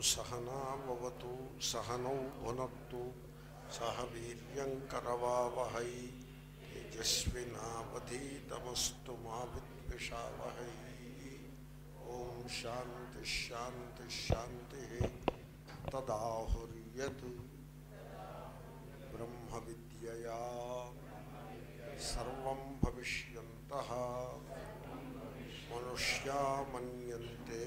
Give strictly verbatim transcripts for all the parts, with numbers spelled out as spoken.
सहना भवतु सहनौ भुनक्तु सह वीर्यङ्करवावहै तेजस्विनावधीतमस्तु मा विद्विषावहै। ओम शांति शांति शांति। तदाहुर्यत् ब्रह्म विद्यया सर्वं भविष्यन्तः मनुष्या मन्यन्ते।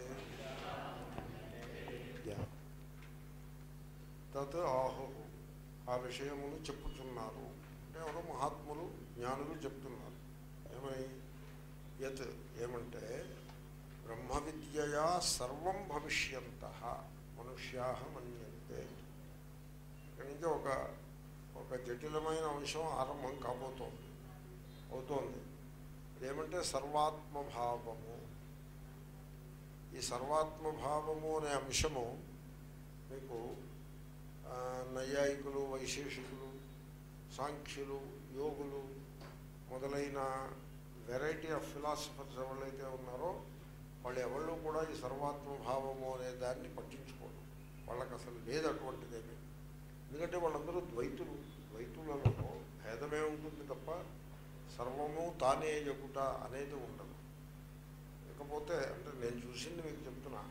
తత్ ఆహు ఆ విషయమును చెప్పుచున్నారు. అంటే ఎవరో మహాత్ములు జ్ఞానులు చెప్తున్నారు. ఏమై యత్ ఏమంటే బ్రహ్మ విద్యయా సర్వం భవిష్యంతః మనుష్యాః మన్యంతే. ఇక్కడి నుంచి ఒక ఒక జటిలమైన అంశం ఆరంభం కాబోతోంది అవుతోంది. ఏమంటే సర్వాత్మభావము. ఈ సర్వాత్మభావము అనే అంశము మీకు నైయాయికులు, వైశేషికులు, సాంఖ్యులు, యోగులు మొదలైన వెరైటీ ఆఫ్ ఫిలాసఫర్స్ ఎవరైతే ఉన్నారో వాళ్ళు ఎవళ్ళు కూడా ఈ సర్వాత్మభావము అనే దాన్ని పట్టించుకోరు. వాళ్ళకి అసలు లేదు అటువంటిదేమి. ఎందుకంటే వాళ్ళందరూ ద్వైతులు. ద్వైతులలో భేదమే ఉంటుంది తప్ప సర్వము తానే ఎగుట అనేది ఉండదు. ఇకపోతే అంటే నేను చూసింది మీకు చెప్తున్నా.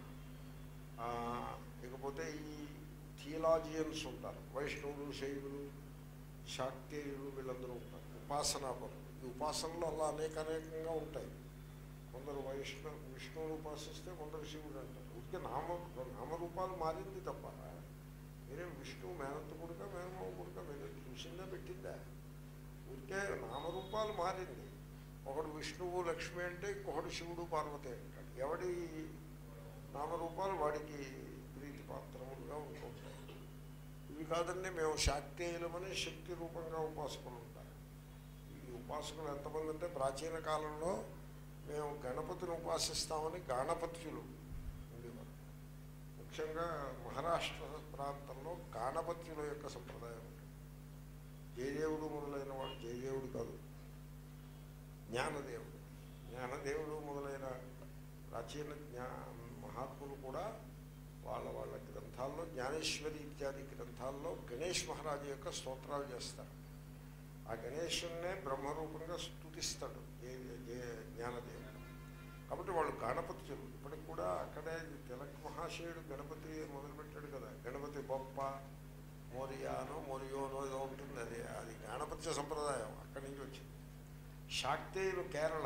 ఇకపోతే ఈ థియలాజియన్స్ ఉంటారు, వైష్ణవులు, శైవులు, శాక్తేయులు, వీళ్ళందరూ ఉంటారు. ఉపాసనా పరులు. ఈ ఉపాసనలు అలా అనేక అనేకంగా ఉంటాయి. కొందరు వైష్ణవ విష్ణువుని ఉపాసిస్తే కొందరు శివుడు అంటారు. ఉడికే నామ నామరూపాలు మారింది తప్ప మీరేం విష్ణువు మేనత్త కొడుక మేనమావ కొడుక మీరు చూసిందా పెట్టిందా? ఉడికే నామరూపాలు మారింది. ఒకడు విష్ణువు లక్ష్మి అంటే ఇంకొకడు శివుడు పార్వతి అంటాడు. ఎవడి నామరూపాలు వాడికి ప్రీతిపాత్రములుగా ఉంటుంటాయి. ఇవి కాదండి మేము శాక్తేయులమని శక్తి రూపంగా ఉపాసకులు ఉంటారు. ఈ ఉపాసకులు ఎంతమంది అంటే ప్రాచీన కాలంలో మేము గణపతిని ఉపాసిస్తామని గాణపత్యులు ఉండేవారు. ముఖ్యంగా మహారాష్ట్ర ప్రాంతంలో గాణపత్యుల యొక్క సంప్రదాయం ఉంటుంది. జయదేవుడు మొదలైన వాడు, జయదేవుడు కాదు జ్ఞానదేవుడు, జ్ఞానదేవుడు మొదలైన ప్రాచీన జ్ఞా మహాత్ములు కూడా వాళ్ళ వాళ్ళ గ్రంథాల్లో, జ్ఞానేశ్వరి ఇత్యాది గ్రంథాల్లో గణేష్ మహారాజు యొక్క స్తోత్రాలు చేస్తారు. ఆ గణేశున్నే బ్రహ్మరూపంగా స్తుతిస్తాడు జ్ఞానదేవుడు. కాబట్టి వాళ్ళు గణపతులు. ఇప్పటికి కూడా అక్కడే తిలక్ మహాశయుడు గణపతి మొదలుపెట్టాడు కదా. గణపతి బొప్ప మోరియానో మోరియోనో ఏదో ఉంటుంది. అది అది గణపతి సంప్రదాయం అక్కడి నుంచి వచ్చింది. శాక్తేయులు కేరళ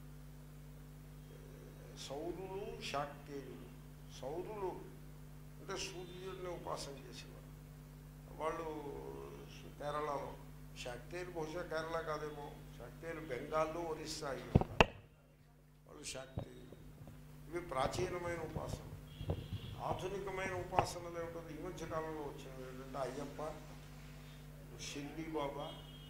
సౌరులు, శాక్తేయులు. సౌరులు అంటే సూర్యుడిని ఉపాసన చేసేవారు. వాళ్ళు కేరళలో. శాక్తేయులు బహుశా కేరళ కాదేమో. శాక్తేయులు బెంగాల్లో, ఒరిస్సా అయ్యి ఉంటారు. వాళ్ళు శాక్తేయులు. ఇవి ప్రాచీనమైన ఉపాసన. ఆధునికమైన ఉపాసనలు ఏమిటో ఈ మధ్య కాలంలో వచ్చినవి ఏంటంటే అయ్యప్ప, షిర్డీ బాబా,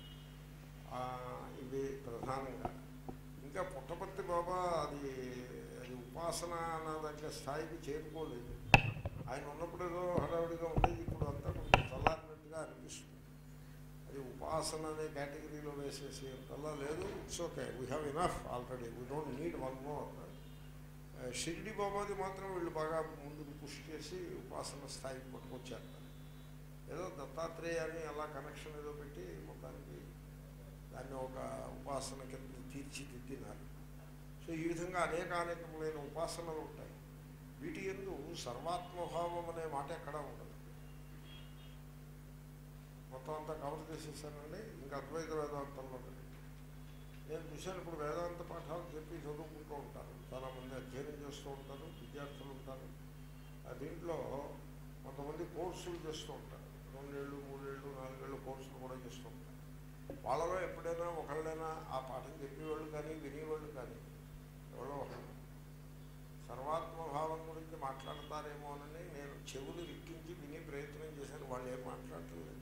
ఇవి ప్రధానంగా. ఇంకా పుట్టపర్తి బాబా అది అది ఉపాసన అన్న దగ్గర స్థాయికి చేరుకోలేదు. ఆయన ఉన్నప్పుడు ఏదో హడావిడిగా ఉండేది. ఇప్పుడు అంతా కొంచెం చల్లారినట్టుగా అనిపిస్తుంది. అది ఉపాసన అనే కేటగిరీలో వేసేసి అంతలా లేదు. It's okay, we have enough already, we don't need one more. Shirdi బాబాది మాత్రం వీళ్ళు బాగా ముందుకు పుష్ చేసి ఉపాసన స్థాయికి పట్టుకొచ్చారు. ఏదో దత్తాత్రేయ అని అలా కనెక్షన్ ఏదో పెట్టి మొత్తానికి దాన్ని ఒక ఉపాసన కింద తీర్చిదిద్దినారు. సో ఈ విధంగా అనేక అనేకమైన ఉపాసనలు ఉంటాయి. వీటి యందు సర్వాత్మభావం అనే మాట ఎక్కడా ఉండదు. మొత్తం అంతా కవర్ చేసేసానండి. ఇంకా అద్వైత వేదాంతంలో నేను చూశాను. ఇప్పుడు వేదాంత పాఠాలు చెప్పి చదువుకుంటూ ఉంటారు. చాలామంది అధ్యయనం చేస్తూ ఉంటారు, విద్యార్థులు ఉంటారు. దీంట్లో కొంతమంది కోర్సులు చేస్తూ ఉంటారు. రెండేళ్ళు, మూడేళ్ళు, నాలుగేళ్ళు కోర్సులు కూడా చేస్తూ ఉంటారు. వాళ్ళలో ఎప్పుడైనా ఒకళ్ళైనా ఆ పాఠం చెప్పేవాళ్ళు కానీ వినేవాళ్ళు కానీ ఎవరో ఒకళ్ళు సర్వాత్మభావం గురించి మాట్లాడతారేమో అని నేను చెవులు రిక్కించి వినే ప్రయత్నం చేశాను. వాళ్ళు ఏం మాట్లాడలేదు.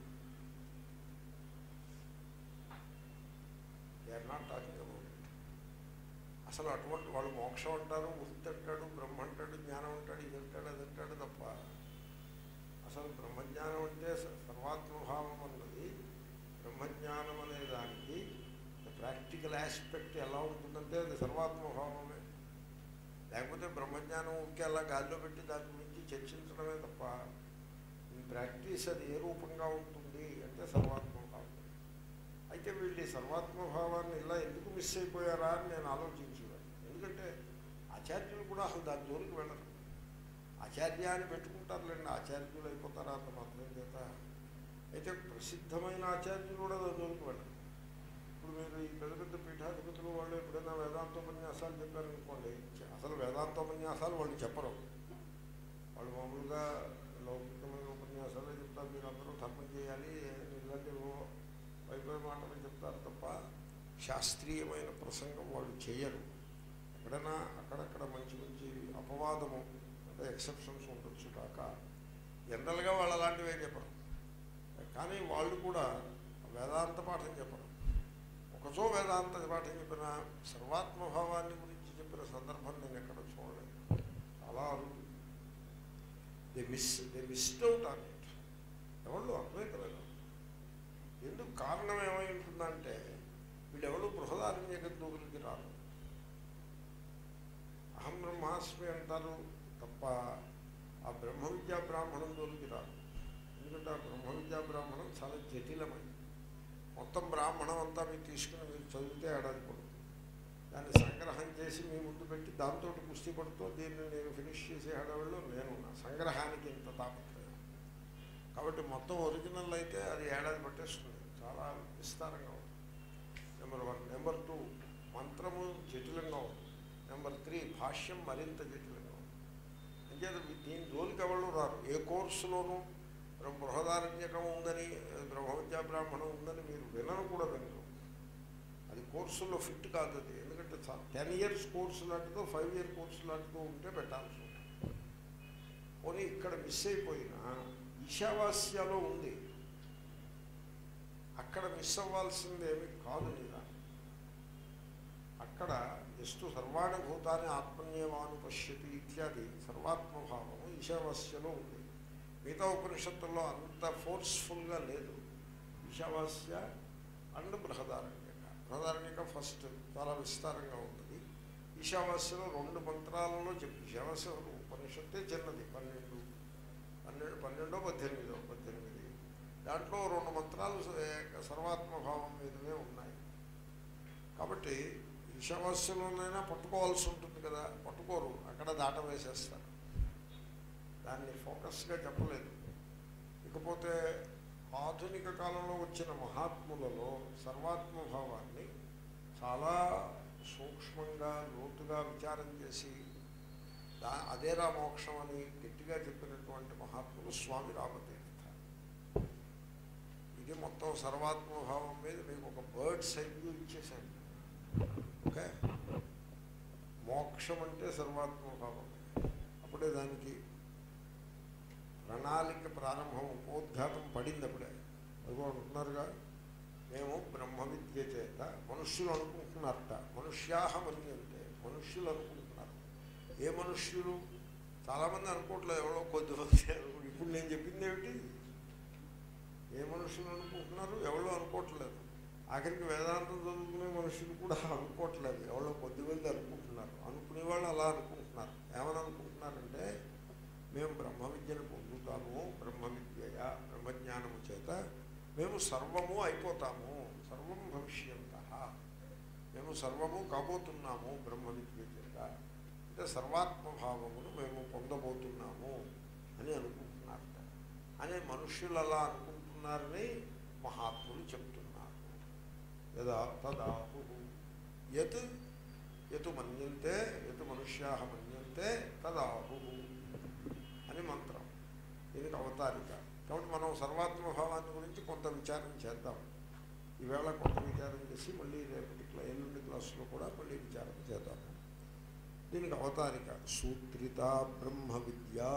They are not talking about it. అసలు అటువంటి వాళ్ళు మోక్షం అంటారు, ముక్తి అంటాడు, బ్రహ్మ అంటాడు, జ్ఞానం అంటాడు, ఇది అంటాడు, అది అంటాడు తప్ప అసలు బ్రహ్మజ్ఞానం అంటే సర్వాత్మభావం అన్నది. బ్రహ్మజ్ఞానం అనే దానికి ప్రాక్టికల్ ఆస్పెక్ట్ ఎలా ఉంటుందంటే అది సర్వాత్మభావమే. లేకపోతే బ్రహ్మజ్ఞానం ఉంటే అలా గాల్లో పెట్టి దాని గురించి చర్చించడమే తప్ప ఈ ప్రాక్టీస్ అది ఏ రూపంగా ఉంటుంది అంటే సర్వాత్మభావం. అయితే వీళ్ళు ఈ సర్వాత్మభావాన్ని ఇలా ఎందుకు మిస్ అయిపోయారా అని నేను ఆలోచించేవాడు. ఎందుకంటే ఆచార్యులు కూడా అసలు దాని జోలికి వెళ్ళరు. ఆచార్య అని పెట్టుకుంటారులేండి, ఆచార్యులు అయిపోతారా అంత మాత్రం చేత. అయితే ప్రసిద్ధమైన ఆచార్యులు కూడా దాని జోలికి వెళ్ళరు. ఇప్పుడు మీరు ఈ పెద్ద పెద్ద పీఠాధిపతులు వాళ్ళు ఎప్పుడైనా వేదాంతోపన్యాసాలు చెప్పారనుకోండి, అసలు వేదాంతోపన్యాసాలు వాళ్ళు చెప్పరు. వాళ్ళు మామూలుగా లౌకికమైన ఉపన్యాసాలే చెప్తారు. మీరు అందరూ ధర్మం చేయాలి ఇలాంటి వైపరీయ మాటలు చెప్తారు తప్ప శాస్త్రీయమైన ప్రసంగం వాళ్ళు చేయరు. ఎక్కడైనా అక్కడక్కడ మంచి మంచి అపవాదము అంటే ఎక్సెప్షన్స్ ఉండొచ్చు కాక జనరల్గా వాళ్ళు అలాంటివే చెప్పరు. కానీ వాళ్ళు కూడా వేదాంత పాఠం చెప్పరు. ఒకచో వేదాంత పాఠం చెప్పిన సర్వాత్మభావాన్ని గురించి చెప్పిన సందర్భం నేను ఎక్కడ చూడలేదు. చాలా అరుదు. They miss they missed out on it. ఎవరు అద్వైతలేదు. ఎందుకు కారణం ఏమై ఉంటుందంటే వీళ్ళెవరు బృహదారణ్యక దగ్గరికి రారు. అహం బ్రహ్మాస్మి అంటారు తప్ప ఆ బ్రహ్మ విద్యా బ్రాహ్మణం జోలికి రారు. ఎందుకంటే ఆ బ్రహ్మ విద్యా బ్రాహ్మణం చాలా జటిలమైంది. మొత్తం బ్రాహ్మణం అంతా మీరు తీసుకుని మీరు చదివితే ఏడాది పడుతుంది. దాన్ని సంగ్రహం చేసి మీ ముందు పెట్టి దాంతో కుస్తీ పడుతూ దీన్ని నేను ఫినిష్ చేసే హడావిడిలో నేనున్నా. సంగ్రహానికి ఇంత తాపత్రయం. కాబట్టి మొత్తం ఒరిజినల్ అయితే అది ఏడాది పట్టేస్తుంది. చాలా విస్తారంగా ఉంటుంది. Number one. నెంబర్ టూ, మంత్రము జటిలంగా ఉంటుంది. నెంబర్ త్రీ, భాష్యం మరింత జటిలంగా ఉంటుంది. అంచేత దీని జోలికి ఎవరు రారు. ఏ కోర్సులోనూ బృహదారణ్యకం ఉందని బ్రహ్మ విద్యా బ్రాహ్మణం ఉందని మీరు వినరు కూడా వినరు. అది కోర్సుల్లో ఫిట్ కాదు అది. ఎందుకంటే టెన్ ఇయర్స్ కోర్సు లాంటిదో ఫైవ్ ఇయర్ కోర్సు లాంటిదో ఉంటే పెట్టాల్సి ఉంటుంది. పోనీ ఇక్కడ మిస్ అయిపోయినా ఈశావాస్యలో ఉంది, అక్కడ మిస్ అవ్వాల్సింది ఏమి కాదు. లేదా అక్కడ ఎస్తు సర్వాణి భూతాన్ని ఆత్మన్యేవాను పశ్యతి ఇత్యాది సర్వాత్మభావము ఈశావాస్యలో ఉంది. మిగతా ఉపనిషత్తుల్లో అంత ఫోర్స్ఫుల్గా లేదు. ఈశావాస్య అండ్ బృహదారణ్యక. బృహదారణ్యక ఫస్ట్ చాలా విస్తారంగా ఉంటుంది. ఈశావాస్యలో రెండు మంత్రాలలో చెప్పి ఈశావాస్య ఉపనిషత్తే చిన్నది, పన్నెండు పన్నెండు పన్నెండో పద్దెనిమిదో పద్దెనిమిది దాంట్లో రెండు మంత్రాలు సర్వాత్మభావం మీదనే ఉన్నాయి. కాబట్టి ఈశావాస్యలోనైనా పట్టుకోవాల్సి ఉంటుంది కదా, పట్టుకోరు. అక్కడ దాట వేసేస్తారు. దాన్ని ఫోకస్గా చెప్పలేదు. ఇకపోతే ఆధునిక కాలంలో వచ్చిన మహాత్ములలో సర్వాత్మభావాన్ని చాలా సూక్ష్మంగా లోతుగా విచారం చేసి దా అదేరా మోక్షం అని గట్టిగా చెప్పినటువంటి మహాత్ములు స్వామి రామతీర్థ. ఇది మొత్తం సర్వాత్మభావం మీద మీకు ఒక బర్డ్ సైడ్ వ్యూ ఇచ్చేసాను. ఓకే, మోక్షం అంటే సర్వాత్మభావం. అప్పుడే దానికి ప్రణాళిక ప్రారంభం, ఉపోద్ఘాతం పడింది. అప్పుడే అదిగో అంటున్నారుగా, మేము బ్రహ్మ విద్య చేత మనుష్యులు అనుకుంటున్నారట. మనుష్యాహ మన్యంతే, మనుష్యులు అనుకుంటున్నారు. ఏ మనుష్యులు? చాలామంది అనుకోవట్లేదు, ఎవరో కొద్దిమంది. ఇప్పుడు నేను చెప్పింది ఏమిటి? ఏ మనుష్యులు అనుకుంటున్నారు? ఎవరో అనుకోవట్లేదు. ఆఖరికి వేదాంతం చదువుకునే మనుషులు కూడా అనుకోవట్లేదు, ఎవరో కొద్దిమంది అనుకుంటున్నారు. అనుకునే వాళ్ళు అలా అనుకుంటున్నారు. ఏమని అనుకుంటున్నారంటే మేము బ్రహ్మ విద్యను పొందుతాము, బ్రహ్మ విద్యయ బ్రహ్మజ్ఞానము చేత మేము సర్వము అయిపోతాము, సర్వం భవిష్యంత, మేము సర్వము కాబోతున్నాము బ్రహ్మ విద్య చేత, అంటే సర్వాత్మభావమును మేము పొందబోతున్నాము అని అనుకుంటున్నారట. అనే మనుష్యులు అలా అనుకుంటున్నారని మహాత్ములు చెప్తున్నారు. యదా తదాహు యత్ యత్ మన్యంతే యత్ మనుష్యా మన్యంతే తదాహు అని మంత్రం. దీనికి అవతారిక. కాబట్టి మనం సర్వాత్మభావాన్ని గురించి కొంత విచారం చేద్దాం. ఈవేళ కొంత విచారం చేసి మళ్ళీ రేపటి క్లా ఎల్లుండి క్లాసులో కూడా మళ్ళీ విచారం చేద్దాము. దీనికి అవతారిక సూత్రిత బ్రహ్మ విద్యా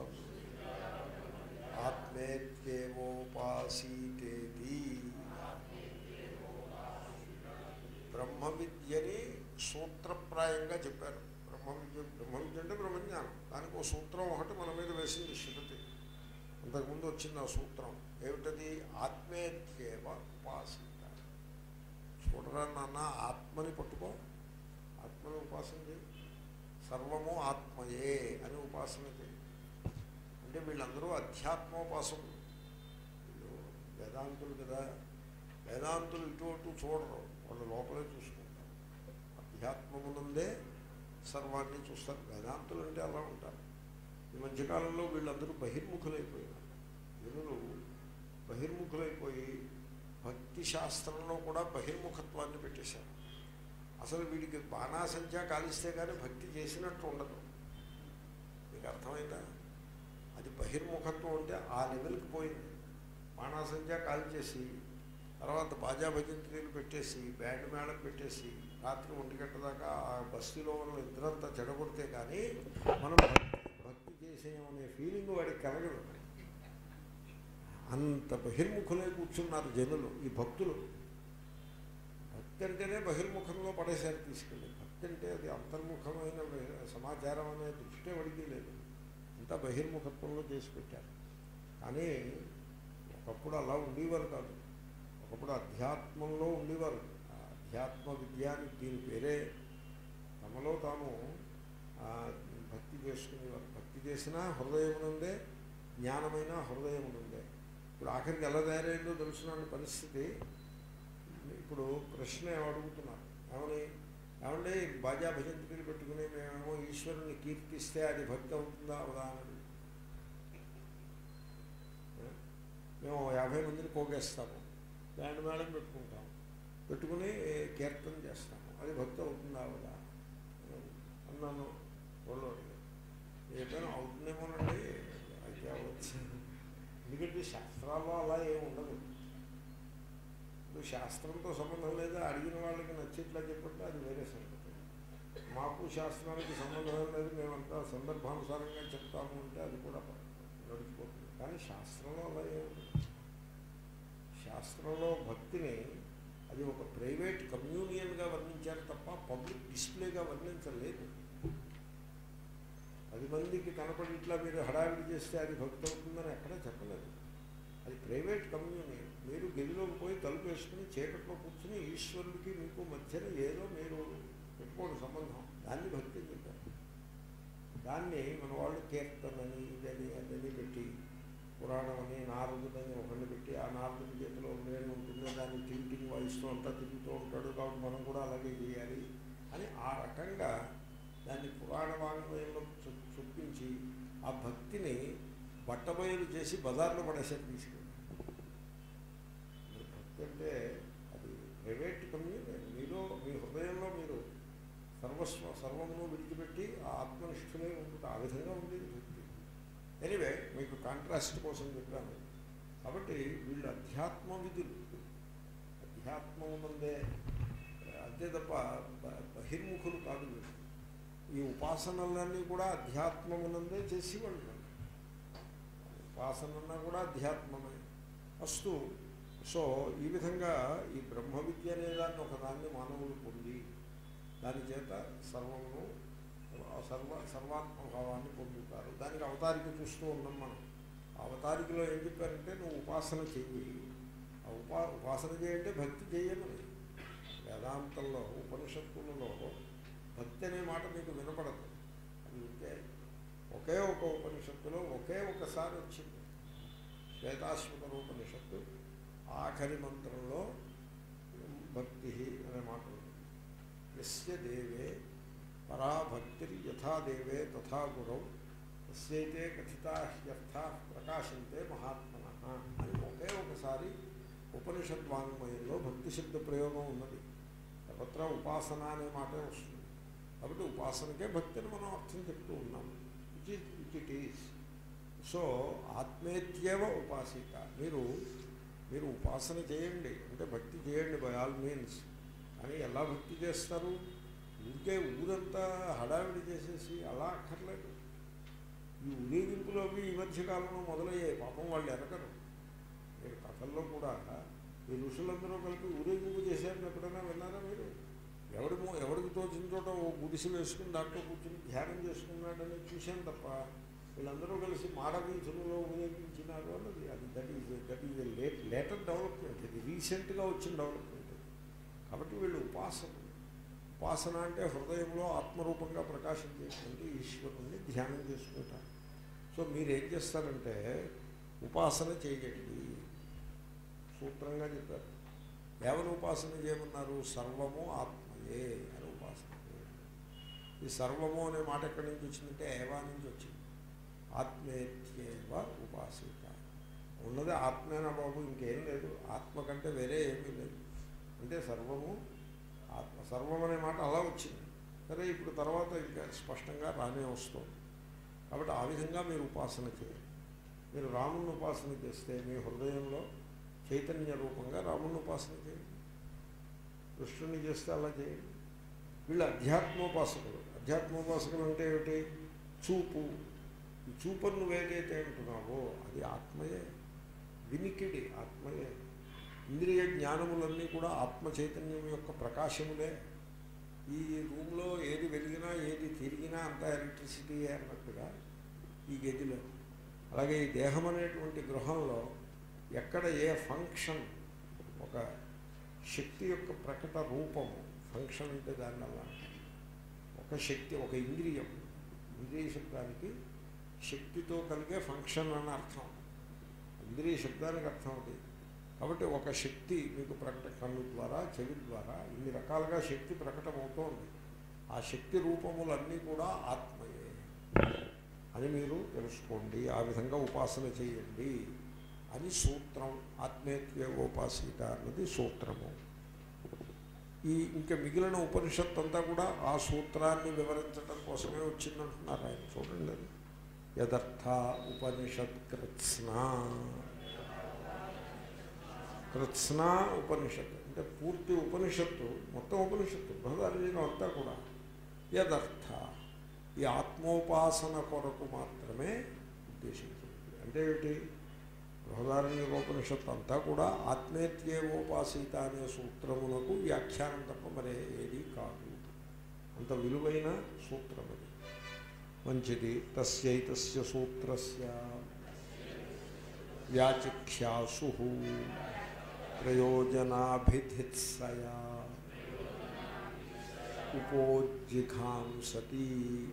ఆత్మేత్యేవోపాసీతేతి. బ్రహ్మ విద్యని సూత్రప్రాయంగా చెప్పారు. బ్రహ్మ విద్య బ్రహ్మ విద్య అంటే బ్రహ్మజ్ఞానం. దానికి ఒక సూత్రం ఒకటి మన మీద వేసింది శృతి. అంతకుముందు వచ్చింది ఆ సూత్రం ఏమిటది? ఆత్మేత్యేవ ఉపాసీత. చూడరా నాన్న, ఆత్మని పట్టుకో, ఆత్మని ఉపాసన చేయి, సర్వము ఆత్మయే అని ఉపాసన చేయి. అంటే వీళ్ళందరూ అధ్యాత్మోపాసకులు. వీళ్ళు వేదాంతులు కదా, వేదాంతులు ఇటు అటు చూడరు, వాళ్ళు లోపలే చూసుకుంటారు. అధ్యాత్మమునందే సర్వాన్ని చూస్తారు. వేదాంతులు అంటే అలా ఉంటారు. ఈ మధ్యకాలంలో వీళ్ళందరూ బహిర్ముఖులైపోయినారు. జనులు బహిర్ముఖులైపోయి భక్తి శాస్త్రంలో కూడా బహిర్ముఖత్వాన్ని పెట్టేశారు. అసలు వీడికి బాణాసంచా కాలిస్తే కానీ భక్తి చేసినట్టు ఉండదు. మీకు అర్థమైందా? అది బహిర్ముఖత్వం అంటే ఆ లెవెల్కి పోయింది. బాణాసంచా కాల్చేసి తర్వాత బాజా భజంత్రీలు పెట్టేసి బ్యాండ్ మేళం పెట్టేసి రాత్రి ఒంటి గంట దాకా ఆ బస్తీలో ఉన్న ఇద్దరంతా చెడగొడితే కానీ మనం భక్తి చేసేమనే ఫీలింగ్ వాడికి కలగదు. అంత బహిర్ముఖులై కూర్చున్నారు జనులు. ఈ భక్తులు భక్తి అంటేనే బహిర్ముఖంలో పడేసారి తీసుకెళ్ళి. భక్తి అంటే అది అంతర్ముఖమైన సమాచారం అనే దృష్టి వాడికి లేదు. అంతా బహిర్ముఖత్వంలో చేసి పెట్టారు. కానీ ఒకప్పుడు అలా ఉండేవారు కాదు. ఒకప్పుడు అధ్యాత్మంలో ఉండేవారు. అధ్యాత్మ విద్యాన్ని దీని పేరే తమలో తాము భక్తి చేసుకునేవారు. భక్తి చేసినా హృదయమునందే, జ్ఞానమైన హృదయమునందే. ఇప్పుడు ఆఖరికి ఎలా తయారైందో తెలుసున్న పరిస్థితి. ఇప్పుడు ప్రశ్న అడుగుతున్నారు, ఏమని ఏమంటే బాజా భజంత్రీలు పెట్టుకుని మేమేమో ఈశ్వరుని కీర్తిస్తే అది భక్తి అవుతుందా అవదా అని. మేము యాభై మందిని పోగేస్తాము, బ్యాండ్ మేళం పెట్టుకుంటాము, పెట్టుకుని కీర్తన చేస్తాము, అది భక్తి అవుతుందా అవదా అన్నాను. వాళ్ళు ఏదైనా అవుతుందేమోనండి, అయితే అవ్వచ్చు. ఎందుకంటే శాస్త్రాల్లో అలా ఏమి ఉండదు. ఇప్పుడు శాస్త్రంతో సంబంధం లేదా, అడిగిన వాళ్ళకి నచ్చేట్లా చెప్పంటే అది వేరే సంగతి. మాకు శాస్త్రానికి సంబంధం లేదు, మేమంతా సందర్భానుసారంగా చెప్తాము అంటే అది కూడా నడిచిపోతుంది. కానీ శాస్త్రంలో అలా ఏముంది? శాస్త్రంలో భక్తిని అది ఒక ప్రైవేట్ కమ్యూనియన్గా వర్ణించారు తప్ప పబ్లిక్ డిస్ప్లేగా వర్ణించలేదు. పది మందికి కనపడి ఇట్లా మీరు హడావిడి చేస్తే అది భక్తి అవుతుందని ఎక్కడా చెప్పలేదు. అది ప్రైవేట్ కమ్యూనియన్. మీరు గదిలోకి పోయి తలుపు వేసుకుని చీకట్లో కూర్చుని ఈశ్వరుడికి మీకు మధ్యన ఏదో మీరు పెట్టుకోండి సంబంధం, దాన్ని భక్తి అని చెప్పారు. దాన్ని మన వాళ్ళు కీర్తనని ఇదని అదని పెట్టి, పురాణం అని నారదుడని ఒకరిని పెట్టి, ఆ నారదుడి చేతిలో వేణు ఉంటుందో దాన్ని టింటింగ్ వాయిస్తూ అంతా తిరుగుతూ ఉంటాడు కాబట్టి మనం కూడా అలాగే చేయాలి అని ఆ రకంగా దాన్ని పురాణ వాంగ్మయంలో చొప్పించి ఆ భక్తిని బట్టబయలు చేసి బజార్లో పడేసేది తీసుకెళ్ళి. భక్తి అంటే అది ప్రైవేట్ కమ్యూనియన్. మీలో మీ హృదయంలో మీరు సర్వస్వ సర్వమును విడిచిపెట్టి ఆ ఆత్మనిష్ఠులే ఉంటుంది. ఆ విధంగా ఉండేది భక్తి. ఎనీవే మీకు కాంట్రాస్ట్ కోసం చెప్పాను. కాబట్టి వీళ్ళు అధ్యాత్మ విధులు, అధ్యాత్మమునందే అంతే తప్ప బహిర్ముఖులు కాదు. వీళ్ళు ఈ ఉపాసనలన్నీ కూడా అధ్యాత్మమునందే చేసేవాళ్ళు. ఉపాసనన్నా కూడా అధ్యాత్మమే వస్తు. సో ఈ విధంగా ఈ బ్రహ్మ విద్య అనేదాన్ని ఒకదాన్ని మానవులు పొంది దాని చేత సర్వమును సర్వ సర్వాత్మభావాన్ని పొందుతారు. దానికి అవతారిక చూస్తూ ఉన్నాం మనం. అవతారికలో ఏం చెప్పారంటే నువ్వు ఉపాసన చెయ్యి. ఆ ఉపా ఉపాసన చేయంటే భక్తి చేయమని. వేదాంతంలో ఉపనిషత్తులలో భక్తి అనే మాట మీకు వినపడదు. అది ఉంటే ఒకే ఒక ఉపనిషత్తులో ఒకే ఒకసారి వచ్చింది. శ్వేతాశ్వత ఉపనిషత్తు ఆఖరి మంత్రంలో భక్తి అనే మాట ఉంది. యస్య దేవే పరాభక్తిర్ యథా దేవే తథా గురౌ తస్యైతే కథితా హ్యర్థా ప్రకాశంతే మహాత్మనః అని ఒకే ఒకసారి ఉపనిషద్వాంగ్మయంలో భక్తి శబ్ద ప్రయోగం ఉన్నది. సర్వత్రా ఉపాసన అనే మాటే వస్తుంది. కాబట్టి ఉపాసనకే భక్తిని మనం అర్థం చెప్తూ ఉన్నాము. Which which it is. So ఆత్మేత్యేవ ఉపాసిక. మీరు మీరు ఉపాసన చేయండి అంటే భక్తి చేయండి బై ఆల్ మీన్స్. కానీ ఎలా భక్తి చేస్తారు? ఊరికే ఊరంతా హడావిడి చేసేసి అలా అక్కర్లేదు. ఈ ఊరేగింపులు అవి ఈ మధ్యకాలంలో మొదలయ్యాయి. పాపం వాళ్ళు ఎరగరు. మీరు కథల్లో కూడా ఈ ఋషులందరూ కలిపి ఊరేగింపు చేశారని ఎప్పుడైనా విన్నారా మీరు? ఎవడి ఎవరికి తోచిన చోట ఓ గుడిసి వేసుకుని దాంట్లో కూర్చుని ధ్యానం చేసుకున్నాడని చూశాను తప్ప వీళ్ళందరూ కలిసి మాడవీధులలో ఊరేగించినారు అన్నది అది that is that is late later development. ఇది రీసెంట్గా వచ్చిన డెవలప్మెంట్. కాబట్టి వీళ్ళు ఉపాసన ఉపాసన అంటే హృదయంలో ఆత్మరూపంగా ప్రకాశించేటువంటి ఈశ్వరుణ్ణి ధ్యానం చేసుకుంటారు. సో మీరు ఏం చేస్తారంటే ఉపాసన చేయండి, సూత్రంగా చెప్పారు. ఎవరు ఉపాసన చేయమన్నారు? సర్వము ఆత్మయే అని ఉపాసన చేయండి. ఈ సర్వము అనే మాట ఎక్కడి నుంచి వచ్చిందంటే ఏవా నుంచి వచ్చింది. ఆత్మేత్యేవ ఉపాసిత, ఉన్నది ఆత్మేనా బాబు, ఇంకేం లేదు, ఆత్మ కంటే వేరే ఏమీ లేదు, అంటే సర్వము ఆత్మ. సర్వం అనే మాట అలా వచ్చింది. సరే, ఇప్పుడు తర్వాత ఇంకా స్పష్టంగా రానే వస్తుంది. కాబట్టి ఆ విధంగా మీరు ఉపాసన చేయండి. మీరు రాముని ఉపాసన చేస్తే మీ హృదయంలో చైతన్య రూపంగా రాముని ఉపాసన చేయండి. కృష్ణుని చేస్తే అలా చేయండి. వీళ్ళు అధ్యాత్మోపాసకులు. అధ్యాత్మోపాసకులు అంటే ఏమిటి? చూపు. ఈ చూపును నువ్వేదైతే అంటున్నావో అది ఆత్మయే, వినికిడి ఆత్మయే. ఇంద్రియ జ్ఞానములన్నీ కూడా ఆత్మ చైతన్యం యొక్క ప్రకాశములే. ఈ రూమ్లో ఏది వెలిగినా ఏది తిరిగినా అంతా ఎలక్ట్రిసిటీ అన్నట్టుగా ఈ గదిలో, అలాగే ఈ దేహం అనేటువంటి గృహంలో ఎక్కడ ఏ ఫంక్షన్, ఒక శక్తి యొక్క ప్రకట రూపము, ఫంక్షన్ అంటే దానివల్ల ఒక శక్తి, ఒక ఇంద్రియం, ఇంద్రియ శబ్దానికి శక్తితో కలిగే ఫంక్షన్ అని అర్థం. ఇంద్రియ శబ్దానికి అర్థం అవుతుంది. కాబట్టి ఒక శక్తి మీకు ప్రకట, కన్ను ద్వారా, చెవి ద్వారా, ఇన్ని రకాలుగా శక్తి ప్రకటమవుతోంది. ఆ శక్తి రూపములన్నీ కూడా ఆత్మయే అని మీరు తెలుసుకోండి. ఆ విధంగా ఉపాసన చేయండి అని సూత్రం. ఆత్మేత్యేవోపాసీత అన్నది సూత్రము. ఈ ఇంకా మిగిలిన ఉపనిషత్తు అంతా కూడా ఆ సూత్రాన్ని వివరించడం కోసమే వచ్చిందంటున్నారు ఆయన. చూడండి, అది యదర్థ ఉపనిషత్ కృత్స్న. కృత్స్న ఉపనిషత్తు అంటే పూర్తి ఉపనిషత్తు, మొత్తం ఉపనిషత్తు బృహదారణ్యకం అంతా కూడా యదర్థ, ఈ ఆత్మోపాసన కొరకు మాత్రమే ఉద్దేశించింది. అంటే ఏమిటి? బృహదారణ్యకోపనిషత్తు అంతా కూడా ఆత్మేత్యేవోపాసీత అనే సూత్రమునకు వ్యాఖ్యానం తప్ప మరే ఏది కాదు. అంత విలువైన సూత్రం అది. మంచిది. తస్యైతస్య సూత్రస్య వ్యాచిఖ్యాసు ప్రయోజనాభిధిత్సయా ఉపోజిఘాంసతి.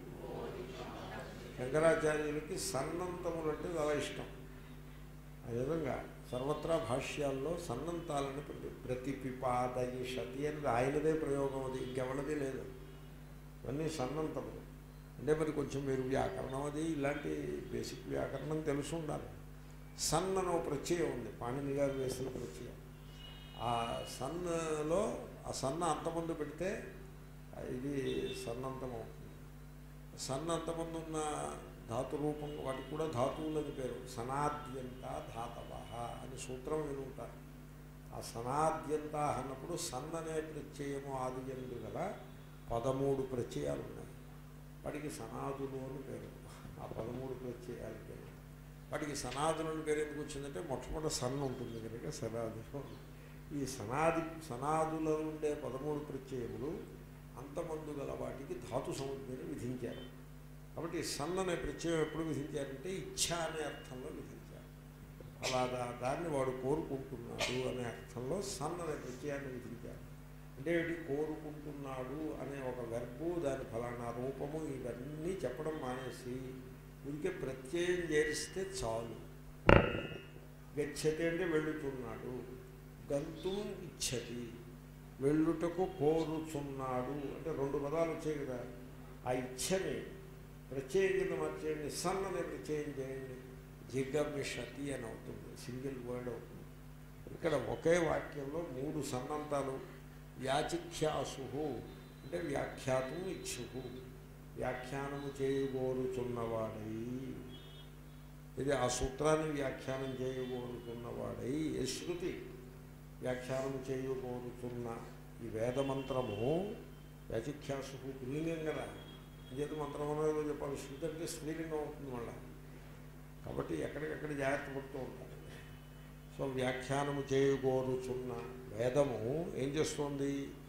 శంకరాచార్యులకి సన్నంతములంటే చాలా ఇష్టం. ఆ విధంగా సర్వత్రా భాష్యాల్లో సన్నంతాలను ప్రతిపిపాదయిషతి అనేది ఆయనదే ప్రయోగం, అది ఇంకెవరిది లేదు. ఇవన్నీ సన్నంతములు అంటే మరి కొంచెం మీరు వ్యాకరణం అది ఇలాంటి బేసిక్ వ్యాకరణం తెలిసి ఉండాలి. సన్ అనే ప్రత్యయం ఉంది, పాణిని గారు వేసిన ప్రత్యయం. ఆ సన్నులో ఆ సన్న అంతమంది పెడితే ఇది సన్నంతం అవుతుంది. సన్న అంతమంది ఉన్న ధాతు రూపం, వాటికి కూడా ధాతువులని పేరు. సనాద్యంత ధాతవ అని సూత్రం వినుంటారు. ఆ సనాద్యంత అన్నప్పుడు సన్న అనే ప్రత్యయము ఆది ఎందు గల పదమూడు ప్రత్యయాలు ఉన్నాయి. వాటికి సనాదులు అని పేరు. ఆ పదమూడు ప్రత్యయాలు పేరు. వాటికి సనాదులు అని పేరు ఎందుకు వచ్చిందంటే మొట్టమొదటి సన్న ఉంటుంది కనుక సనాదులు. ఈ సనాది సనాదులో ఉండే పదమూడు ప్రత్యయములు అంతమందు గల వాటికి ధాతు సంజ్ఞని విధించారు. కాబట్టి సన్న అనే ప్రత్యయం ఎప్పుడు విధించారంటే ఇచ్ఛ అనే అర్థంలో విధించారు. అలాగా దాన్ని వాడు కోరుకుంటున్నాడు అనే అర్థంలో సన్న అనే ప్రత్యయాన్ని విధించారు. అంటే ఏంటి? కోరుకుంటున్నాడు అనే ఒక వెర్బు, దాని ఫలానా రూపము, ఇవన్నీ చెప్పడం మానేసి ఇంకే ప్రత్యయం చేరిస్తే చాలు. గచ్చతి అంటే వెళ్ళుతున్నాడు, గంతుం ఇచ్చతి వెళ్ళుటకు కోరుచున్నాడు అంటే రెండు పదాలు వచ్చాయి కదా. ఆ ఇచ్చని ప్రత్యయం కింద మార్చేయండి, సన్ అనే ప్రత్యయం చేయండి, జిగమిషతి అని అవుతుంది, సింగిల్ వర్డ్ అవుతుంది. ఇక్కడ ఒకే వాక్యంలో మూడు సన్నంతాలు. వ్యాచిఖ్యాసు అంటే వ్యాఖ్యాతం ఇచ్చుకు, వ్యాఖ్యానము చేయగోరుచున్నవాడై, ఇది ఆ సూత్రాన్ని వ్యాఖ్యానం చేయగోరుతున్నవాడై. శృతి వ్యాఖ్యానం చేయగోరుతున్న ఈ వేదమంత్రము వ్యాచిఖ్యాసు పుల్లింగం కదా, అంచేత మంత్రం అనేది చెప్పాలి. శృతి అంటే స్త్రీలింగం అవుతుంది మళ్ళా. కాబట్టి ఎక్కడికెక్కడ జాగ్రత్త పడుతూ ఉంటారు. సో వ్యాఖ్యానము చేయగోరుచున్న వేదము ఏం చేస్తుంది?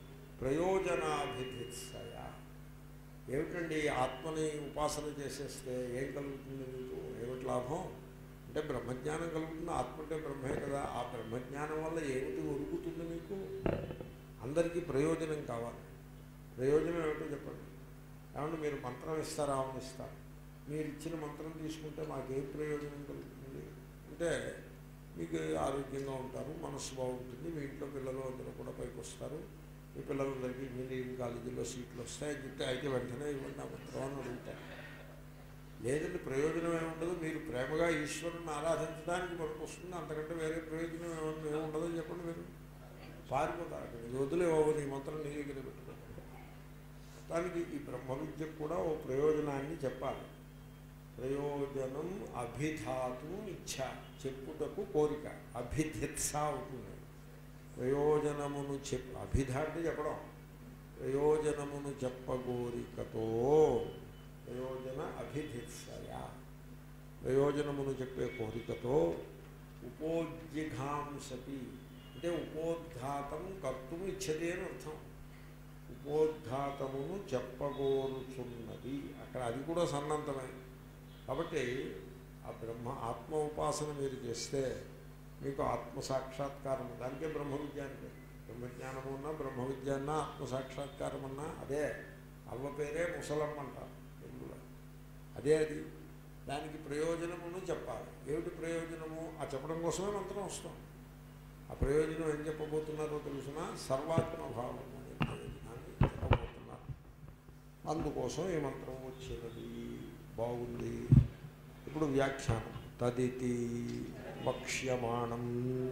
ప్రయోజనాభిధిత్సయ. ఏమిటండి? ఆత్మని ఉపాసన చేసేస్తే ఏం కలుగుతుంది మీకు? ఏమిటి లాభం అంటే బ్రహ్మజ్ఞానం కలుగుతుంది. ఆత్మ అంటే బ్రహ్మే కదా. ఆ బ్రహ్మజ్ఞానం వల్ల ఏమిటి ఒరుగుతుంది మీకు? అందరికీ ప్రయోజనం కావాలి. ప్రయోజనం ఏమిటో చెప్పండి. ఏమంటే మీరు మంత్రం ఇస్తారా? అవును ఇస్తారు. మీరు ఇచ్చిన మంత్రం తీసుకుంటే మాకేం ప్రయోజనం కలుగుతుంది అంటే మీకు ఆరోగ్యంగా ఉంటారు, మనస్సు బాగుంటుంది, మీ ఇంట్లో పిల్లలు అందరూ కూడా పైకి వస్తారు, మీ పిల్లలందరికీ ఇంజనీరింగ్ కాలేజీలో సీట్లు వస్తాయని చెప్తే అయితే వెంటనే ఇవ్వండి ఆ మంత్రం అని అడుగుతారు. లేదండి ప్రయోజనం ఏముండదు, మీరు ప్రేమగా ఈశ్వరుని ఆరాధించడానికి మనకు వస్తుంది, అంతకంటే వేరే ప్రయోజనం ఏమన్నా ఏముండదని చెప్పండి. మీరు పారిపోతారు అక్కడ, వదిలేవో నీ మంత్రం నీ దగ్గర పెట్టుకుంటారు. దానికి ఈ బ్రహ్మ విద్యకు కూడా ఓ ప్రయోజనాన్ని చెప్పాలి. ప్రయోజనం అభిధాతు ఇచ్ఛ, చెప్పుటకు కోరిక, అభిధిత్స అవుతుంది. ప్రయోజనమును చెప్ అభిధ అంటే చెప్పడం, ప్రయోజనమును చెప్పగోరికతో ప్రయోజన అభిధిత్సయ, ప్రయోజనమును చెప్పే కోరికతో ఉపోద్జిఘాంసతి అంటే ఉపోద్ఘాతం కర్తుం ఇచ్చది అని అర్థం. ఉపోద్ఘాతమును చెప్పగోరుచున్నది, అక్కడ అది కూడా సన్నంతమే. కాబట్టి ఆ బ్రహ్మ ఆత్మ ఉపాసన మీరు చేస్తే మీకు ఆత్మసాక్షాత్కారం, దానికే బ్రహ్మ విద్య అంటే. బ్రహ్మజ్ఞానము ఉన్నా బ్రహ్మ విద్య అన్నా ఆత్మసాక్షాత్కారం అన్నా అదే. అవ్వ పేరే ముసలమ్మ అంటారు తెలుగులో, అదే అది. దానికి ప్రయోజనమును చెప్పాలి. ఏమిటి ప్రయోజనము? ఆ చెప్పడం కోసమే మంత్రం వస్తాం. ఆ ప్రయోజనం ఏం చెప్పబోతున్నారో తెలుసిన సర్వాత్మభావం అనే ప్రయోజనాన్ని చెప్పబోతున్నారు. అందుకోసం ఈ మంత్రం వచ్చినది. బాగుంది. ఇప్పుడు వ్యాఖ్యానం. తదితి వక్ష్యమాణం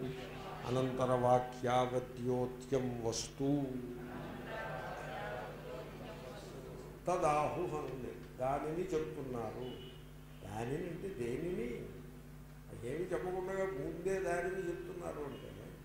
అనంతరవాక్యావద్యోత్యం వస్తు తదాహు అనుంది, దానిని చెప్తున్నారు. దానిని అంటే దేనిని? ఏమి చెప్పకుండా ముందే దానిని చెప్తున్నారు అంటే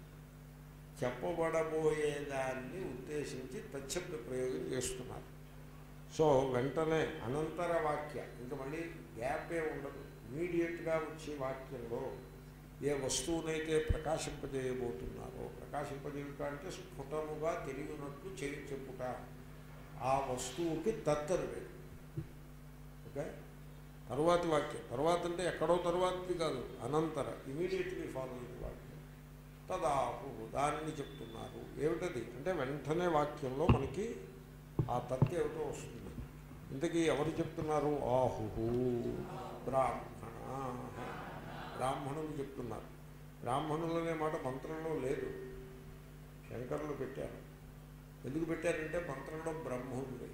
చెప్పబడబోయేదాన్ని ఉద్దేశించి తచ్చబ్ద ప్రయోగం చేస్తున్నారు. సో వెంటనే అనంతర వాక్య, ఇంకా మళ్ళీ గ్యాపే ఉండదు. ఇమీడియట్గా వచ్చే వాక్యంలో ఏ వస్తువునైతే ప్రకాశింపజేయబోతున్నారో, ప్రకాశింపజేయుట అంటే స్ఫుటముగా తెలియనట్లు చేయి చెప్పుట, ఆ వస్తువుకి తత్తరు లేదు. ఓకే, తరువాతి వాక్యం. తర్వాత అంటే ఎక్కడో తరువాతిది కాదు, అనంతర ఇమీడియట్లీ ఫాలోయింగ్ వాక్యం. తదాహు, దానిని చెప్తున్నారు. ఏమిటది అంటే వెంటనే వాక్యంలో మనకి ఆ తత్వ ఏమిటో వస్తుంది. ఇంతకీ ఎవరు చెప్తున్నారు? ఆహుహు బ్రాహ్మణ, బ్రాహ్మణులు చెప్తున్నారు. బ్రాహ్మణులు అనే మాట మంత్రంలో లేదు, శంకరులు పెట్టారు. ఎందుకు పెట్టారంటే మంత్రంలో బ్రహ్మ ఉంది.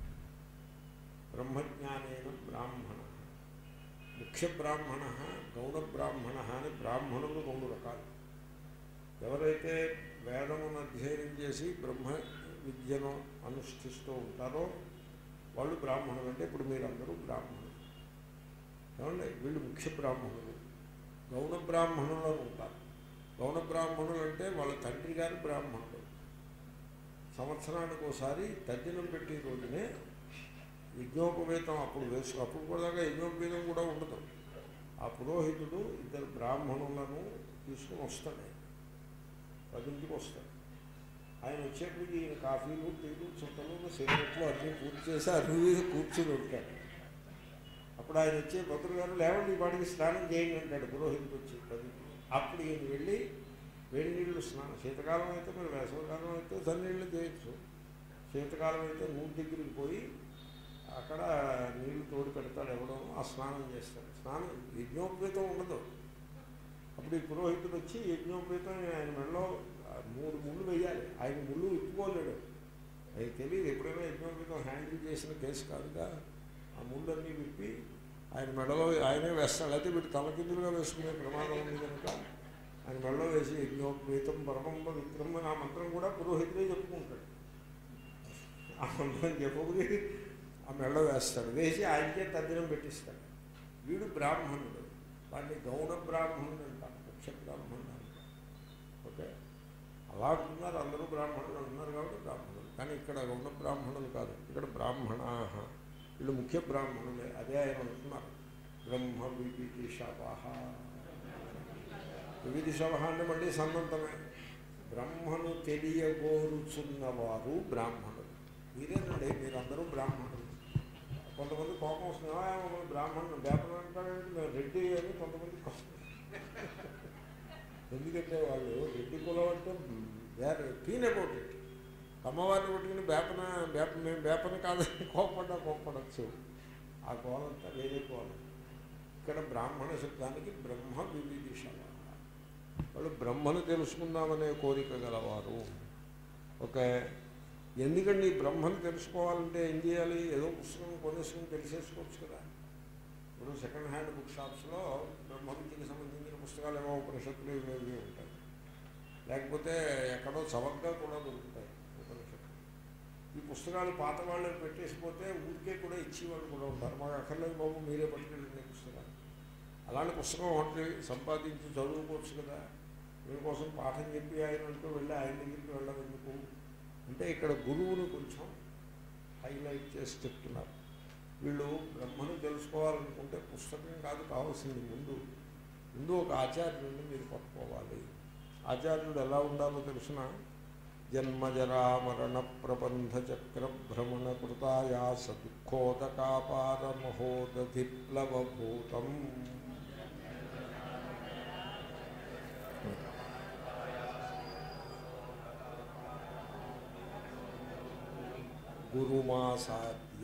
బ్రహ్మజ్ఞానేన బ్రాహ్మణ, ముఖ్య బ్రాహ్మణ, గౌణ బ్రాహ్మణ అని బ్రాహ్మణులు రెండు రకాలు. ఎవరైతే వేదమును అధ్యయనం చేసి బ్రహ్మ విద్యను అనుష్ఠిస్తూ ఉంటారో వాళ్ళు బ్రాహ్మణులు. అంటే ఇప్పుడు మీరందరూ బ్రాహ్మణులు ఏమండి, వీళ్ళు ముఖ్య బ్రాహ్మణులు. గౌణ బ్రాహ్మణులు అని ఉంటారు. గౌణ బ్రాహ్మణులు అంటే వాళ్ళ తండ్రి గారి బ్రాహ్మణులు. సంవత్సరానికి ఒకసారి తద్దినం పెట్టే రోజునే యజ్ఞోపవేతం అప్పుడు వేసు అప్పుడు కూడా యజ్ఞోపవేతం కూడా ఉండదు. ఆ పురోహితుడు ఇద్దరు బ్రాహ్మణులను తీసుకుని వస్తాడు, పదింటికి వస్తాడు. ఆయన వచ్చేప్పటికి ఈయన కాఫీలు టీలు చుట్టలు సిగరెట్లు అన్నీ పూర్తి చేసి అరుగు మీద కూర్చుని ఉంటాడు. అప్పుడు ఆయన వచ్చే భద్రుడు గారు లేవండి వాడికి స్నానం చేయండి అంటాడు పురోహితుడు వచ్చి పదింటికి. అప్పుడు ఈయన వెళ్ళి వేడి నీళ్ళు స్నానం, శీతకాలం అయితే మరి వేసవకాలం అయితే చన్నీళ్ళు చేయొచ్చు, శీతకాలం అయితే నూనె దగ్గరికి పోయి అక్కడ నీళ్లు తోడు పెడతాడు ఎవడో, ఆ స్నానం చేస్తాడు. స్నానం యజ్ఞోపేతం ఉండదు. అప్పుడు ఈ పురోహితుడు వచ్చి యజ్ఞోపేతం ఆయన మెడలో మూడు ముళ్ళు వేయాలి. ఆయన ముళ్ళు విప్పుకోలేడు, ఆయనకు తెలియదు. ఎప్పుడైనా యజ్ఞోపేతం హ్యాండిల్ చేసిన కేసు కాదుగా. ఆ ముళ్ళన్నీ విప్పి ఆయన మెడలో ఆయనే వేస్తాడు. అయితే వీటి తలకిందులుగా వేసుకునే ప్రమాదం ఉంది కనుక ఆయన మెడలో వేసి యజ్ఞోపేతం పరమం విక్రమ ఆ మంత్రం కూడా పురోహితుడే చెప్పుకుంటాడు. ఆ మంత్రం చెప్పబోయి ఆ మెడలో వేస్తాడు, వేసి ఆయనకే తద్దినం పెట్టిస్తాడు. వీడు బ్రాహ్మణుడు, వాడిని గౌణ బ్రాహ్మణుడు అంటారు, ముఖ్య బ్రాహ్మణుడు అంటారు. ఓకే, అలా అంటున్నారు. అందరూ బ్రాహ్మణులు అంటున్నారు కాబట్టి బ్రాహ్మణులు. కానీ ఇక్కడ గౌణ బ్రాహ్మణులు కాదు, ఇక్కడ బ్రాహ్మణ, వీళ్ళు ముఖ్య బ్రాహ్మణులే. అదే ఆయన అంటున్నారు బ్రహ్మ వివిధిషవ. వివిధిషవ అంటే మళ్ళీ సన్నంతమే. బ్రహ్మను తెలియగోరుచున్నవారు బ్రాహ్మణులు. మీరేనండి, మీరందరూ బ్రాహ్మణులు. కొంతమంది కోపం వస్తుంది, బ్రాహ్మణులు వ్యాపారం అంటారంటే మేము రెడ్డి అని కొంతమంది. ఎందుకంటే వాళ్ళు రెడ్డి కులం అంటే వేరే క్లీన్ అబౌట్ ఇట్. అమ్మవారిని పట్టుకుని వేపన వేప మేము వేపన కాదని కోపడ్డా కోపడచ్చు. ఆ గోలంతా వేరే గోలం. ఇక్కడ బ్రాహ్మణ శబ్దానికి బ్రహ్మ వివిధిషవ, వాళ్ళు బ్రహ్మను తెలుసుకుందామనే కోరిక గలవారు. ఓకే, ఎందుకండి బ్రహ్మను తెలుసుకోవాలంటే ఏం చేయాలి? ఏదో పుస్తకం కొనేసుకుని తెలిసేసుకోవచ్చు కదా. ఇప్పుడు సెకండ్ హ్యాండ్ బుక్ షాప్స్లో బ్రహ్మ విద్యకి సంబంధించిన పుస్తకాలు ఏమో ఉపనిషత్తులు ఇవి ఉంటాయి, లేకపోతే ఎక్కడో చవకగా కూడా దొరుకుతాయి ఉపనిషత్తులు. ఈ పుస్తకాలు పాత వాళ్ళు పెట్టేసిపోతే ఊరికే కూడా ఇచ్చేవాళ్ళు కూడా ఉంటారు. మాకు అక్కర్లేదు బాబు, మీరే పట్టుకెళ్ళిన పుస్తకాలు. అలాంటి పుస్తకం ఒకటి సంపాదించి చదువుకోవచ్చు కదా. దీనికోసం పాఠం చెప్పి ఆయన అంటూ వెళ్ళి ఆయన దగ్గరికి వెళ్ళవెందుకు అంటే ఇక్కడ గురువును కొంచెం హైలైట్ చేసి చెప్తున్నారు. వీళ్ళు బ్రహ్మను తెలుసుకోవాలనుకుంటే పుస్తకం కాదు కావాల్సింది, ముందు ముందు ఒక ఆచార్యుడిని మీరు పట్టుకోవాలి. ఆచార్యుడు ఎలా ఉండాలో తెలిసిన జన్మజరా మరణ ప్రబంధ చక్ర భ్రమణ కృతాయాస దుఃఖోదకాపార మహోదధిప్లవభూతం. గురుమాసాద్య,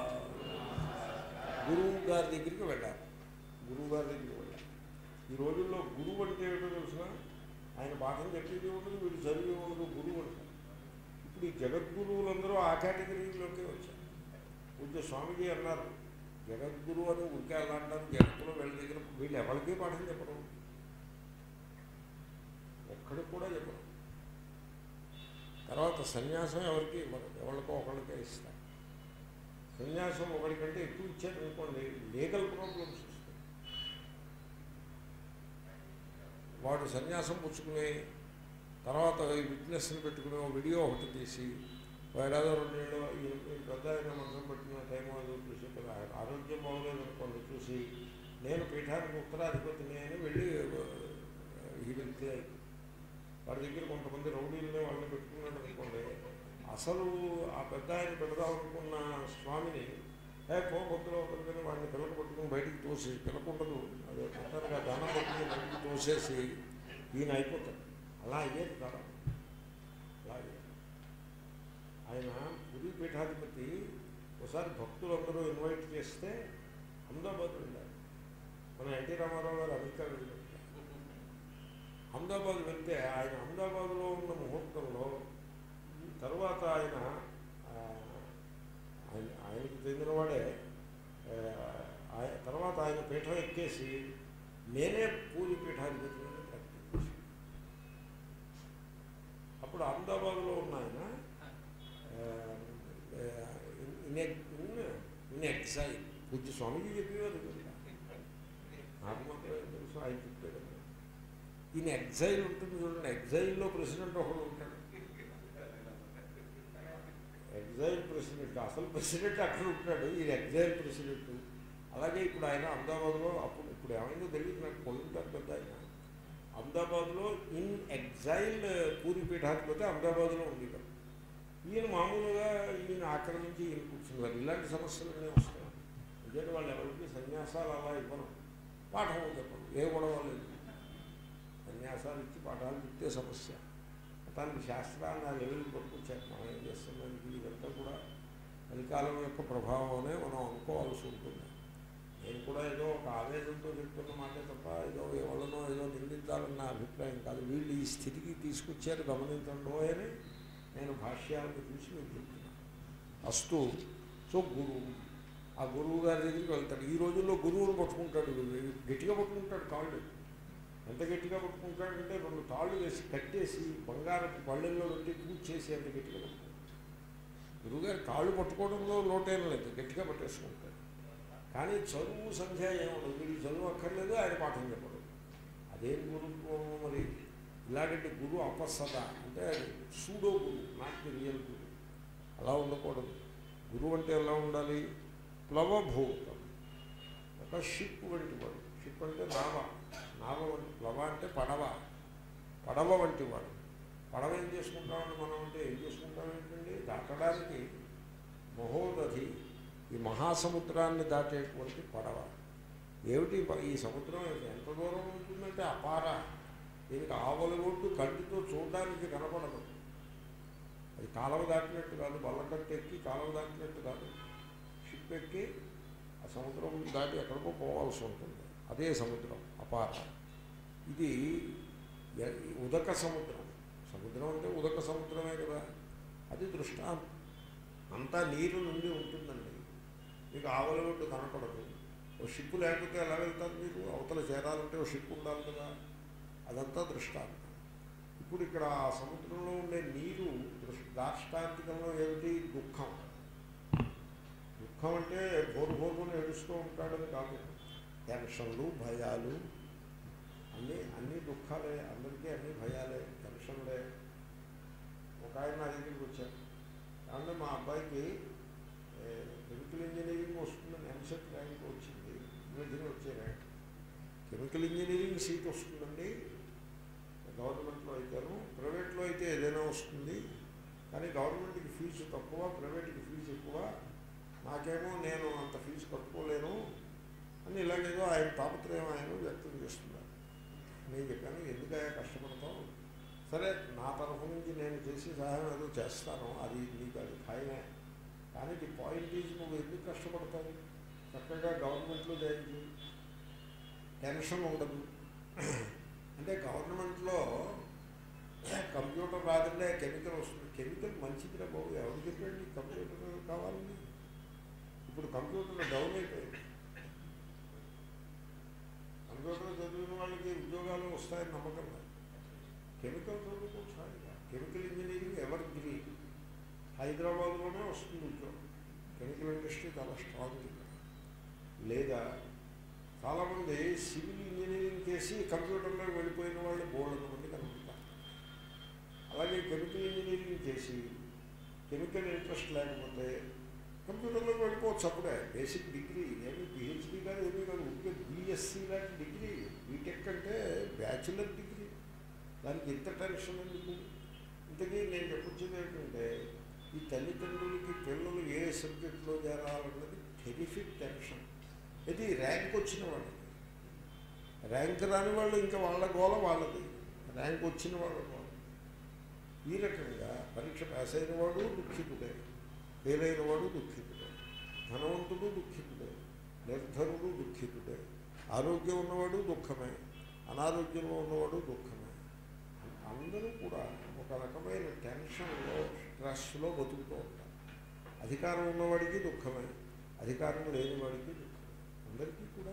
గురువు గారి దగ్గరికి వెళ్ళాలి. గురువు గారి దగ్గరికి వెళ్ళాలి. ఈ రోజుల్లో గురువు అంటే ఏమిటో తెలిసిన, ఆయన పాఠం చెప్పేది ఉండదు, వీడు చదివి ఉండదు, గురువు అంటారు. ఇప్పుడు ఈ జగద్గురువులందరూ ఆ కేటగిరీలోకి వచ్చారు. పూజ్య స్వామిజీ అన్నారు, జగద్గురు అని ఉరికే అలా అంటారు, జగత్తులో వీళ్ళ దగ్గర వీళ్ళు ఎవరికీ పాఠం చెప్పడం, ఒక్కడికి కూడా చెప్పడం. తర్వాత సన్యాసం ఎవరికి ఇవ్వరు, ఎవరికో ఒకరికే ఇస్తారు. సన్యాసం ఒకరికంటే ఎక్కువ ఇచ్చారు అనుకోండి, లీగల్ ప్రాబ్లమ్స్ వస్తాయి. వాడు సన్యాసం పుచ్చుకుని తర్వాత ఈ విట్నెస్ని పెట్టుకుని ఒక వీడియో ఒకటి తీసి ఏడాదో రెండేళ్ళు ఈ పెద్ద ఆయన మంచం పెట్టిన టైం ఏదో చూసి కదా ఆరోగ్యం బాగోలేదు అనుకోండి, చూసి నేను పీఠానికి ఉత్తరాధిపతిని అని వెళ్ళి ఈ వెళ్తే వాడి దగ్గర కొంతమంది రౌడీలనే వాళ్ళని పెట్టుకున్నాడు అనుకోండి, అసలు ఆ పెద్ద ఆయన పెడదామనుకున్న స్వామిని ఏ పో భక్తులు ఒకరికని వాడిని పిల్లక పట్టుకుని బయటికి తోసి, పిల్లకుండదు అదే మొత్తానికి దానం పట్టుకుని బయటికి తోసేసి ఈయన అయిపోతాడు. అలా అయ్యేది కదా. అలాగే ఆయన పురీ పీఠాధిపతి ఒకసారి భక్తులందరూ ఇన్వైట్ చేస్తే అహ్మదాబాద్ వెళ్ళారు. మన ఎన్టీ రామారావు గారు అమెరికా వెళ్ళారు. అహ్మదాబాద్ వెళ్తే ఆయన అహ్మదాబాద్లో ఉన్న ముహూర్తంలో తర్వాత ఆయన ఆయన ఆయనకు చెందినవాడే తర్వాత ఆయన పీఠం ఎక్కేసి నేనే పూరి పీఠాధిపతిని ప్రకటించాను. అప్పుడు అహ్మదాబాద్లో ఉన్న ఆయన ఇన్ ఇన్ ఎగ్జైల్ పూజ్య స్వామిజీ చెప్పేవారు, నాకు మాత్రమే తెలుసు, ఆయన చెప్పారు. ఈయన ఎగ్జైల్ ఉంటుంది చూడండి, ఎగ్జైల్లో ప్రెసిడెంట్ ఒకడు ఉంటాడు. ఎగ్జైల్ ప్రెసిడెంట్, అసలు ప్రెసిడెంట్ అక్కడ ఉంటాడు, ఈయన ఎగ్జైల్ ప్రెసిడెంట్. అలాగే ఇప్పుడు ఆయన అహ్మదాబాద్లో, అప్పుడు ఇప్పుడు ఏమైందో తెలియదు నాకు, పొందుతారు పెద్ద ఆయన అహ్మదాబాద్లో ఇన్ ఎగ్జైల్ పూరి పీఠాధిపతి అహ్మదాబాద్లో ఉంది కదా. ఈయన మామూలుగా ఈయన ఆక్రమించి ఈయన కూర్చున్నారు. ఇలాంటి సమస్యలన్నీ వస్తాయి. ఎందుకంటే వాళ్ళు ఎవరికి సన్యాసాలు అలా ఇవ్వరు, పాఠం చెప్పరు, ఏ గొడవ లేదు. సన్యాసాలు ఇచ్చి పాఠాలు చెప్తే సమస్య. దానికి శాస్త్రాన్ని ఆ లెవెల్కి పట్టుకొచ్చారు. మనం ఏం చేస్తున్నానికి ఇదంతా కూడా కలికాలం యొక్క ప్రభావమే మనం అనుకోవాల్సి ఉంటుంది. నేను కూడా ఏదో ఒక ఆవేదనతో చెప్తున్న మాటే తప్ప ఏదో ఎవరినో ఏదో నిందించాలన్న అభిప్రాయం కాదు. వీళ్ళు ఈ స్థితికి తీసుకొచ్చారు గమనించండి అని నేను భాష్యాలను చూసి మీకు చెప్తున్నాను. అస్తు. సో గురువు, ఆ గురువు గారి దగ్గరికి వెళ్తాడు. ఈ రోజుల్లో గురువును పట్టుకుంటాడు, గట్టిగా పట్టుకుంటాడు కాళ్ళు. ఎంత గట్టిగా పట్టుకుంటాడంటే రెండు తాళ్ళు వేసి కట్టేసి బంగారపు పళ్ళెల్లో పెట్టి పూజ చేసి అంత గట్టిగా పట్టుకుంటాడు. గురువుగారు కాళ్ళు పట్టుకోవడంలో లోటేం లేదు, గట్టిగా పట్టేసుకుంటాడు. కానీ చదువు సంధ్య ఏముండదు, వీడికి చదువు అక్కర్లేదు, ఆయన పాఠం చెప్పడం. అదేం గురుత్వం మరి? ఇలాంటి గురువు అపస్సద అంటే సూడో గురువు, నాట్ ది రియల్ గురువు. అలా ఉండకూడదు. గురువు అంటే ఎలా ఉండాలి? ప్లవభూతం, ఒక షిప్ వంటి వాడు. షిప్ అంటే నావ, నావ వంటి. ప్లవ అంటే పడవ, పడవ వంటి వాడు. పడవ ఏం చేసుకుంటామండి మనం అంటే ఏం చేసుకుంటాం ఏంటండి? దాటడానికి మహోదధి, ఈ మహాసముద్రాన్ని దాటేటువంటి పడవ. ఏమిటి ఈ సముద్రం ఎంత దూరం ఉంటుందంటే అపార. దీనికి ఆవల ఒడ్డు కంటితో చూడడానికి కనపడదు. అది కాలువ దాటినట్టు కాదు, బల్లకట్టు ఎక్కి కాలువ దాటినట్టు కాదు. షిప్ ఎక్కి ఆ సముద్రం దాటి ఎక్కడికో పోవాల్సి ఉంటుంది. అదే సముద్రం అపార. ఇది ఉదక సముద్రం. సముద్రం అంటే ఉదక సముద్రమే కదా. అది దృష్టాంతం. అంతా నీరు నుండి ఉంటుందండి. మీకు ఆవల ఒడ్డు కనపడదు. ఓ షిప్పు లేకపోతే ఎలా వెళ్తారు మీరు? అవతల చేరాలంటే ఓ షిప్పు ఉండాలి కదా. అదంతా దృష్టాంతం. ఇప్పుడు ఇక్కడ ఆ సముద్రంలో ఉండే నీరు దాష్టాంతికంలో ఏమిటి? దుఃఖం. దుఃఖం అంటే బోరు బోరుని ఏడుస్తూ ఉంటాడని కాదు. టెన్షన్లు, భయాలు, అన్నీ అన్నీ దుఃఖాలే. అందరికీ అన్నీ భయాలే, టెన్షన్లే. ఒక ఆయన నా దగ్గరికి వచ్చారు. అంటే మా అబ్బాయికి కెమికల్ ఇంజనీరింగ్ వస్తుందని ఎంసెట్ ర్యాంక్ వచ్చింది. మధ్యన వచ్చే ర్యాంక్. కెమికల్ ఇంజనీరింగ్ సీట్ వస్తుందండి గవర్నమెంట్లో అయితేను. ప్రైవేట్లో అయితే ఏదైనా వస్తుంది, కానీ గవర్నమెంట్కి ఫీజు తక్కువ, ప్రైవేట్కి ఫీజు ఎక్కువ. నాకేమో నేను అంత ఫీజు కట్టుకోలేను అని ఇలాగేదో ఆయన తాపత్రయం ఆయన వ్యక్తం చేస్తున్నారు. నేను చెప్పాను, ఎందుకయ్యా కష్టపడతావు? సరే, నా తరఫు నుంచి నేను చేసి సహాయం ఏదో చేస్తాను, అది నీకు అది ఖాయమే. కానీ ది పాయింట్ ఈజ్, నువ్వు ఎందుకు కష్టపడతావు? చక్కగా గవర్నమెంట్లో జాయిన్ చేయి, టెన్షన్ ఉండదు. అంటే గవర్నమెంట్లో కంప్యూటర్ రాదంటే కెమికల్ వస్తుంది. కెమికల్ మంచిదిరా బాబు, ఎవరు చెప్పండి కంప్యూటర్ కావాలని? ఇప్పుడు కంప్యూటర్ డౌన్ అయిపోయింది. కంప్యూటర్ చదివిన వాళ్ళకి ఉద్యోగాలు వస్తాయని నమ్మకం లేదు. కెమికల్ చదువుకోవచ్చు హాయిగా. Chemical engineering evergreen. హైదరాబాద్లోనే వస్తుంది ఉద్యోగం. కెమికల్ ఇండస్ట్రీ చాలా స్ట్రాంగ్. లేదా చాలామంది సివిల్ ఇంజనీరింగ్ చేసి కంప్యూటర్లో వెళ్ళిపోయిన వాళ్ళు బోర్డు మంది కనుకుంటారు. అలాగే కెమికల్ ఇంజనీరింగ్ చేసి కెమికల్ ఇంట్రెస్ట్ లేకపోతే కంప్యూటర్లోకి వెళ్ళిపోవచ్చు. అప్పుడే బేసిక్ డిగ్రీ ఏమి పిహెచ్డీ కాదు, ఏమీ కాదు, ఉంటే బీఎస్సీ లాంటి డిగ్రీ. బీటెక్ అంటే బ్యాచులర్ డిగ్రీ. దానికి ఇంత టెన్షన్ ఎందుకు? ఇంతకీ నేను చెప్పొచ్చేది ఏంటంటే, ఈ తల్లిదండ్రులకి పిల్లలు ఏ సబ్జెక్టులో చేరాలన్నది టెరిఫిక్ టెన్షన్. ఇది ర్యాంక్ వచ్చిన వాళ్ళకి. ర్యాంక్ రాని వాళ్ళు ఇంకా వాళ్ళ గోల వాళ్ళది. ర్యాంక్ వచ్చిన వాళ్ళ గోల. ఈ రకంగా పరీక్ష పాస్ అయిన వాడు దుఃఖితుడే, ఫెయిల్ అయిన వాడు దుఃఖితుడే, ధనవంతుడు దుఃఖితుడే, నిర్ధనుడు దుఃఖితుడే, ఆరోగ్యం ఉన్నవాడు దుఃఖమే, అనారోగ్యంలో ఉన్నవాడు దుఃఖమే. అందరూ కూడా ఒక రకమైన టెన్షన్లో, స్ట్రెస్లో బతుకుతూ ఉంటారు. అధికారం ఉన్నవాడికి దుఃఖమే, అధికారం లేని వాడికి దుఃఖమే. అందరికీ కూడా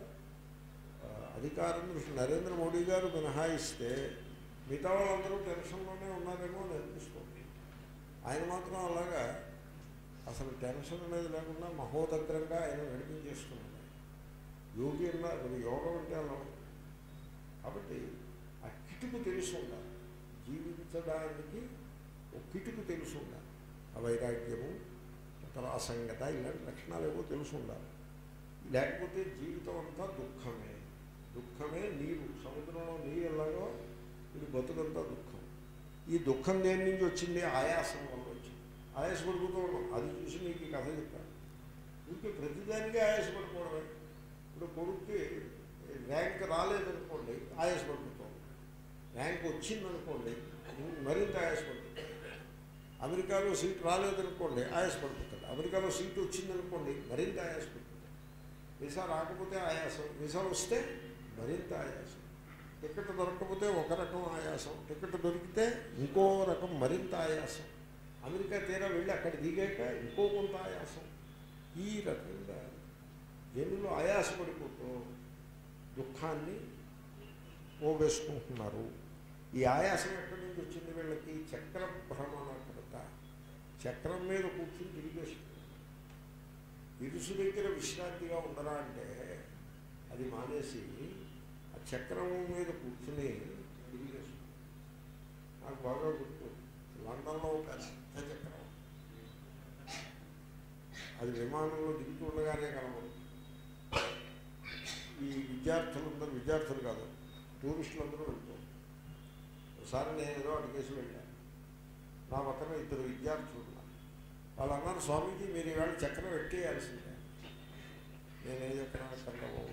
అధికారం నరేంద్ర మోడీ గారు మినహాయిస్తే మిగతా వాళ్ళందరూ టెన్షన్లోనే ఉన్నారేమో అని అనిపిస్తుంది. ఆయన మాత్రం అలాగా అసలు టెన్షన్ అనేది లేకుండా మహోదగ్రంగా ఆయన నడిపించేస్తున్నాడు. యోగి అన్న మరి యోగం అంటే అలా. కాబట్టి ఆ కిటుకు తెలుసు ఉండాలి. జీవించడానికి ఒక కిటుకు తెలుసు ఉండాలి. ఆ వైరాగ్యము, అసంగత, ఇలాంటి లక్షణాలు ఏవో తెలుసు ఉండాలి. లేకపోతే జీవితం అంతా దుఃఖమే. దుఃఖమే నీరు. సముద్రంలో నీరు ఎలాగో ఇది బతుకంతా దుఃఖం. ఈ దుఃఖం దేని నుంచి వచ్చింది? ఆయాసం వల్ల వచ్చింది. ఆయాసపడిపోతూ ఉన్నాం. అది చూసి నీకు కథ చెప్తాను. ఇంకే ప్రతిదానికి ఆయాసపడిపోవడమే. ఇప్పుడు కొడుక్కి ర్యాంక్ రాలేదనుకోండి, ఆయాసపడిపోతాం. ర్యాంక్ వచ్చిందనుకోండి, మరింత ఆయాసపడుతుంది. అమెరికాలో సీట్ రాలేదనుకోండి, ఆయాసపడిపోతాడు. అమెరికాలో సీట్ వచ్చిందనుకోండి, మరింత ఆయాసపడుతుంది. వీసా రాకపోతే ఆయాసం, వీసా వస్తే మరింత ఆయాసం. టికెట్ దొరకకపోతే ఒక రకం ఆయాసం, టికెట్ దొరికితే ఇంకో రకం మరింత ఆయాసం. అమెరికా తీరా వెళ్ళి అక్కడ దిగాక ఇంకో కొంత ఆయాసం. ఈ రకంగా జనులు ఆయాసపడిపోతూ దుఃఖాన్ని పోగేసుకుంటున్నారు. ఈ ఆయాసం ఎక్కడి నుంచి వచ్చింది వీళ్ళకి? చక్ర భ్రమణకృత. చక్రం మీద కూర్చుని తిరిగేస్తుంది. ఇరుసు దగ్గర విశ్రాంతిగా ఉండరా అంటే అది మానేసి ఆ చక్రం మీద కూర్చుని తిరిగేస్తుంది. నాకు బాగా గుర్తు, లండన్లో పెద్ద చక్రం, అది విమానంలో దిగుతుండగానే కలవదు. ఈ విద్యార్థులందరూ, విద్యార్థులు కాదు టూరిస్టులందరూ వెళ్తారు. ఒకసారి నేను ఏదో అడిగేసి వెళ్ళాను. నా పక్కన ఇద్దరు విద్యార్థులు ఉన్నారు. వాళ్ళు అన్నారు, స్వామీజీ మీరు ఈవేళ చక్రం ఎక్కేయాల్సిందే. నేనేం చక్రం ఎక్కడవు.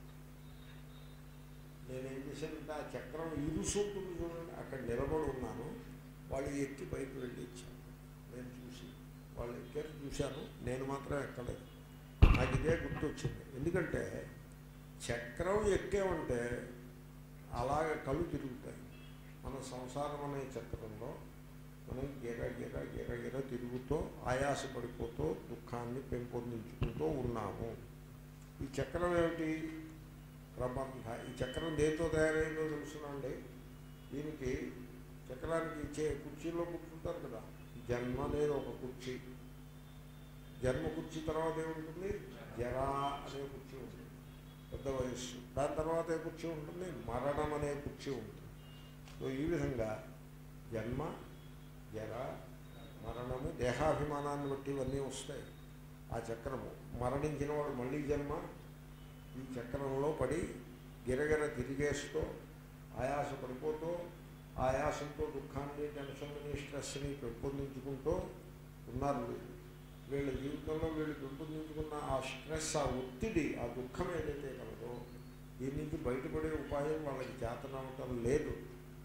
నేనేం చేశానంటే ఆ చక్రం ఇరుసు ఉంటుంది చూడండి, అక్కడ నిలబడి ఉన్నాను. వాళ్ళు ఎక్కి పైకి వెళ్ళి ఇచ్చాను. నేను చూసి వాళ్ళు ఎక్కారు చూశాను, నేను మాత్రం ఎక్కలేదు. నాకు ఇదే గుర్తొచ్చింది. ఎందుకంటే చక్రం ఎక్కేమంటే అలాగే కళ్ళు తిరుగుతాయి. మన సంసారం అనే చక్రంలో మనం గిర గిర గిర గిర తిరుగుతూ ఆయాసపడిపోతూ దుఃఖాన్ని పెంపొందించుకుంటూ ఉన్నాము. ఈ చక్రం ఏమిటి? ప్రబంధ. ఈ చక్రం దేంతో తయారైందో తెలుసునండి. దీనికి చక్రానికి ఇచ్చే కుర్చీలో కూర్చుంటారు కదా, జన్మ అనేది ఒక కుర్చీ. జన్మ కుర్చీ తర్వాత ఏముంటుంది? జరా అనే కుర్చీ ఉంటుంది, పెద్ద వయస్సు. దాని తర్వాత ఏ కుర్చీ ఉంటుంది? మరణం అనే కుర్చీ ఉంటుంది. సో ఈ విధంగా జన్మ, జర, మరణము, దేహాభిమానాన్ని బట్టి ఇవన్నీ వస్తాయి. ఆ చక్రము మరణించిన వాడు మళ్ళీ జన్మ ఈ చక్రంలో పడి గిరగిర తిరిగేస్తూ ఆయాస పడిపోతూ ఆయాసంతో దుఃఖాన్ని, టెన్షన్ని, స్ట్రెస్ని పెంపొందించుకుంటూ ఉన్నారు వీళ్ళు. వీళ్ళ జీవితంలో వీళ్ళు పెంపొందించుకున్న ఆ స్ట్రెస్, ఆ ఒత్తిడి, ఆ దుఃఖం ఏదైతే కలదో దీని నుంచి బయటపడే ఉపాయం వాళ్ళకి చేతనవటం లేదు.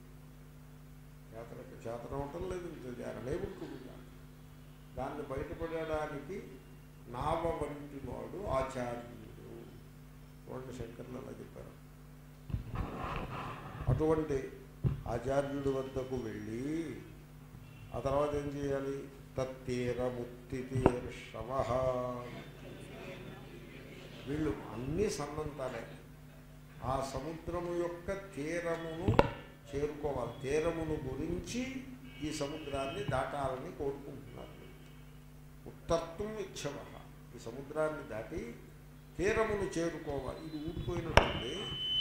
చేతన చేతనవటం లేదు. అనేబుల్గా దాన్ని బయటపడడానికి నావ వంటి వాడు ఆచార్యుడు. చూడండి, శంకర్లు అలా చెప్పారు. అటువంటి ఆచార్యుడి వద్దకు వెళ్ళి ఆ తర్వాత ఏం చేయాలి? తత్తీరముక్తి తీర్షవ. వీళ్ళు అన్నీ సన్నంతాలే. ఆ సముద్రము యొక్క తీరమును చేరుకోవాలి. తీరమును గురించి ఈ సముద్రాన్ని దాటాలని కోరుకుంటున్నారు. ఉత్తర్తుం ఇచ్చవ. ఈ సముద్రాన్ని దాటి తీరమును చేరుకోవాలి. ఇది ఊడిపోయినట్టుంది.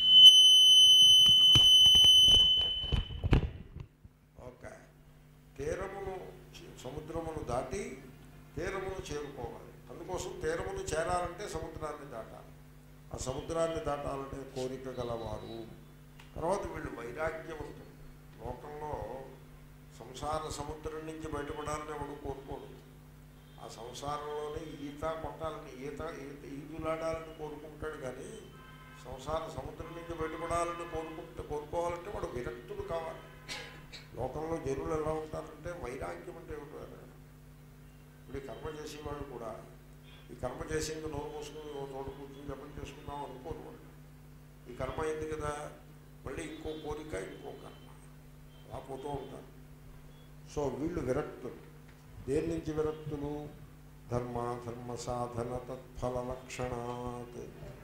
ఓకే, తీరమును సముద్రమును దాటి తీరమును చేరుకోవాలి. అందుకోసం తీరమును చేరాలంటే సముద్రాన్ని దాటాలి. ఆ సముద్రాన్ని దాటాలంటే కోరిక గలవారు. తర్వాత వీళ్ళు వైరాగ్యవంతులు. లోకంలో సంసార సముద్రం నుంచి బయటపడాలని ఎవడు కోరుకోడు. ఆ సంసారంలోనే ఈత కొట్టాలని, ఈత ఈదులాడాలని కోరుకుంటాడు. కానీ సంసార సముద్రం నుంచి బయటపడాలని కోరుకుంటే కోరుకోవాలంటే వాడు విరక్తుడు కావాలి. లోకంలో జనులు ఎలా ఉంటారంటే వైరాగ్యం అంటే ఉంటారు. ఇప్పుడు కర్మ చేసేవాళ్ళు కూడా ఈ కర్మ చేసేందుకు నోరు మూసుకుని నోటు కూర్చుని జపం చేసుకుందాం అనుకోరు వాళ్ళు. ఈ కర్మ అయింది కదా, మళ్ళీ ఇంకో కోరిక, ఇంకో కర్మ, అలా పోతూ ఉంటారు. సో వీళ్ళు విరక్తులు. దేని నుంచి విరక్తులు? ధర్మ ధర్మ సాధన తత్ఫల లక్షణాత్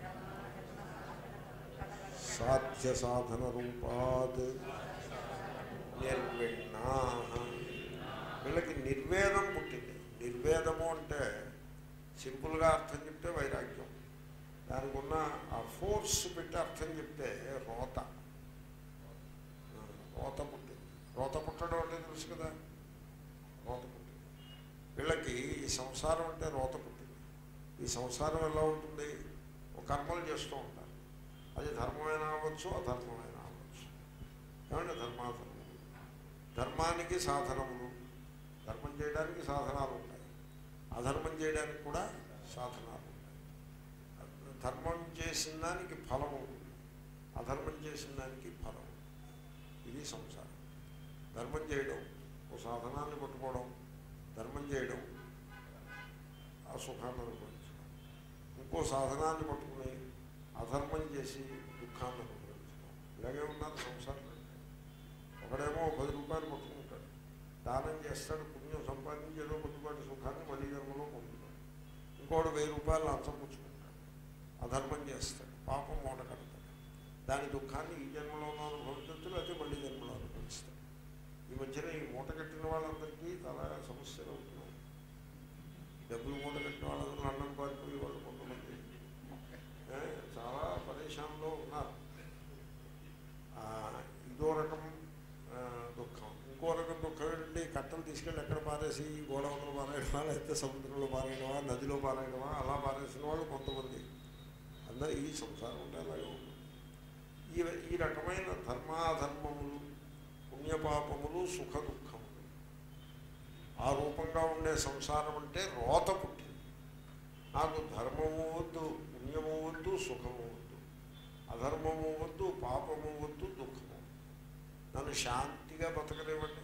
సాధ్య సాధన రూపాత్ నిర్విణ్ణా. వీళ్ళకి నిర్వేదం పుట్టింది. నిర్వేదము అంటే సింపుల్గా అర్థం చెప్తే వైరాగ్యం, దానికి ఉన్న ఆ ఫోర్స్ పెట్టి అర్థం చెప్తే రోత. రోత పుట్టింది. రోత పుట్టడం అంటే తెలుసు కదా, రోత పుట్టింది. వీళ్ళకి ఈ సంసారం అంటే రోత పుట్టింది. ఈ సంసారం ఎలా ఉంటుంది? ఒక కర్మలు చేస్తూ ఉంటారు. అది ధర్మమైనా అవ్వచ్చు, అధర్మమైనా అవ్వచ్చు. ఏమంటే ధర్మాధర్మం. ధర్మానికి సాధనములు, ధర్మం చేయడానికి సాధనాలు ఉంటాయి, అధర్మం చేయడానికి కూడా సాధనాలు ఉంటాయి. ధర్మం చేసిన దానికి ఫలం ఉంటుంది, అధర్మం చేసిన దానికి ఫలం. ఇది సంసారం. ధర్మం చేయడం, ఓ సాధనాన్ని పట్టుకోవడం, ధర్మం చేయడం, ఆ సుఖాన్ని అనుభవించడం. ఇంకో సాధనాన్ని పట్టుకుని అధర్మం చేసి దుఃఖాన్ని అనుభవించడం. ఇలాగే ఉన్నారు సంసారం. ఒకడేమో పది రూపాయలు పట్టుకుంటాడు, దానం చేస్తాడు, పుణ్యం సంపాదించి ఏదో కొద్దిపాటి సుఖాన్ని మళ్ళీ ధర్మంలో పొందుతాడు. ఇంకోటి వెయ్యి రూపాయలు లంచం పుచ్చుకుంటాడు, అధర్మం చేస్తాడు, పాపం మూట కడతాడు. దాని దుఃఖాన్ని ఈ జన్మలోనూ అనుభవించవచ్చు, లేకపోతే మళ్ళీ జన్మలో అనుభవిస్తాడు. ఈ మధ్యన ఈ మూట కట్టిన వాళ్ళందరికీ చాలా సమస్యలు అవుతున్నాయి. డబ్బులు మూట కట్టిన వాళ్ళందరూ లండన్ పారిపోయి వాళ్ళు కొంతమంది చాలా పరేషాన్లో ఉన్నారు. ఇదో రకం దుఃఖం. ఇంకో రకం దుఃఖం ఏంటంటే కట్టలు తీసుకెళ్ళి ఎక్కడ పారేసి గోడవతలు పారాయడమా, లేకపోతే సముద్రంలో పారాయడమా, నదిలో పారాయడమా, అలా పారేసిన వాళ్ళు కొంతమంది. అందరూ ఈ సంసారం ఉంటే అలాగే ఉంటుంది. ఈ ఈ రకమైన ధర్మాధర్మములు, పుణ్యపాపములు, సుఖ దుఃఖములు, ఆ రూపంగా ఉండే సంసారం అంటే రోత పుట్టింది. నాకు ధర్మము వద్దు, పుణ్యము వద్దు, సుఖము వద్దు, అధర్మము వద్దు, పాపము వద్దు, దుఃఖము. నన్ను శాంతిగా బతకలేవండి.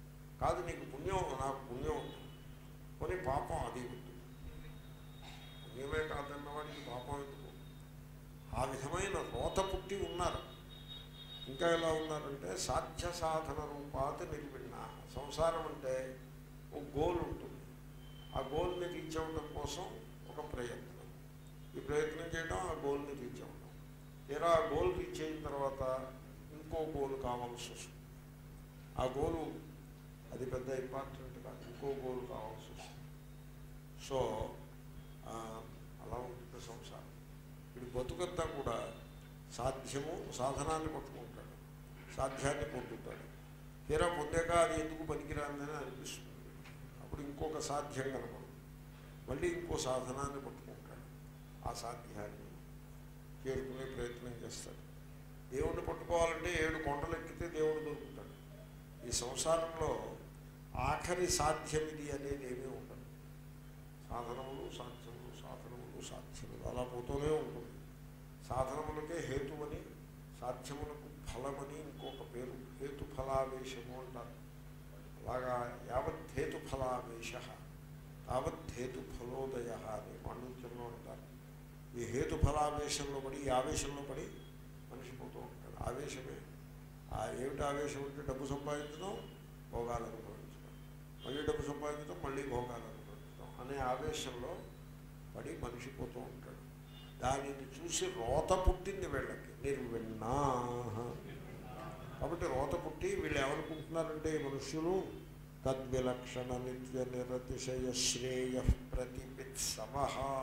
కాదు, నీకు పుణ్యం, నాకు పుణ్యం వద్దు, కొని పాపం అది వద్దు. పుణ్యమే కాదన్న వాడికి పాపం ఎందుకు? ఆ విధమైన రోత పుట్టి ఉన్నారు. ఇంకా ఎలా ఉన్నారంటే సాధ్య సాధన రూపాత్ నిర్విణ. సంసారం అంటే ఒక గోల్ ఉంటుంది. ఆ గోల్ని రీచ్ అవ్వడం కోసం ఒక ప్రయత్నం. ఈ ప్రయత్నం చేయడం ఆ గోల్ని రీచ్ అవ్వడం. తీరా ఆ గోల్ రీచ్ అయిన తర్వాత ఇంకో గోల్ కావాల్సి వస్తుంది. ఆ గోలు అది పెద్ద ఇంపార్టెంట్ కాదు, ఇంకో గోల్ కావాల్సి వస్తుంది. సో అలా ఉంటుంది సంసారం. ఇప్పుడు బతుకంతా కూడా సాధ్యము సాధనాన్ని పట్టుకుంటాడు, సాధ్యాన్ని పొందుతాడు. తీరా పొందాక అది ఎందుకు పనికిరాందని అనిపిస్తుంది. అప్పుడు ఇంకొక సాధ్యం కనపడు, మళ్ళీ ఇంకో సాధనాన్ని పట్టుకుంటాడు, ఆ సాధ్యాన్ని చేరుకునే ప్రయత్నం చేస్తాడు. దేవుడిని పట్టుకోవాలంటే ఏడు కొండలు ఎక్కితే దేవుడు దొరుకుతాడు. ఈ సంసారంలో ఆఖరి సాధ్యం ఇది అనేది ఏమీ ఉండదు. సాధనములు సాధ్యములు సాధనములు సాధ్యములు అలా పోతూనే ఉంటుంది. సాధనములకే హేతువని, సాధ్యములకు ఫలమని ఇంకొక పేరు, హేతుఫలావేశము అంటారు. అలాగా యావద్ధేతుఫలావేశ తావద్ధేతుఫలోదయ అని పాండిత్యంలో అంటారు. ఈ హేతుఫలావేశంలో పడి, ఈ ఆవేశంలో పడి మనిషి పోతూ ఉంటాడు. ఆవేశమే ఆ ఏమిటి ఆవేశం అంటే డబ్బు సంపాదించడం, భోగాలు అనుభవించడం, మళ్ళీ డబ్బు సంపాదించడం, మళ్ళీ భోగాలు అనుభవించడం అనే ఆవేశంలో పడి మనిషి పోతూ ఉంటాడు. దానిని చూసి రోత పుట్టింది వీళ్ళకి, నిర్విన్నా. కాబట్టి రోత పుట్టి వీళ్ళు ఏమనుకుంటున్నారంటే మనుష్యులు తద్విలక్షణ నిత్య నిరతిశయ శ్రేయ ప్రతిపిత్సవ.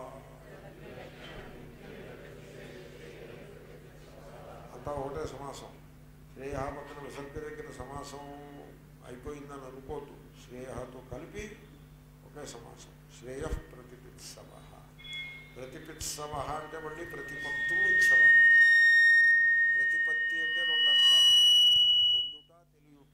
అంతా ఒకటే సమాసం. శ్రేయ పక్కన విసర్గ దగ్గర సమాసం అయిపోయిందని అనుకోదు. శ్రేయతో కలిపి ఒకే సమాసం. శ్రేయ ప్రతిపిత్సవ. ప్రతిపిత్సవ అంటే మళ్ళీ ప్రతిపత్తు ఇత్సవ. ప్రతిపత్తి అంటే రెండు అర్థాలు, పొందుట తెలియట.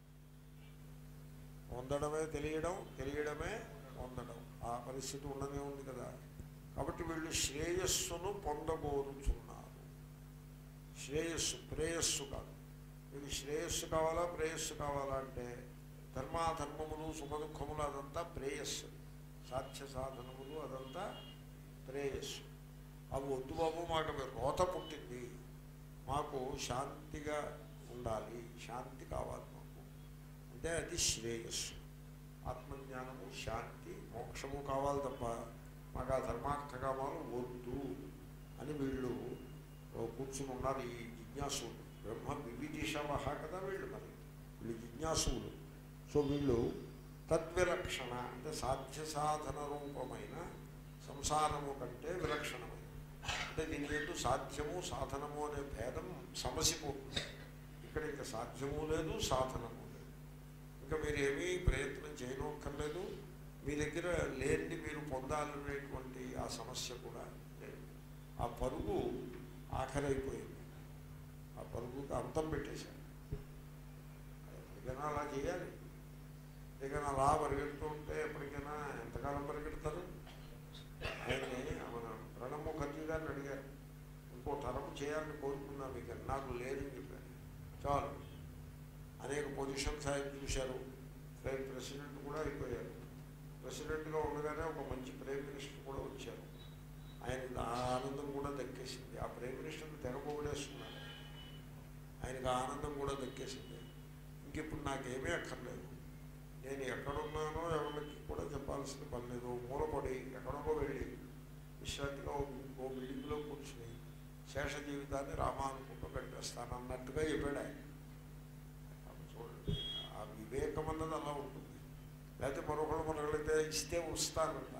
పొందడమే తెలియడం, తెలియడమే పొందడం. ఆ పరిస్థితి ఉండనే ఉంది కదా. కాబట్టి వీళ్ళు శ్రేయస్సును పొందబోతున్నారు. శ్రేయస్సు ప్రేయస్సు కాదు. మీకు శ్రేయస్సు కావాలా ప్రేయస్సు కావాలా అంటే ధర్మాధర్మములు సుఖదుఖములు అదంతా ప్రేయస్సు, సాధ్య సాధనములు అదంతా ప్రేయస్సు. అవి వద్దు బాబు, మాకు రోత పుట్టింది, మాకు శాంతిగా ఉండాలి, శాంతి కావాలి మాకు అంటే అది శ్రేయస్సు. ఆత్మజ్ఞానము, శాంతి, మోక్షము కావాలి తప్ప మాకు ఆ ధర్మార్థకామాలు వద్దు అని వీళ్ళు కూర్చుని ఉన్నారు. ఈ జిజ్ఞాసులు బ్రహ్మ వివిధిషవహ కదా వీళ్ళు. మరి వీళ్ళు జిజ్ఞాసులు. సో వీళ్ళు తద్విలక్షణ అంటే సాధ్య సాధన రూపమైన సంసారము కంటే విలక్షణమైన, అంటే దీని ఎందు సాధ్యము సాధనము అనే భేదం సమసిపోతుంది. ఇక్కడ ఇంకా సాధ్యము లేదు, సాధనము లేదు. ఇంకా మీరు ఏమీ ప్రయత్నం చేయనక్కర్లేదు. మీ దగ్గర లేనిది మీరు పొందాలనేటువంటి ఆ సమస్య కూడా లేదు. ఆ పరుగు ఆఖరైపోయింది. ఆ పరుగుకి అంతం పెట్టేశారు. ఎప్పటికైనా అలా చేయాలి. ఎప్పటికైనా అలా పరిగెడుతూ ఉంటే ఎప్పటికైనా ఎంతకాలం పరిగెడతారు? ఆయన్ని మన ప్రణబ్ ముఖర్జీ గారిని అడిగారు, ఇంకో తరం చేయాలని కోరుకున్నా మీకు, నాకు లేదని చెప్పారు. చాలు. అనేక పొజిషన్స్ ఆయన చూశారు. ప్రైమ్ ప్రెసిడెంట్ కూడా అయిపోయారు. ప్రెసిడెంట్గా ఉండగానే ఒక మంచి ప్రైమ్ మినిస్టర్ కూడా వచ్చారు. ఆయనకు ఆనందం కూడా దక్కేసింది. ఆ ప్రైమ్ మినిస్టర్ని తెగపోగడేస్తున్నారు. ఆయనకు ఆనందం కూడా దక్కేసింది. ఇంకెప్పుడు నాకేమీ అక్కర్లేదు, నేను ఎక్కడున్నానో ఎవరికి కూడా చెప్పాల్సిన పని లేదు. మూలపడి ఎక్కడికో వెళ్ళి విశ్రాంతిగా ఓ బిల్డింగ్లో కూర్చుని శేష జీవితాన్ని రామానుకుంటూ గడిపేస్తాను అన్నట్టుగా చెప్పాడు ఆయన. చూడండి, ఆ వివేకం అన్నది అలా ఉంటుంది. లేకపోతే మరొకళ్ళు మనకైతే ఇస్తే వస్తానంటారు.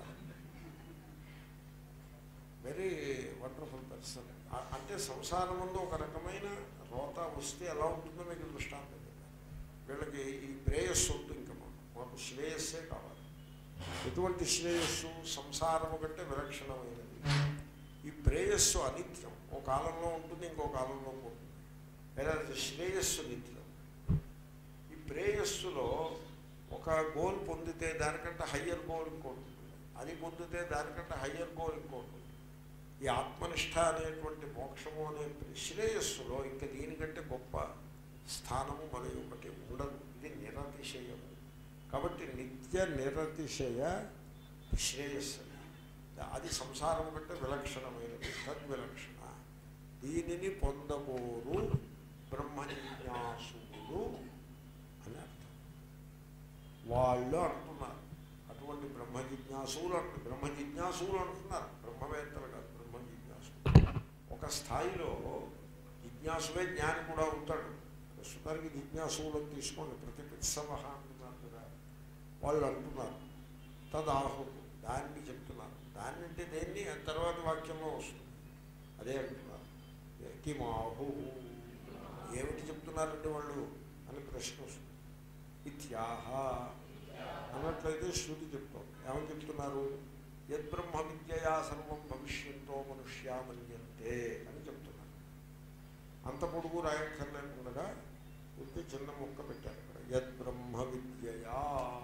Very wonderful person. అంటే సంసారం ముందు ఒక రకమైన రోత వస్తే ఎలా ఉంటుందో మీకు దృష్టాంతం. వీళ్ళకి ఈ ప్రేయస్సు ఉంటుంది. ఇంకా మాకు శ్రేయస్సే కావాలి. ఎటువంటి శ్రేయస్సు? సంసారము కంటే విలక్షణమైనది. ఈ ప్రేయస్సు అనిత్యం, ఓ కాలంలో ఉంటుంది, ఇంకో కాలంలో పోతుంది. లేదా శ్రేయస్సు నిత్యం. ఈ ప్రేయస్సులో ఒక గోల్ పొందితే దానికంటే హయ్యర్ గోల్ ఇంకోటి, అది పొందితే దానికంటే హయ్యర్ గోల్ ఇంకోటి. ఈ ఆత్మనిష్ట అనేటువంటి మోక్షము అనే శ్రేయస్సులో ఇంకా దీనికంటే గొప్ప స్థానము మరి ఒకటి ఉండదు. ఇది నిరతిశయము. కాబట్టి నిత్య నిరతిశయ శ్రేయస్సు. అది సంసారం కంటే విలక్షణమైనది, తద్విలక్షణ. దీనిని పొందబోరు బ్రహ్మ జిజ్ఞాసులు అని అర్థం. వాళ్ళు అంటున్నారు, అటువంటి బ్రహ్మ జిజ్ఞాసులు అంటు బ్రహ్మ జిజ్ఞాసులు అంటున్నారు, బ్రహ్మవేత్తలు కాదు, బ్రహ్మ జిజ్ఞాసులు. ఒక స్థాయిలో జిజ్ఞాసువే జ్ఞాని కూడా ఉంటాడు. ప్రస్తుతానికి జిజ్ఞాసులను తీసుకోండి, ప్రతిపిత్సవ అంటున్నారు కదా. వాళ్ళు అంటున్నారు తదాహు, దాన్ని చెప్తున్నారు. దాన్ని అంటే దేన్ని తర్వాత వాక్యంలో వస్తుంది, అదే అంటున్నారు. కిమాహు, ఏమిటి చెప్తున్నారంటే వాళ్ళు అని ప్రశ్న వస్తుంది. ఇత్యాహ అన్నట్లయితే శృతి చెప్తాం. ఏమని చెప్తున్నారు? యద్బ్రహ్మ విద్యయా సర్వం భవిష్యంతో మనుష్యా మన్యంతే అని చెప్తున్నారు. అంత పొడుగు రాయక్కర్లేకుండా ఉంటే చిన్న ముక్క పెట్టారు ఇక్కడ. యద్బ్రహ్మ విద్యయా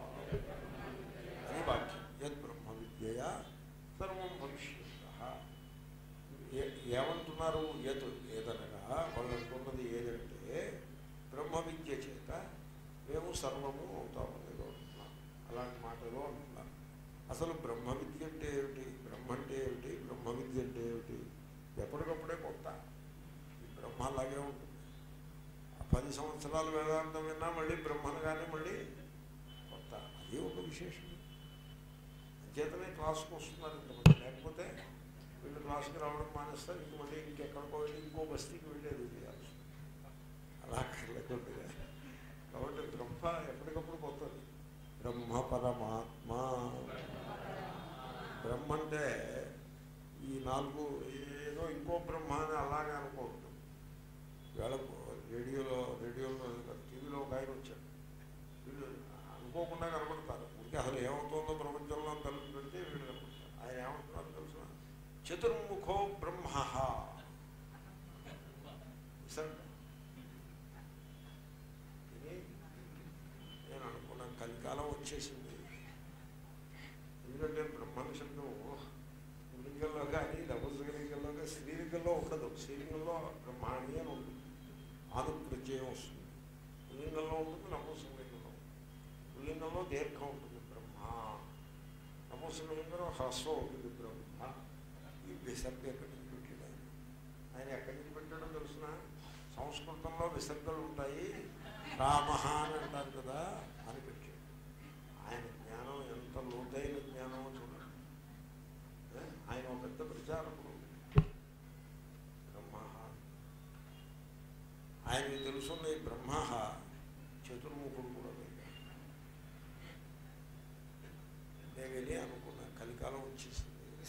అని వాక్యం. యద్బ్రహ్మ విద్యయా సర్వం భవిష్యత్. ఏమంటున్నారు? యత్ ఏదనగా వాళ్ళు అంటున్నది ఏదంటే బ్రహ్మ విద్య చేత మేము సర్వము అవుతామని ఏదో అంటున్నారు. అలాంటి మాటలో అంటున్నారు. అసలు బ్రహ్మ విద్య అంటే ఏమిటి? బ్రహ్మ అంటే ఏమిటి? బ్రహ్మ విద్య అంటే ఏమిటి? ఎప్పటికప్పుడే కొత్త. ఈ బ్రహ్మ అలాగే ఉంటుంది. పది సంవత్సరాలు వేదాంతం విన్నా మళ్ళీ బ్రహ్మను కానీ మళ్ళీ కొత్త. అది ఒక విశేషం. అంచేతనే క్లాసుకు వస్తున్నారు ఇంతమంది. లేకపోతే వీళ్ళు క్లాసుకి రావడం మానేస్తారు, ఇంక మళ్ళీ ఇంకెక్కడికో వెళ్ళి ఇంకో బస్తీకి వెళ్ళేది చేయాలి. అలా లేకుండా కాబట్టి బ్రహ్మ ఎప్పటికప్పుడు కొత్తది. బ్రహ్మ పరమాత్మ. బ్రహ్మ అంటే ఈ నాలుగు ఏదో ఇంకో బ్రహ్మ అని అలాగే అనుకోవద్దు. వేళ రేడియోలో రేడియోలో టీవీలో ఒక ఆయన వచ్చాడు, వీళ్ళు అనుకోకుండా కనబడతారు. ఇంకే అసలు ఏమవుతుందో ప్రపంచంలో తలుపు పెడితే వీళ్ళు కనబడతారు. ఆయన ఏమంటున్నారు తెలుసు? చతుర్ముఖో బ్రహ్మ. నేను అనుకున్నాను కలికాలం వచ్చేసింది. ఎందుకంటే బ్రహ్మణ శబ్దం పుల్లింగంలో కానీ నపుంసకలింగంలో కానీ స్త్రీలింగంలో ఉండదు. స్త్రీలింగంలో బ్రహ్మాణి అని ఉంటుంది, ఆనుప్రత్యయం వస్తుంది. పుల్లింగంలో ఉంటుంది, నపుంసకలింగంలో. పుల్లింగంలో దీర్ఘం ఉంటుంది బ్రహ్మ, నపుంసకలింగంలో హ్రస్వం ఉంటుంది బ్రహ్మ. ఈ విసర్గ ఎక్కడి నుంచి పెట్టాడు ఆయన? ఆయన ఎక్కడి నుంచి పెట్టాడో తెలుసిన? సంస్కృతంలో విసర్గలు ఉంటాయి, రామ అని అంటారు కదా అని పెట్టాడు. ఆయన జ్ఞానం ఎంత లోతైన జ్ఞానమో చూడండి. ఆయన ఒక పెద్ద ప్రచారకుడు. బ్రహ్మ ఆయనకి తెలుసున్న ఈ బ్రహ్మ చతుర్ముఖుడు కూడా వెళ్ళాడు. నేను వెళ్ళి అనుకున్నా కలికాలం వచ్చేసింది.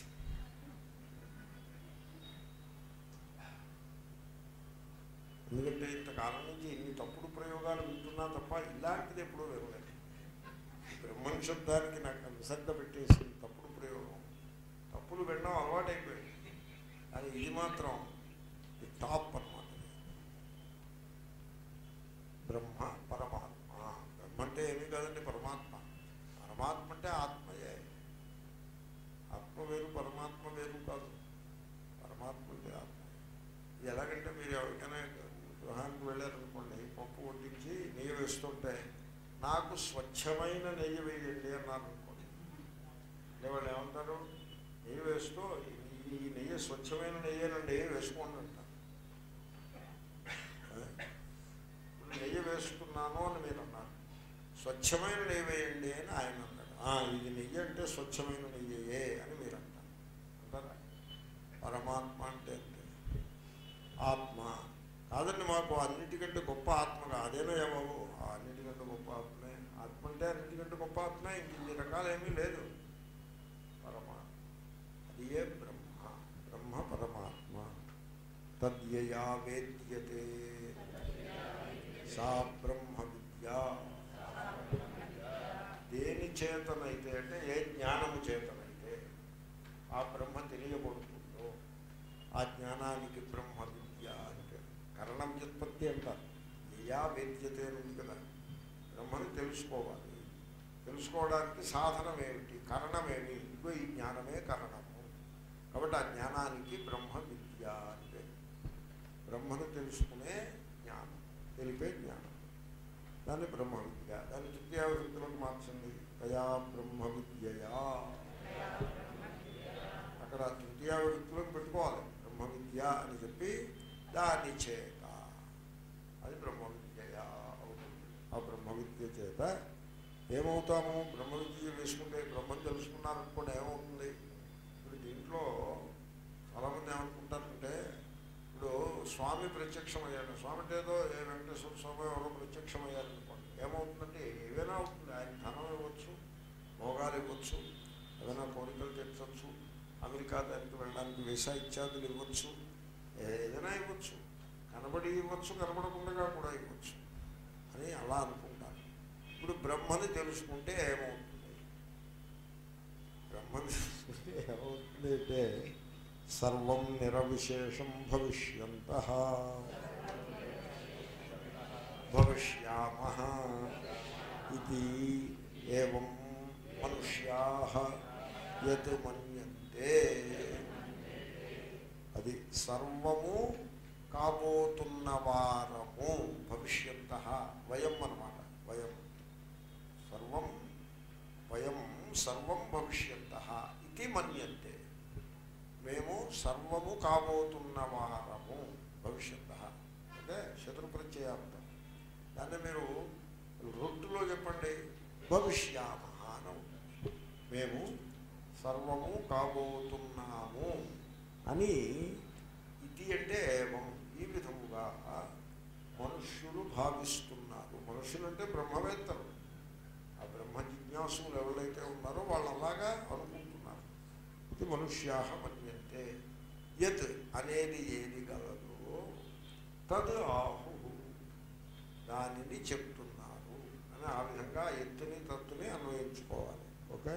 ఎందుకంటే ఇంతకాలం నుంచి ఇన్ని తప్పుడు ప్రయోగాలు వింటున్నా తప్ప ఇలాంటిది ఎప్పుడూ వినలేదు. బ్రహ్మణ శబ్దానికి నాకు విసర్గ పెట్టేసి తప్పుడు ప్రయోగం, తప్పులు వినడం అలవాటైపోయింది. కానీ ఇది మాత్రం ఈ టాప్ అన్నమాట. బ్రహ్మ పరమాత్మ. బ్రహ్మ అంటే ఏమీ కాదండి, పరమాత్మ. పరమాత్మ అంటే ఆత్మయే. ఆత్మ వేరు, పరమాత్మ వేరు కాదు. పరమాత్మ అంటే ఆత్మ. ఇది ఎలాగంటే మీరు ఎవరికైనా గృహానికి వెళ్ళారనుకోండి, పప్పు వడ్డించి నెయ్యి వేస్తుంటే నాకు స్వచ్ఛమైన నెయ్యి వేయండి అన్నారు అనుకోండి. అంటే వాళ్ళు ఏమంటారు? నెయ్యి వేస్తూ ఈ నెయ్యి స్వచ్ఛమైన నెయ్యేనండి వేసుకోండి అంటారు. ఇప్పుడు నెయ్యి వేసుకున్నాను అని మీరు అన్నారు, స్వచ్ఛమైన నెయ్యి వేయండి అని ఆయన అన్నాడు. ఇది నెయ్యి అంటే స్వచ్ఛమైన నెయ్యే అని మీరు అంటారు. అంటారా? పరమాత్మ అంటే ఆత్మ కాదండి, మాకు అన్నిటికంటే గొప్ప ఆత్మగా అదేనా బాబు? అన్నిటికంటే గొప్ప ఆత్మే. ఆత్మ అంటే అన్నిటికంటే గొప్ప ఆత్మే, ఇంక ఇన్ని రకాలు ఏమీ లేదు. పరమాత్మ అది ఏ బ్రహ్మ. బ్రహ్మ పరమాత్మ. తద్యయా వేద్యతే సా బ్రహ్మ విద్య. దేని చేతనైతే అంటే ఏ జ్ఞానము చేతనైతే ఆ బ్రహ్మ తెలియబడుతుందో ఆ జ్ఞానానికి బ్రహ్మ విద్య అంటే కరణం వ్యుత్పత్తి అంటారు. యా వేద్యతే ఉంది కదా, బ్రహ్మని తెలుసుకోవాలి. తెలుసుకోవడానికి సాధనం ఏమిటి, కారణమేమి? ఇదిగో ఈ జ్ఞానమే కారణము. కాబట్టి ఆ జ్ఞానానికి బ్రహ్మ విద్య అంటే బ్రహ్మను తెలుసుకునే జ్ఞానం, తెలిపే జ్ఞానం. దాన్ని బ్రహ్మ విద్య. దాన్ని తృతీయ వృత్తులకు మార్చండి. తయా బ్రహ్మ విద్యయా అక్కడ తృతీయ విభక్తిలోకి పెట్టుకోవాలి. బ్రహ్మ విద్య అని చెప్పి దాని చేత అది బ్రహ్మ విద్య అవుతుంది. ఆ బ్రహ్మ విద్య చేత ఏమవుతాము? బ్రహ్మ విద్య తెలుసుకుంటే బ్రహ్మం తెలుసుకున్నారనుకోండి ఏమవుతుంది? ఇప్పుడు దీంట్లో చాలామంది ఏమనుకుంటారంటే ఇప్పుడు స్వామి ప్రత్యక్షమయ్యాడు, స్వామి అంటే ఏదో ఏ వెంకటేశ్వర స్వామి ఎవరో ప్రత్యక్షమయ్యారనుకోండి ఏమవుతుందంటే ఏదైనా అవుతుంది. ఆయన ధనం ఇవ్వచ్చు, భోగాలు ఇవ్వచ్చు, ఏదైనా కోరికలు తెచ్చవచ్చు, అమెరికా దానికి వెళ్ళడానికి వీసా ఇత్యాదులు ఇవ్వచ్చు, ఏదైనా ఇవ్వచ్చు, కనబడి ఇవ్వచ్చు, కనబడకుండా కూడా ఇవ్వచ్చు అని అలా అనుకుంటారు. ఇప్పుడు బ్రహ్మని తెలుసుకుంటే ఏమవుతుంది? బ్రహ్మని తెలుసుకుంటే ఏమవుతుంది అంటే సర్వం నిరవిశేషం భవిష్యంతః భవిష్యామః ఇది ఏవం మనుష్యాః యత్ మన్యంతే. అది సర్వము కాబోతున్న వారము భవిష్యంతః వయం అన్నమాట. వయం సర్వం వయం సర్వం భవిష్యంతః ఇది మన్యంతే. మేము సర్వము కాబోతున్న వారము భవిష్యత్తః అంటే శత్రు ప్రత్యయార్థం. దాన్ని మీరు రొట్టులో చెప్పండి భవిష్యామః అని. మేము సర్వము కాబోతున్నాము అని ఇది అంటే ఏవం ఈ విధముగా మనుష్యులు భావిస్తున్నారు. మనుష్యులు అంటే బ్రహ్మవేత్తలు. ఆ బ్రహ్మ జిజ్ఞాసులు ఎవరైతే ఉన్నారో వాళ్ళు అలాగా అనుకుంటున్నారు. ఇది మనుష్యాః మన్యంతే. యత్ అనేది ఏది గలదో తద్ ఆహు దానిని చెప్తున్నారు అని ఆ విధంగా ఎత్తుని తత్తుని అన్వయించుకోవాలి. ఓకే.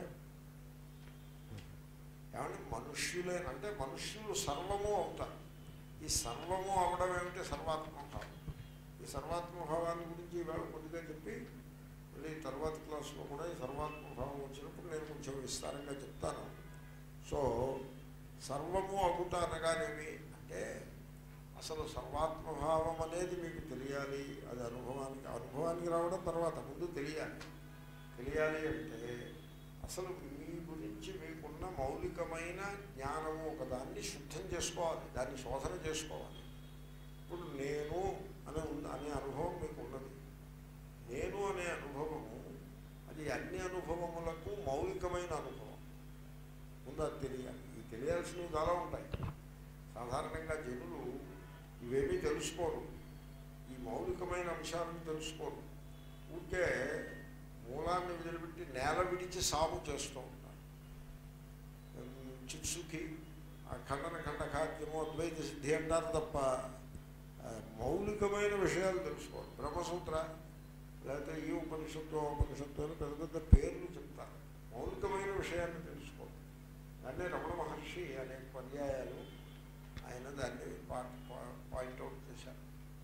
ఏమంటే మనుష్యులే అంటే మనుష్యులు సర్వము అవుతారు. ఈ సర్వము అవడం ఏమిటి? సర్వాత్మభావం. ఈ సర్వాత్మభావాన్ని గురించి ఇవాళ కొద్దిగా చెప్పి మళ్ళీ తర్వాత క్లాసులో కూడా ఈ సర్వాత్మభావం వచ్చినప్పుడు నేను కొంచెం విస్తారంగా చెప్తాను. సో సర్వము అగుట అనగానేమి అంటే అసలు సర్వాత్మభావం అనేది మీకు తెలియాలి. అది అనుభవానికి అనుభవానికి రావడం తర్వాత ముందు తెలియాలి. తెలియాలి అంటే అసలు మీ గురించి మీకున్న మౌలికమైన జ్ఞానము ఒకదాన్ని శుద్ధం చేసుకోవాలి, దాన్ని శోధన చేసుకోవాలి. ఇప్పుడు నేను అనే అనే అనుభవం మీకు ఉన్నది. నేను అనే అనుభవము అది అన్ని అనుభవములకు మౌలికమైన అనుభవం. ముందు అది తెలియాలి. ఈ తెలియాల్సినవి చాలా ఉంటాయి. సాధారణంగా జనులు ఇవేమీ తెలుసుకోరు, ఈ మౌలికమైన అంశాలను తెలుసుకోరు. ఊరికే మూలాన్ని వదిలిపెట్టి నేల విడిచి సాగు చేస్తూ ఉంటారు. చిత్సుకి ఆ ఖండన ఖండకాద్యము అద్వైత సిద్ధి అంటారు తప్ప మౌలికమైన విషయాలు తెలుసుకోరు. బ్రహ్మసూత్ర లేకపోతే ఈ ఉపనిషత్తు ఉపనిషత్తు అని పెద్ద పెద్ద పేర్లు చెప్తారు, మౌలికమైన విషయాన్ని తెలుసుకోరు. దాన్నే రమణ మహర్షి అనేక పర్యాయాలు ఆయన దాన్ని పాయింట్అవుట్ చేశారు.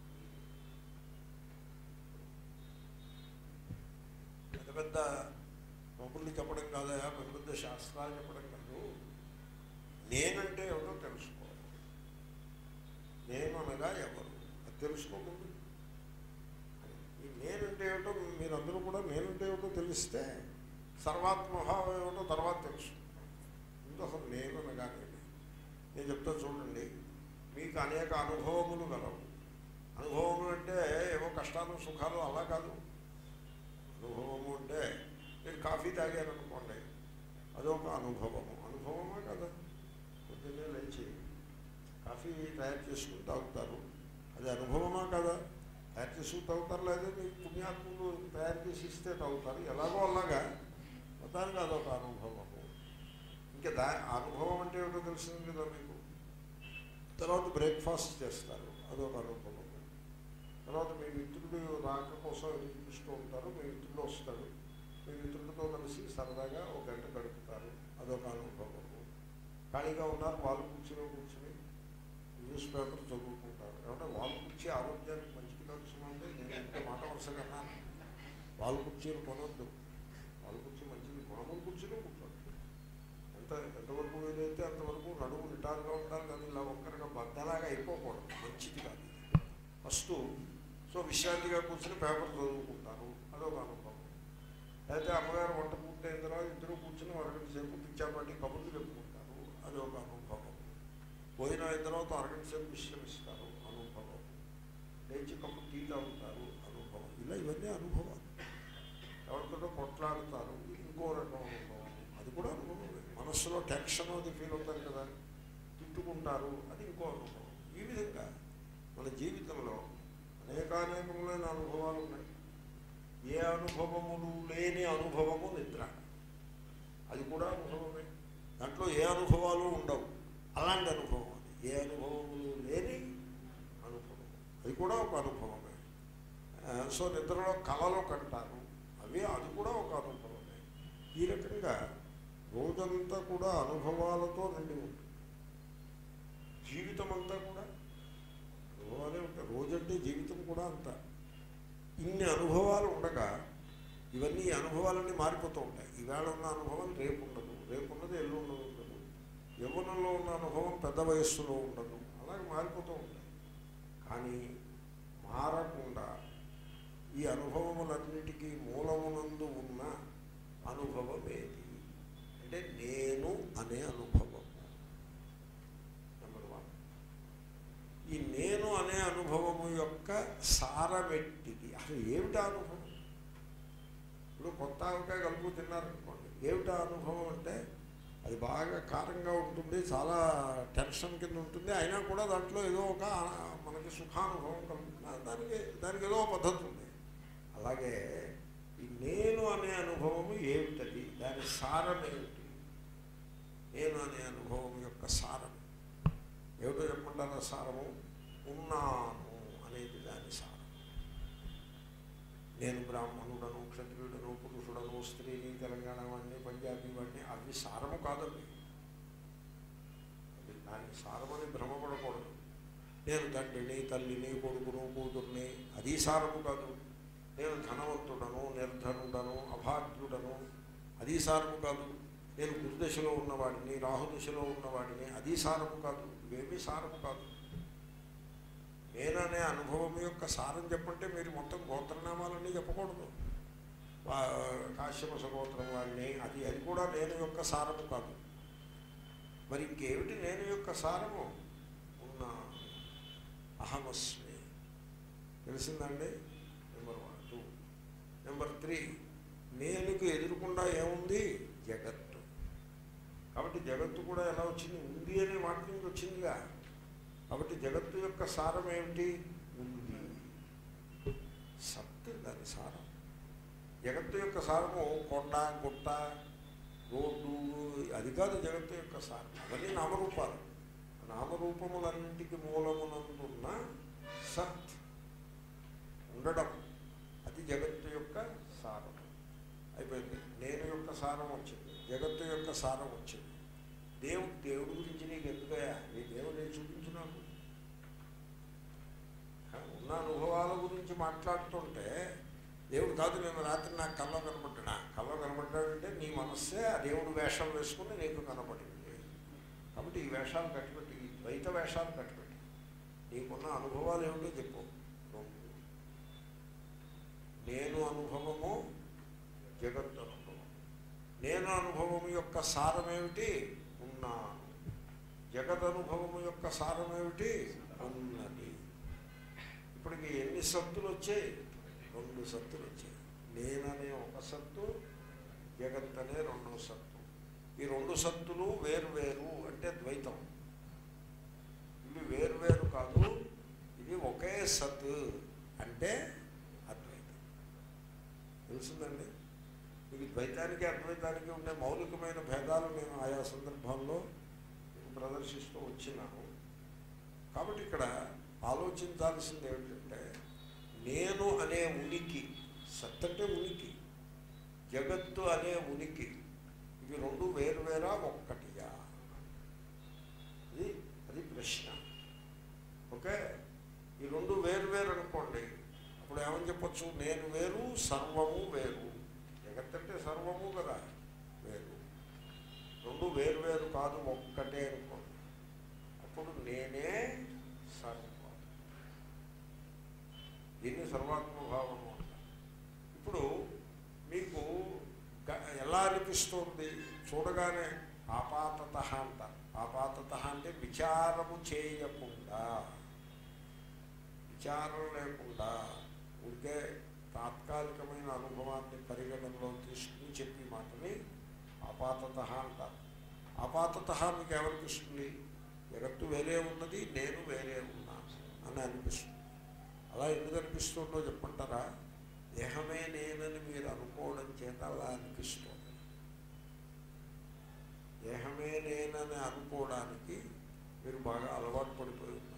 పెద్ద పెద్ద నోపుల్ని చెప్పడం కాదా, పెద్ద పెద్ద శాస్త్రాలు చెప్పడం కాదు. నేనంటే ఎవరో తెలుసుకోవాలి. నేను అనగా ఎవరు అది తెలుసుకోకుండా ఈ నేనంటే ఏమిటో మీరందరూ కూడా నేనంటే ఏమిటో తెలిస్తే సర్వాత్మభావం ఏమిటో తర్వాత తెలుసు. ముందు అసలు నేను అనగానే నేను చెప్తా చూడండి. మీకు అనేక అనుభవములు గలవు. అనుభవములు అంటే ఏవో కష్టాలు సుఖాలు అలా కాదు. అనుభవము అంటే మీరు కాఫీ తాగారనుకోండి, అదొక అనుభవము. అనుభవమా కదా? పొద్దున్నే లేచి కాఫీ తయారు చేసుకుని తాగుతారు, అది అనుభవమా కదా? తయారు చేసుకుని తాగుతారు, లేదా మీకు పుణ్యాత్ములు తయారు చేసి ఇస్తే తాగుతారు. ఎలాగో అలాగా మొత్తానికి అదొక అనుభవము. ఇంకా దా అనుభవం అంటే ఏమిటో తెలిసింది కదా మీకు. తర్వాత బ్రేక్ఫాస్ట్ చేస్తారు, అదొక అనుభవము. తర్వాత మీ మిత్రుడు రాక కోసం ఎదురు చూస్తూ ఉంటారు, మీ మిత్రుడు వస్తాడు, మీ మిత్రుడితో కలిసి సరదాగా ఒక గంట గడుపుతారు, అదొక అనుభవము. ఖాళీగా ఉన్నారు, వాళ్ళు కూర్చుని కూర్చుని న్యూస్ పేపర్ చదువుకుంటారు. ఏమంటే వాళ్ళు కూర్చి ఆరోగ్యానికి మంచిది కలుసుకుంటే నేను ఎంత మాట వరుసగా అన్నాను. వాళ్ళు కూర్చొని కొనొద్దు, వాళ్ళు కూర్చి మంచిది మామూలు కూర్చుని కూర్చోండి. ఎంత ఎంతవరకు వీలైతే అంతవరకు నడుము నిటారుగా ఉండాలి, కానీ ఇలా ఒక్కరిగా బద్దలాగా అయిపోకూడదు, మంచిది కాదు. ఫస్ట్ సో విశ్రాంతిగా కూర్చొని పేపర్ చదువుకుంటారు, అదొక అనుభవం. అయితే అమ్మగారు వంట పూర్తయిన తర్వాత ఇద్దరు కూర్చొని అరగంట సేపు పిచ్చాపట్టి కబుర్లు చెప్పుకుంటారు, అది ఒక అనుభవం. పోయిన అయిన తర్వాత అరగంట సేపు విశ్రమిస్తారు, అనుభవం. లేచి కప్పు టీ తాగుతారు, అనుభవం. ఇలా ఇవన్నీ అనుభవాలు. ఎవరితో కొట్లాడుతారు, ఇంకో రకం అనుభవం, అది కూడా అనుభవమే. మనస్సులో టెన్షన్ అది ఫీల్ అవుతారు కదా, తిట్టుకుంటారు, అది ఇంకో అనుభవం. ఈ విధంగా మన జీవితంలో అనేకానేకములైన అనుభవాలు ఉన్నాయి. ఏ అనుభవములు లేని అనుభవము నిద్ర, అది కూడా అనుభవమే. దాంట్లో ఏ అనుభవాలు ఉండవు, అలాంటి అనుభవం. అది ఏ అనుభవములు లేని అనుభవం, అది కూడా ఒక అనుభవమే. సో నిద్రలో కళలు కంటారు, అవి అది కూడా ఒక అనుభవమే. ఈ రకంగా రోజంతా కూడా అనుభవాలతో నిండి ఉంటుంది. జీవితం అంతా కూడా అనుభవాలే ఉంటాయి. రోజంటే జీవితం కూడా అంతా. ఇన్ని అనుభవాలు ఉండగా ఇవన్నీ ఈ అనుభవాలన్నీ మారిపోతూ ఉంటాయి. ఈవేళ ఉన్న అనుభవం రేపు ఉండదు, రేపు ఉన్నది ఎల్లుండి ఉండదు, యవ్వనంలో ఉన్న అనుభవం పెద్ద వయస్సులో ఉండదు, అలాగే మారిపోతూ ఉంటాయి. కానీ మారకుండా ఈ అనుభవములన్నిటికీ మూలమునందు ఉన్న అనుభవం ఏది అంటే నేను అనే అనుభవం. Number one. ఈ నేను అనే అనుభవము యొక్క సారమెట్టిది, అసలు ఏమిటా అనుభవం? ఇప్పుడు కొత్త ఆవకాయ కలుపు తిన్నారనుకోండి, ఏమిటా అనుభవం అంటే అది బాగా కారంగా ఉంటుంది, చాలా టెన్షన్ కింద ఉంటుంది, అయినా కూడా దాంట్లో ఏదో ఒక మనకి సుఖానుభవం కలుగుతుంది. దానికి దానికి ఏదో పద్ధతి ఉంది. అలాగే ఈ నేను అనే అనుభవము ఏమిటది, దాని సారం ఏమిటి? నేను అనే అనుభవం యొక్క సారం ఏమిటో చెప్పమంటారా? సారము ఉన్నాను అనేది దాని సారం. నేను బ్రాహ్మణుడను, క్షత్రియుడను, పురుషుడను, స్త్రీని, తెలంగాణ వాడిని, పంజాబీ వాడిని, అవి సారము కాదండి. అది దాని సారమని భ్రమపడకూడదు. నేను తండ్రిని, తల్లిని, కొడుకును, కూతుర్ని, అది సారము కాదు. నేను ధనవంతుడను, నిర్ధనుడను, అభాగ్యుడను, అది సారము కాదు. నేను గురుదశలో ఉన్నవాడిని, రాహుదశలో ఉన్నవాడిని, అది సారము కాదు. ఇవేమీ సారము కాదు. నేననే అనుభవం యొక్క సారం చెప్పంటే మీరు మొత్తం గోత్రనామాలన్నీ చెప్పకూడదు. కాశ్యప గోత్రం వాడిని, అది అది కూడా నేను యొక్క సారము కాదు. మరి ఇంకేమిటి నేను యొక్క సారము? ఉన్న అహమస్మి. తెలిసిందండి? Number one. Two. Number three, నేనుకు ఎదురుకుండా ఏముంది? జగత్తు. కాబట్టి జగత్తు కూడా ఎలా వచ్చింది? ఉంది అనే వాటి నుంచి వచ్చిందిగా. కాబట్టి జగత్తు యొక్క సారం ఏమిటి? ఉంది. సత్ దాని సారం. జగత్తు యొక్క సారము కొండ, గుట్ట, రోడ్డు, అది కాదు జగత్తు యొక్క సారం. అవన్నీ నామరూపాలు. నామరూపములన్నింటికి మూలమునందున్న సత్ ఉండడం, అది జగత్తు యొక్క సారం. అయిపోయింది. నేను యొక్క సారం వచ్చింది, జగత్తు యొక్క సారం వచ్చింది. దేవుడు దేవుడి గురించి నీకు ఎందుకయా? నీ దేవుడు నేను చూపించినాను. ఉన్న అనుభవాల గురించి మాట్లాడుతుంటే దేవుడు కాదు, నేను రాత్రి నాకు కల్లో కనపడ్డా. కల్లో కనపడ్డాడంటే నీ మనస్సే ఆ దేవుడు వేషం వేసుకుని నీకు కనపడింది. కాబట్టి ఈ వేషాలు కట్టిపెట్టి, ఈ ద్వైత వేషాలు కట్టిపెట్టి నీకున్న అనుభవాలు ఏమిటో చెప్పు. నేను అనుభవము, జగత్తు అనుభవం. నేను అనుభవం యొక్క సారం ఏమిటి? ఉన్నాను. జగత్ అనుభవము యొక్క సారం ఏమిటి? ఉన్నది. ఇప్పటికి ఎన్ని సత్తులు వచ్చాయి? రెండు సత్తులు వచ్చాయి. నేననే ఒక సత్తు, జగత్ అనే రెండో సత్తు. ఈ రెండు సత్తులు వేరువేరు అంటే ద్వైతం. ఇవి వేరువేరు కాదు, ఇది ఒకే సత్ అంటే అద్వైతం. తెలుసుందండి? మీకు ద్వైతానికి అద్వైతానికి ఉండే మౌలికమైన భేదాలు నేను ఆయా సందర్భాల్లో ప్రదర్శిస్తూ వచ్చినాను. కాబట్టి ఇక్కడ ఆలోచించాల్సింది ఏమిటంటే, నేను అనే ఉనికి, సత్ అంటే ఉనికి, జగత్తు అనే ఉనికి, ఇవి రెండు వేరువేరా ఒక్కటియా? అది అది ప్రశ్న. ఓకే, ఈ రెండు వేరువేరు అనుకోండి, అప్పుడు ఏమని చెప్పచ్చు? నేను వేరు, సర్వము వేరు. జగత్ అంటే సర్వము కదా, వేరు. రెండు వేరు వేరు కాదు, ఒక్కటే అనుకోండి. అప్పుడు నేనే సర్వం. దీన్ని సర్వాత్మభావము అంటారు. ఇప్పుడు మీకు ఎలా అనిపిస్తుంది? చూడగానే ఆపాతత అంటారు. ఆపాతత అంటే విచారము చేయకుండా, విచారం లేకుండా ఉంటే తాత్కాలికమైన అనుభవాన్ని పరిగణనలో తీసుకుని చెప్పి మాటని ఆపాతత అంటారు. ఆపాతత మీకు ఏమనిపిస్తుంది? జగత్తు వేరే ఉన్నది, నేను వేరే ఉన్నాను అని అనిపిస్తుంది. అలా ఎందుకు అనిపిస్తుందో చెప్పంటారా? దేహమే నేనని మీరు అనుకోవడం చేత అలా అనిపిస్తుంది. దేహమే నేనని అనుకోవడానికి మీరు బాగా అలవాటు పడిపోయి ఉన్నారు.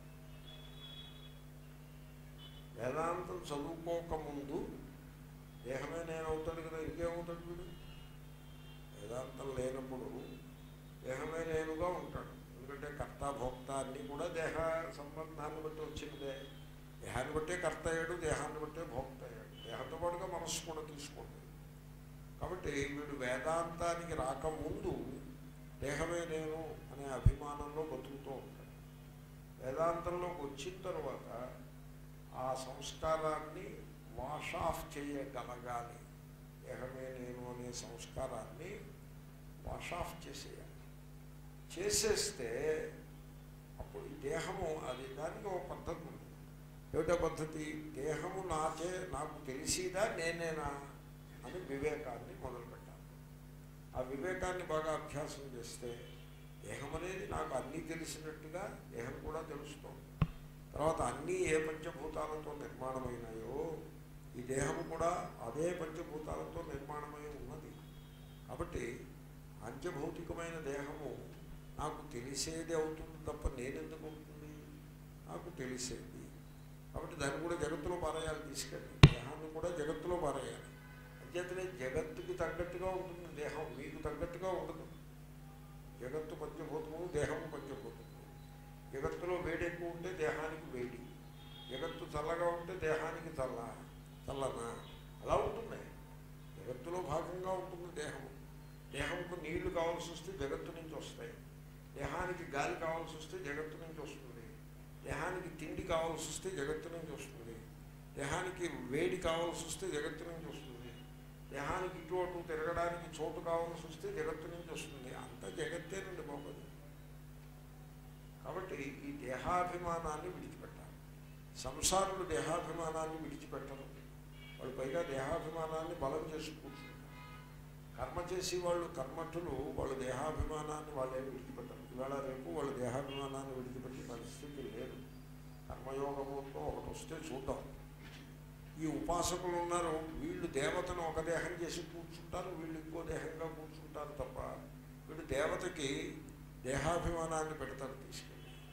వేదాంతం చదువుకోకముందు దేహమే నేనవుతాడు కదా, ఇంకేమవుతాడు వీడు? వేదాంతం లేనప్పుడు దేహమే నేనుగా ఉంటాడు. ఎందుకంటే కర్త భోక్త అన్నీ కూడా దేహ సంబంధాన్ని బట్టి వచ్చినదే. దేహాన్ని బట్టే కర్త అయ్యాడు, దేహాన్ని బట్టే భోక్త అయ్యాడు. దేహంతో పాటుగా మనస్సు కూడా తీసుకోండి. కాబట్టి వీడు వేదాంతానికి రాకముందు దేహమే నేను అనే అభిమానంలో బతుకుతూ ఉంటాడు. వేదాంతంలోకి వచ్చిన తర్వాత ఆ సంస్కారాన్ని వాష్ ఆఫ్ చేయగలగాలి. దేహమే నేను అనే సంస్కారాన్ని వాష్ ఆఫ్ చేసేయాలి. చేసేస్తే అప్పుడు ఈ దేహము, అది దానికి ఒక పద్ధతి ఉంది. ఏమిటో పద్ధతి? దేహము నాచే నాకు తెలిసిదా నేనేనా అని వివేకాన్ని మొదలుపెట్టాలి. ఆ వివేకాన్ని బాగా అభ్యాసం చేస్తే దేహం అనేది నాకు అన్నీ తెలిసినట్టుగా దేహం కూడా తెలుస్తుంది. తర్వాత అన్నీ ఏ పంచభూతాలతో నిర్మాణమైనాయో ఈ దేహము కూడా అదే పంచభూతాలతో నిర్మాణమై ఉన్నది. కాబట్టి పంచభౌతికమైన దేహము నాకు తెలిసేది అవుతుంది తప్ప నేనెందుకు అవుతుంది? నాకు తెలిసేది. కాబట్టి దాన్ని కూడా జగత్తులో పారేయాలి. తీసుకెళ్ళి దేహాన్ని కూడా జగత్తులో పారేయాలి. అంచేతనే జగత్తుకి తగ్గట్టుగా ఉంటుంది దేహం, మీకు తగ్గట్టుగా ఉండదు. జగత్తు పంచభూతము, దేహము పంచభూతము. జగత్తులో వేడి ఎక్కువ ఉంటే దేహానికి వేడి, జగత్తు చల్లగా ఉంటే దేహానికి చల్ల చల్లనా అలా ఉంటుంది. జగత్తులో భాగంగా ఉంటుంది దేహము. దేహంకు నీళ్లు కావాల్సి వస్తే జగత్తు నుంచి వస్తాయి. దేహానికి గాలి కావాల్సి వస్తే జగత్తు నుంచి వస్తుంది. దేహానికి తిండి కావాల్సి వస్తే జగత్తు నుంచి వస్తుంది. దేహానికి వేడి కావాల్సి వస్తే జగత్తు నుంచి వస్తుంది. దేహానికి ఇటు అటు తిరగడానికి చోటు కావాల్సి వస్తే జగత్తు నుంచి వస్తుంది. అంతా జగత్తేనండి బాబు. కాబట్టి ఈ దేహాభిమానాన్ని విడిచిపెట్టాలి. సంసారులు దేహాభిమానాన్ని విడిచిపెట్టరు. వాళ్ళు పైగా దేహాభిమానాన్ని బలం చేసి కూర్చుంటారు. కర్మ చేసి వాళ్ళు కర్మఠులు వాళ్ళు దేహాభిమానాన్ని వాళ్ళే విడిచిపెట్టరు. ఇవాళ రేపు వాళ్ళు దేహాభిమానాన్ని విడిచిపెట్టే పరిస్థితి లేదు. కర్మయోగముతో ఒకటి వస్తే చూద్దాం. ఈ ఉపాసకులు ఉన్నారు, వీళ్ళు దేవతను ఒక దేహం చేసి కూర్చుంటారు, వీళ్ళు ఇంకో దేహంగా కూర్చుంటారు తప్ప వీళ్ళు దేవతకి దేహాభిమానాన్ని పెడతారు తీసుకెళ్ళి.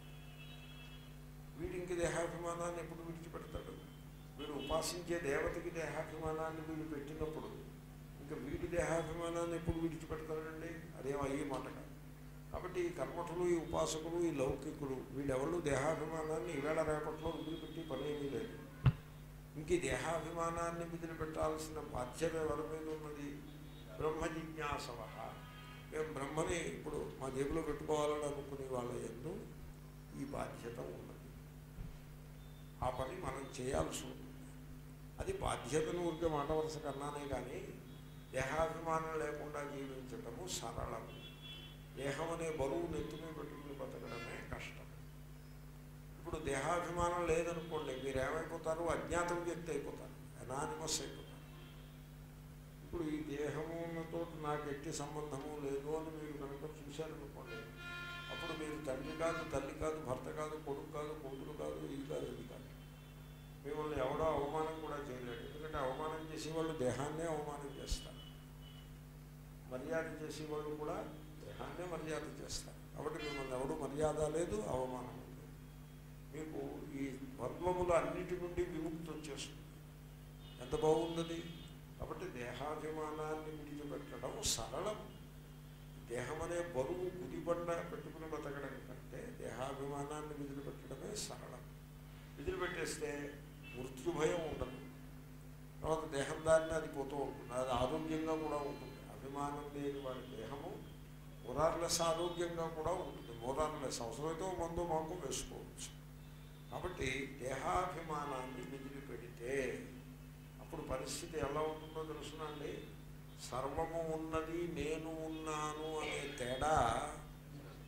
వీడు ఇంక దేహాభిమానాన్ని ఎప్పుడు విడిచిపెడతాడు? వీడు ఉపాసించే దేవతకి దేహాభిమానాన్ని వీళ్ళు పెట్టినప్పుడు ఇంకా వీడి దేహాభిమానాన్ని ఎప్పుడు విడిచిపెడతాడండి? అదేం అయ్యే మాట కాదు. కాబట్టి ఈ కర్మఠులు, ఈ ఉపాసకులు, ఈ లౌకికులు వీళ్ళెవళ్ళు దేహాభిమానాన్ని ఈవేళ రేపట్లో వదిలిపెట్టి పని ఏమీ లేదు. ఇంక ఈ దేహాభిమానాన్ని వదిలిపెట్టాల్సిన బాధ్యత ఎవరి మీద ఉన్నది? బ్రహ్మ జిజ్ఞాసవ. మేము బ్రహ్మని ఇప్పుడు మా జేబులో పెట్టుకోవాలని అనుకునే వాళ్ళ యందు ఈ బాధ్యత ఉన్నది. ఆ పని మనం చేయాల్సి ఉంటుంది. అది బాధ్యతను ఉంటే మాట వరుస కన్నానే కానీ దేహాభిమానం లేకుండా జీవించటము సరళం. దేహం అనే బరువు నెత్తుమే పెట్టుకుని బతకడమే కష్టం. ఇప్పుడు దేహాభిమానం లేదనుకోండి, మీరు ఏమైపోతారు? అజ్ఞాతం వ్యక్తి అయిపోతారు, అనానిమస్ అయిపోతారు. ఇప్పుడు ఈ దేహముతో నాకు ఎట్టి సంబంధము లేదు అని మీరు కనుక చూశారనుకోండి, అప్పుడు మీరు తండ్రి కాదు, తల్లి కాదు, భర్త కాదు, కొడుకు కాదు, కూతురు కాదు, ఇది కాదు, ఇది కాదు. మిమ్మల్ని ఎవడో అవమానం కూడా చేయలేడు. ఎందుకంటే అవమానం చేసేవాళ్ళు దేహాన్నే అవమానం చేస్తారు, మర్యాద చేసేవాళ్ళు కూడా దేహాన్నే మర్యాద చేస్తారు. కాబట్టి మిమ్మల్ని ఎవడు మర్యాద లేదు, అవమానం లేదు. మీకు ఈ బంధములు అన్నిటి నుండి విముక్తి వచ్చేస్తుంది. ఎంత బాగుంది. కాబట్టి దేహాభిమానాన్ని విడిచిపెట్టడం సరళం. దేహం అనే బరువు గుదిబండ పెట్టుకుని బతకడం కంటే దేహాభిమానాన్ని విదిలిపెట్టడమే సరళం. విదిలిపెట్టేస్తే మృత్యుభయం ఉండదు. తర్వాత దేహం దాన్ని అది పోతూ ఉంటుంది, అది ఆరోగ్యంగా కూడా ఉంటుంది. అభిమానం లేని వాడి దేహము మొరార్లెస్ ఆరోగ్యంగా కూడా ఉంటుంది. మొరార్లెస్ అవసరమైతే మందు మాకు వేసుకోవచ్చు. కాబట్టి దేహాభిమానాన్ని విదిలిపెడితే అప్పుడు పరిస్థితి ఎలా ఉంటుందో తెలుసునండి. సర్వము ఉన్నది, నేను ఉన్నాను అనే తేడా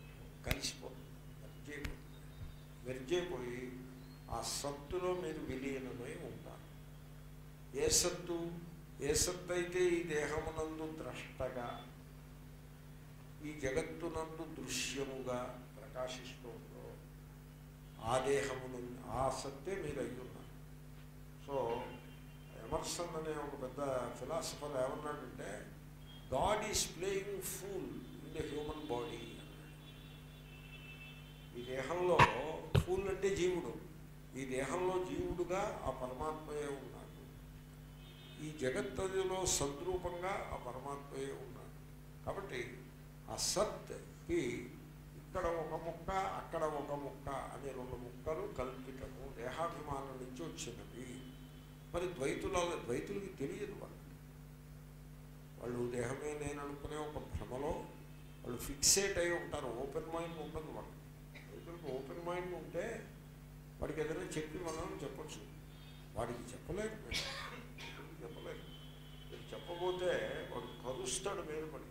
కలిసిపోతుంది, మెర్జైపోతుంది. మెర్జైపోయి ఆ సత్తులో మీరు విలీనమై ఉంటారు. ఏ సత్తు? ఏ సత్తు అయితే ఈ దేహమునందు ద్రష్టగా, ఈ జగత్తునందు దృశ్యముగా ప్రకాశిస్తుందో ఆ దేహమును, ఆ సత్తే మీరు అయ్యున్నారు. సో ఎమర్సన్ అనే ఒక పెద్ద ఫిలాసఫర్ ఏమన్నాడంటే, God is playing fool in the human body అన్నాడు. ఈ దేహంలో ఫూల్ అంటే జీవుడు, ఈ దేహంలో జీవుడుగా ఆ పరమాత్మయే ఉన్నాడు. ఈ జగత్తులో సద్రూపంగా ఆ పరమాత్మయే ఉన్నాడు. కాబట్టి ఆ సత్కి ఇక్కడ ఒక ముక్క, అక్కడ ఒక ముక్క అనే రెండు ముక్కలు కల్పితము, దేహాభిమానం నుంచి వచ్చినవి. మరి ద్వైతుల ద్వైతులకి తెలియదు. వాళ్ళు వాళ్ళు దేహమే నేను అనుకునే ఒక భ్రమలో వాళ్ళు ఫిక్సేట్ అయి ఉంటారు. ఓపెన్ మైండ్ ఉండదు వాళ్ళు. ద్వైతులకు ఓపెన్ మైండ్ ఉంటే వాడికి ఏదైనా చెప్పి మనం చెప్పచ్చు. వాడికి చెప్పలేదు, చెప్పలేదు. మీరు చెప్పబోతే వాడు కరుస్తాడు మీద పడి.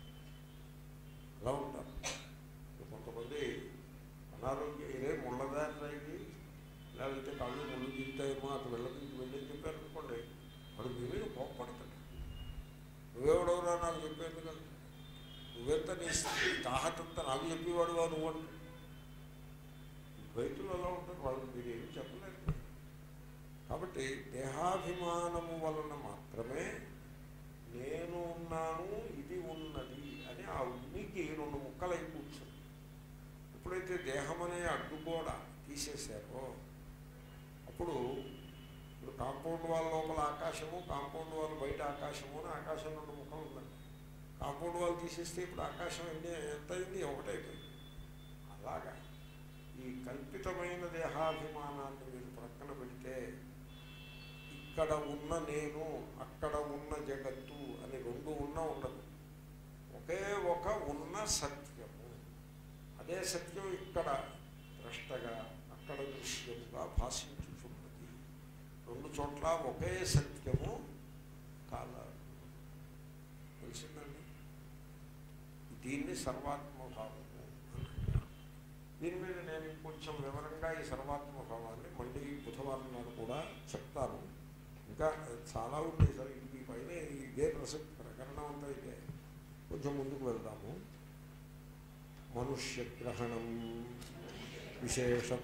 అలా ఉంటారు కొంతమంది. అనారోగ్యం ఇదే ముళ్ళదారికి లేకపోతే కళ్ళు ముళ్ళు దిగుతాయేమో అటు వెళ్ళకి వెళ్ళని చెప్పారు అనుకోండి, వాడు మీ మీద కోప్పడతాడు. నువ్వెవడవరా నాకు చెప్పేది కదా, నువ్వెంత నీ తాహతంతా నాకు చెప్పేవాడు వా నువ్వు అంటే. ద్వైతులు అలా ఉంటారు, వాళ్ళు మీరు ఏమి చెప్పలేరు. కాబట్టి దేహాభిమానము వలన మాత్రమే నేను ఉన్నాను, ఇది ఉన్నది అని ఆ ఉనికి రెండు ముక్కలై కూర్చుంది. ఎప్పుడైతే దేహం అనే అడ్డు కూడా తీసేశారో అప్పుడు ఇప్పుడు కాంపౌండ్ వాళ్ళ లోపల ఆకాశము, కాంపౌండ్ వాళ్ళ బయట ఆకాశము అని ఆకాశం రెండు ముక్కలు ఉందండి. కాంపౌండ్ వాళ్ళు తీసేస్తే ఇప్పుడు ఆకాశం ఎన్ని ఎంత అయింది? ఒకటైపోయింది. అలాగా ఈ కల్పితమైన దేహాభిమానాన్ని మీరు ప్రక్కన పెడితే ఇక్కడ ఉన్న నేను, అక్కడ ఉన్న జగత్తు అని రెండు ఉన్న ఉండదు. ఒకే ఒక ఉన్న సత్యము. అదే సత్యం ఇక్కడ ద్రష్టగా, అక్కడ దృశ్యముగా భాషించుచున్నది. రెండు చోట్ల ఒకే సత్యము కాలాలు. తెలిసిందండి? దీన్ని సర్వాత్మభావము. దీని మీద నేను కొంచెం వివరంగా ఈ సర్వాత్మభావాన్ని మళ్ళీ బుధవారం నాడు కూడా చెప్తాను. ఇంకా చాలా ఉంటాయి సార్. ఈ పైన ఇదే ప్రసక్తి ప్రకరణం అంతా అయితే కొంచెం ముందుకు వెళ్దాము. మనుష్యగ్రహణం విశేషత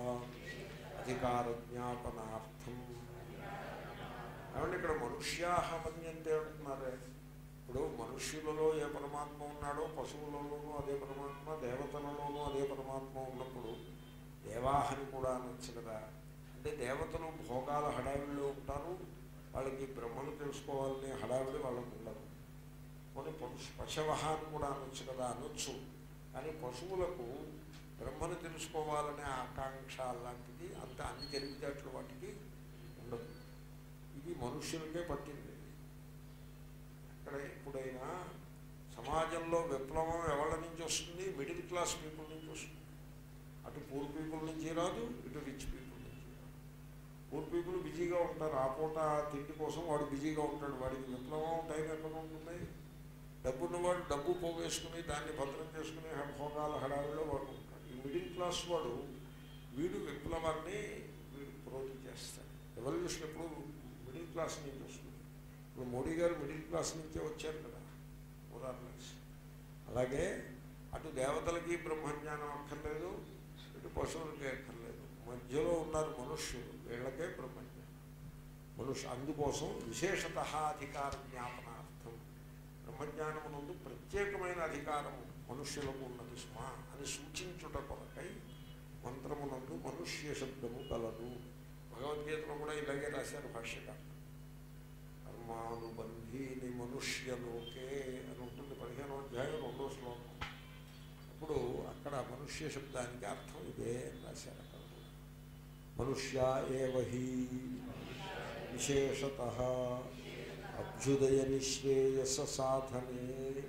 అధికార జ్ఞాపనార్థం. ఏమంటే ఇక్కడ మనుష్యాహమన్యంతే అంటున్నారే. ఇప్పుడు మనుష్యులలో ఏ పరమాత్మ ఉన్నాడో పశువులలోనూ అదే పరమాత్మ, దేవతలలోనూ అదే పరమాత్మ ఉన్నప్పుడు దేవాహని కూడా అనొచ్చు కదా. అంటే దేవతలు భోగాల హడావిడిలో ఉంటారు, వాళ్ళకి బ్రహ్మను తెలుసుకోవాలనే హడావిడి వాళ్ళకు ఉండదు. కొన్ని పశు పశవహాన్ని కూడా అనొచ్చు కదా, అనొచ్చు. కానీ పశువులకు బ్రహ్మను తెలుసుకోవాలనే ఆకాంక్ష లాంటిది అంత అన్ని తెలివితేటలు వాటికి ఉండదు. ఇది మనుష్యులకే పట్టింది. ఎక్కడ ఎప్పుడైనా సమాజంలో విప్లవం ఎవరి నుంచి వస్తుంది? మిడిల్ క్లాస్ పీపుల్ నుంచి వస్తుంది. అటు పూర్ పీపుల్ నుంచి రాదు, ఇటు రిచ్ పీపుల్ నుంచి రాదు. పూర్ పీపుల్ బిజీగా ఉంటారు, ఆ పూట తిండి కోసం వాడు బిజీగా ఉంటాడు. వాడికి విప్లవం టైం ఎక్కడ ఉంటుంది? డబ్బున్నవాడు డబ్బు పోగేసుకుని దాన్ని భద్రం చేసుకుని భోగాల హడావిలో వాడు ఉంటాడు. ఈ మిడిల్ క్లాస్ వాడు వీడు విప్లవాన్ని వీడు ప్రోధి చేస్తాడు. రెవల్యూషన్ ఎప్పుడు మిడిల్ క్లాస్ నుంచి వస్తుంది. ఇప్పుడు మోడీ గారు మిడిల్ క్లాస్ నుంచే వచ్చారు కదా, ఉదాహరణకి. అలాగే అటు దేవతలకి బ్రహ్మజ్ఞానం అక్కర్లేదు, ఇటు పశువులకి అక్కర్లేదు. మధ్యలో ఉన్నారు మనుష్యులు, వీళ్ళకే బ్రహ్మజ్ఞానం. మనుష్యు అందుకోసం విశేషత అధికార జ్ఞాపనార్థం బ్రహ్మజ్ఞానమునందు ప్రత్యేకమైన అధికారము మనుష్యులకు ఉన్నది స్మ అని సూచించుట కొరకై మంత్రమునందు మనుష్య శబ్దము కలదు. భగవద్గీతలో కూడా ఇలాగే రాశారు భాష్యకారు. కర్మానుబంధీని మనుష్యలోకే అని ఉంటుంది పదిహేనో అధ్యాయం రెండో శ్లోకం. అప్పుడు అక్కడ మనుష్య శబ్దానికి అర్థం ఇదే అని రాశారు. అక్కడ మనుష్య ఏవ హి విశేషత అభ్యుదయ నిశ్రేయస సాధనే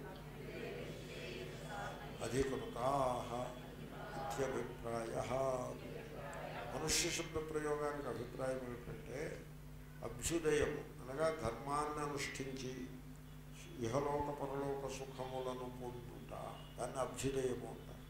అధికృతా ఇత్యభిప్రాయ. మనుష్య శబ్ద ప్రయోగానికి అభిప్రాయం ఏమిటంటే అభ్యుదయం అనగా ధర్మాన్ని అనుష్ఠించి ఇహలోక పరలోక సుఖములను పొందుట, దాన్ని అభ్యుదయము అంటారు.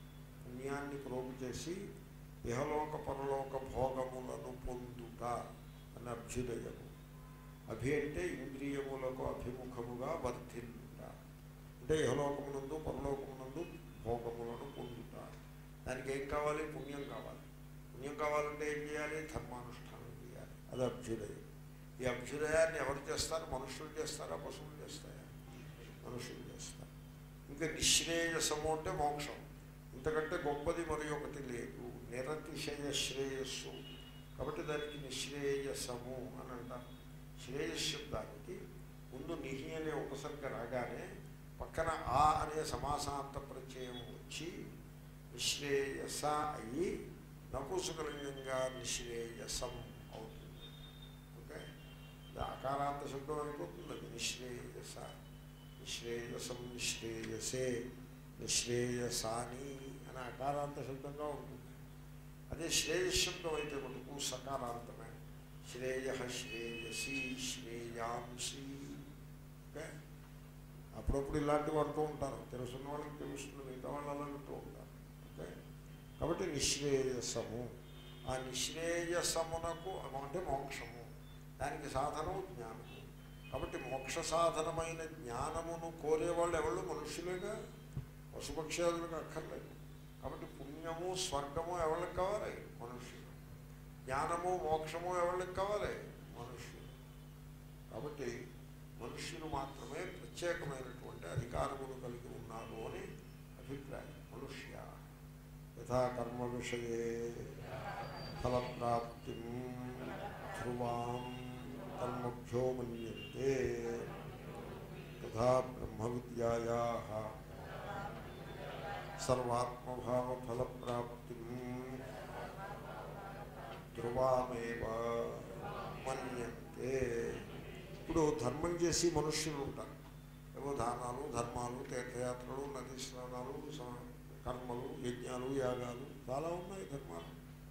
పుణ్యాన్ని ప్రోగు చేసి ఇహలోక పరలోక భోగములను పొందుట అని అభ్యుదయము. అభి అంటే ఇంద్రియములకు అభిముఖముగా వర్తిల్లుట, అంటే ఇహలోకమునందు పరలోకమునందు భోగములను పొందుట. దానికి ఏం కావాలి? పుణ్యం కావాలి. పుణ్యం కావాలంటే ఏం చేయాలి? ధర్మానుష్ఠానం చేయాలి. అది అభ్యుదయం. ఈ అభ్యుదయాన్ని ఎవరు చేస్తారు? మనుషులు చేస్తారా, పశువులు చేస్తారా? మనుషులు చేస్తారు. ఇంకా నిశ్రేయసము అంటే మోక్షం. ఇంతకంటే గొప్పది మరి ఒకటి లేదు, నిరతిశయ శ్రేయస్సు. కాబట్టి దానికి నిశ్రేయసము అని అంటారు. శ్రేయశబ్దానికి ముందు నిహి అనే ఉపసర్గ రాగానే పక్కన ఆ అనే సమాసాంత ప్రత్యయం వచ్చి నిశ్రేయస అయ్యి నపుంసకలింగంగా నిశ్రేయసం అవుతుంది. ఓకే, అకారాంత శబ్దం అయిపోతుంది. అది నిశ్రేయస. నిశ్రేయసం, నిశ్రేయసే, నిశ్రేయసాని అని అకారాంత శబ్దంగా ఉంటుంది. అదే శ్రేయశబ్దం అయితే మటుకు సకారాంతమే. శ్రేయ, శ్రేయసి, శ్రేయాంసి. ఓకే, అప్పుడప్పుడు ఇలాంటివి అంటూ ఉంటారు. తెలుసున్న వాళ్ళకి తెలుస్తుంది, మిగతా వాళ్ళు అలా అంటూ ఉంటారు. ఓకే, కాబట్టి నిశ్రేయసము. ఆ నిశ్రేయసమునకు అంటే మోక్షము, దానికి సాధనము జ్ఞానము. కాబట్టి మోక్ష సాధనమైన జ్ఞానమును కోరేవాళ్ళు ఎవరు? మనుష్యులేగా, పశుపక్షాదులకు అక్కర్లేదు. కాబట్టి పుణ్యము స్వర్గము ఎవరికి కావాలి? మనుష్యులు. జ్ఞానము మోక్షము ఎవరికి కావాలి? మనుష్యులు. కాబట్టి మనుష్యులు మాత్రమే ప్రత్యేకమైనటువంటి అధికారములు కలిగి ఉన్నారు అని అభిప్రాయం. మనుష్య యథా కర్మ విషయే ఫలప్రాప్తి ధ్రువాం కర్మభ్యో మన్యంతే తథా బ్రహ్మ విద్యాయాః సర్వాత్మభావ ఫలప్రాప్తి ధ్రువామేవ మన్యంతే. ఇప్పుడు ధర్మం చేసి మనుష్యులు ఉంటారు. ఏవో దానాలు, ధర్మాలు, తీర్థయాత్రలు, నదీ స్నానాలు, కర్మలు, యజ్ఞాలు, యాగాలు చాలా ఉన్నాయి. ధర్మాలు,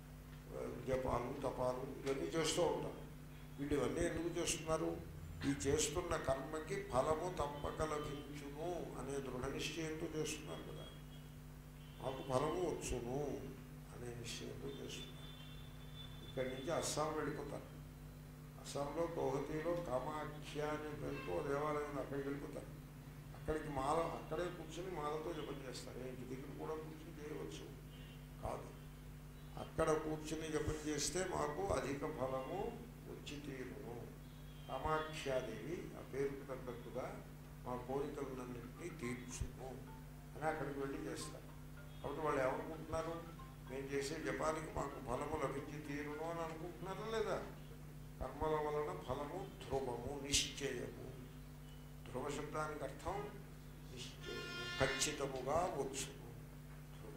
జపాలు, తపాలు ఇవన్నీ చేస్తూ ఉంటారు. వీటివన్నీ ఎందుకు చేస్తున్నారు? ఈ చేస్తున్న కర్మకి ఫలము తప్పక లభించును అనే దృఢ నిశ్చయంతో చేస్తున్నారు కదా. మాకు ఫలము వచ్చును అనే నిశ్చయంతో చేస్తున్నారు. ఇక్కడి నుంచి అస్సాం వెళ్ళిపోతారు. అస్సాంలో గౌహతిలో కామాఖ్య అనే పేరుతో దేవాలయం అక్కడికి వెళ్ళిపోతారు. అక్కడికి మాల అక్కడే కూర్చొని మాలతో జపం చేస్తారు. ఇంటి దగ్గర కూడా కూర్చొని చేయవచ్చు కాదు. అక్కడ కూర్చుని జపం చేస్తే మాకు అధిక ఫలము వచ్చి తీరును. కామాఖ్యాదేవి ఆ పేరుకు తగ్గట్టుగా మా కోరికలన్నింటినీ తీర్చును అని అక్కడికి వెళ్ళి చేస్తారు. కాబట్టి వాళ్ళు ఏమనుకుంటున్నారు? మేము చేసే జపానికి మాకు ఫలము లభించి తీరును అని అనుకుంటున్నారా లేదా? కర్మల వలన ఫలము ధ్రువము, నిశ్చయము. ధ్రువ శబ్దానికి అర్థం నిశ్చయము, ఖచ్చితముగా వచ్చును. ధ్రువ.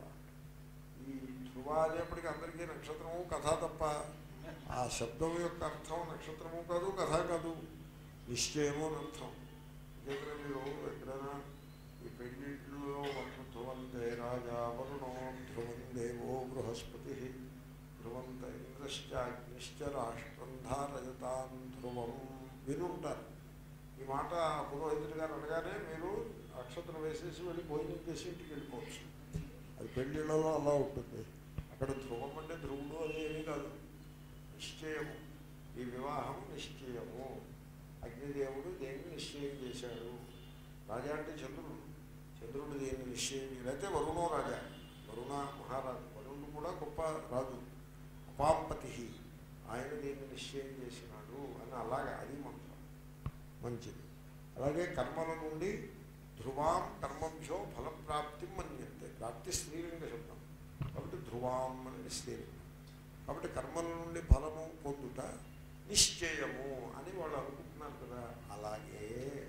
ఈ ధ్రువ అనేప్పటికీ అందరికీ నక్షత్రము కథ తప్ప ఆ శబ్దం యొక్క అర్థం నక్షత్రము కాదు, కథ కాదు, నిశ్చయము అని అర్థం. ఎందుకంటే మీరు ఎక్కడైనా ఈ పెళ్లిలో ధ్రువంతే రాజా వరుణో ధ్రువం దేవో బృహస్పతి ధ్రువంత ఇంద్రశ్చాగ్నిశ్చ రాష్ట్రం ధారయతాం ధ్రువం వినుంటారు. ఈ మాట పురోహితుడి గారు అనగానే మీరు నక్షత్రం వేసేసి వెళ్ళి భోజనం చేసి ఇంటికి వెళ్ళిపోవచ్చు. అది పెళ్ళిళ్ళలో అలా ఉంటుంది. అక్కడ ధ్రువం అంటే ధ్రువుడు అది ఏమీ కాదు, నిశ్చయము. ఈ వివాహం నిశ్చయము. అగ్నిదేవుడు దేన్ని నిశ్చయం చేశాడు? రాజా అంటే చంద్రుడు. చంద్రుడు దేన్ని నిశ్చయం చేయలేతే వరుణో రాజా, వరుణ మహారాజు. వరుణుడు కూడా గొప్ప రాజు. అపాంపతి ఆయన దీన్ని నిశ్చయం చేసినాడు అని అలాగే అది మంత్రం మంచిది. అలాగే కర్మల నుండి ధ్రువాం కర్మభ్యో ఫలప్రాప్తి మన్యంతే. ప్రాప్తి స్త్రీలింగ శబ్దం కాబట్టి ధ్రువాం అని స్త్రీలింగం. కాబట్టి కర్మల నుండి ఫలము పొందుట నిశ్చయము అని వాళ్ళు అనుకుంటున్నారు కదా. అలాగే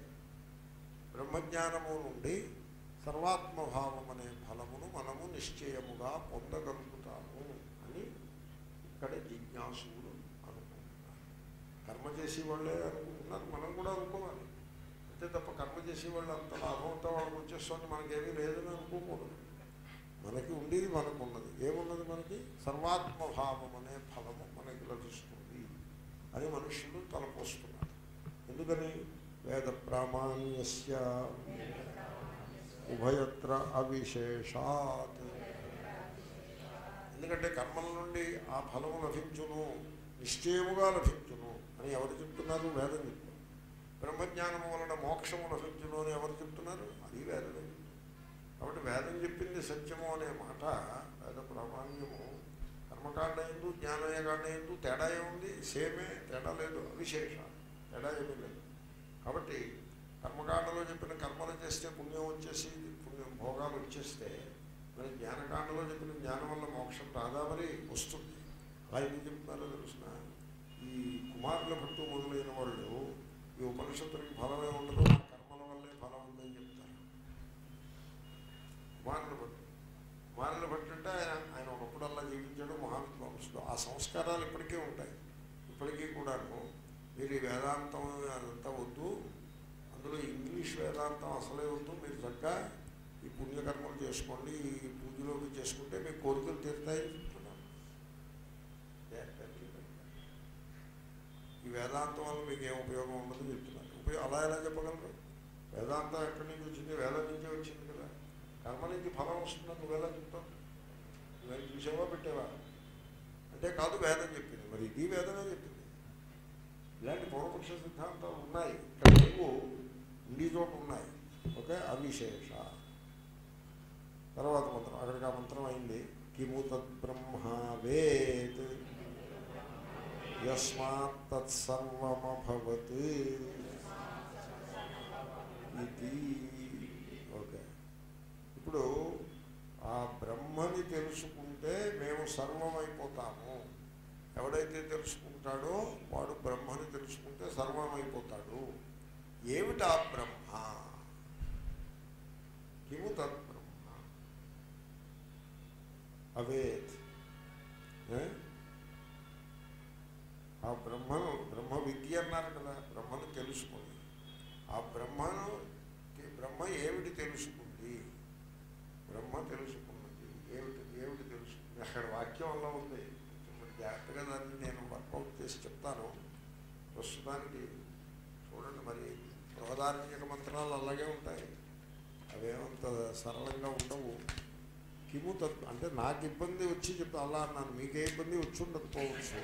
బ్రహ్మజ్ఞానము నుండి సర్వాత్మభావం అనే ఫలమును మనము నిశ్చయముగా పొందగలుగుతాము అని ఇక్కడ జిజ్ఞాసులు అనుకుంటున్నారు. కర్మ చేసే వాళ్ళే అనుకుంటున్నారు, మనం కూడా అనుకోవాలి. అంతే తప్ప కర్మ చేసే వాళ్ళు అంత లాభంతో వాళ్ళకి వచ్చేస్తుంది మనకేమీ లేదని అనుకోకూడదు. మనకి ఉండేది మనకు ఉన్నది. ఏమున్నది మనకి? సర్వాత్మభావం అనే ఫలము మనకి లభిస్తుంది అని మనుష్యులు తలపోస్తున్నారు. ఎందుకని? వేద ప్రామాణ్యస్య ఉభయత్ర అవిశేషాత్ ఎందుకంటే కర్మల నుండి ఆ ఫలము లభించును, నిశ్చయముగా లభించును అని ఎవరు చెప్తున్నారు? వేదం చెప్తున్నారు. బ్రహ్మజ్ఞానము వలన మోక్షము లభించును అని ఎవరు చెప్తున్నారు? అది వేదం. కాబట్టి వేదం చెప్పింది సత్యము అనే మాట వేద ప్రామాణ్యము. కర్మకాండ ఎందు జ్ఞానకాండ ఎందు తేడా ఏముంది? సేమే, తేడా లేదు, విశేష తేడా ఏమీ లేదు. కాబట్టి కర్మకాండలో చెప్పిన కర్మలు చేస్తే పుణ్యం వచ్చేసి పుణ్యం భోగాలు వచ్చేస్తే మరి జ్ఞానకాండలో చెప్పిన జ్ఞానం వల్ల మోక్షం రాదా? మరి వస్తుంది. అలా ఎందుకు చెప్తున్నారో తెలుసిన, ఈ కుమారుల భట్టు మొదలైన వాళ్ళు ఈ ఉపనిషత్తులకి ఫలమే ఉండదు, కర్మల వల్లే ఫలం ఉందని చెప్తారు. కుమారుల భట్టు కుమారుల భట్టు అంటే ఆయన ఆయన ఒకప్పుడల్లా జీవించాడు, మహావిద్వాంసుడు. ఆ సంస్కారాలు ఇప్పటికీ ఉంటాయి. ఇప్పటికీ కూడాను మీరు ఈ వేదాంతం అదంతా వద్దు, అందులో ఇంగ్లీష్ వేదాంతం అసలే వద్దు, మీరు చక్కగా ఈ పుణ్యకర్మలు చేసుకోండి, ఈ పూజలోకి చేసుకుంటే మీ కోరికలు తీరుతాయని చెప్తున్నాను. ఈ వేదాంతం వల్ల మీకు ఏం ఉపయోగం ఉండదని చెప్తున్నారు. ఉపయోగం అలా ఎలా చెప్పగలరు? వేదాంతం ఎక్కడి నుంచి వచ్చింది? వేదం నుంచే వచ్చింది కదా. కర్మ నుంచి ఫలం వస్తుందని నువ్వెలా చెప్తావు? నువ్వేం చూసావా, పెట్టావా అంటే కాదు, వేదం చెప్పింది. మరి ఇది వేదమే చెప్పింది. ఇలాంటి పూర్వపక్ష సిద్ధాంతాలు ఉన్నాయి, ఇక్కడ లేవు, ఇండి చోట ఉన్నాయి. ఓకే, అవిశేష. తర్వాత మంత్రం, అక్కడికి ఆ మంత్రం అయింది. కిము తద్బ్రహ్మవేత్ యస్మాత్ తత్సర్వమభవత్ ఇది. ఓకే, ఇప్పుడు ఆ బ్రహ్మని తెలుసుకుంటే మేము సర్వమైపోతాము. ఎవడైతే తెలుసుకుంటాడో వాడు బ్రహ్మని తెలుసుకుంటే సర్వమైపోతాడు. ఏమిటా బ్రహ్మ? కిము తద్బ్రహ్మ అవేత్. ఆ బ్రహ్మను, బ్రహ్మ విద్య అన్నారు కదా, బ్రహ్మను తెలుసుకుంది. ఆ బ్రహ్మను బ్రహ్మ ఏమిటి తెలుసుకుంది? బ్రహ్మ తెలుసుకున్నది ఏమిటి? ఏమిటి తెలుసుకుంది? అక్కడ వాక్యం అలా ఉంది. జాగ్రత్తగా దాన్ని నేను వర్కౌట్ చేసి చెప్తాను. ప్రస్తుతానికి చూడండి, మరి బృహదారణ్యక మంత్రాలు అలాగే ఉంటాయి, అవేమంత సరళంగా ఉండవు. కిము తత్ అంటే నాకు ఇబ్బంది వచ్చి చెప్తా అలా అన్నాను, మీకే ఇబ్బంది వచ్చి ఉండకపోవచ్చు.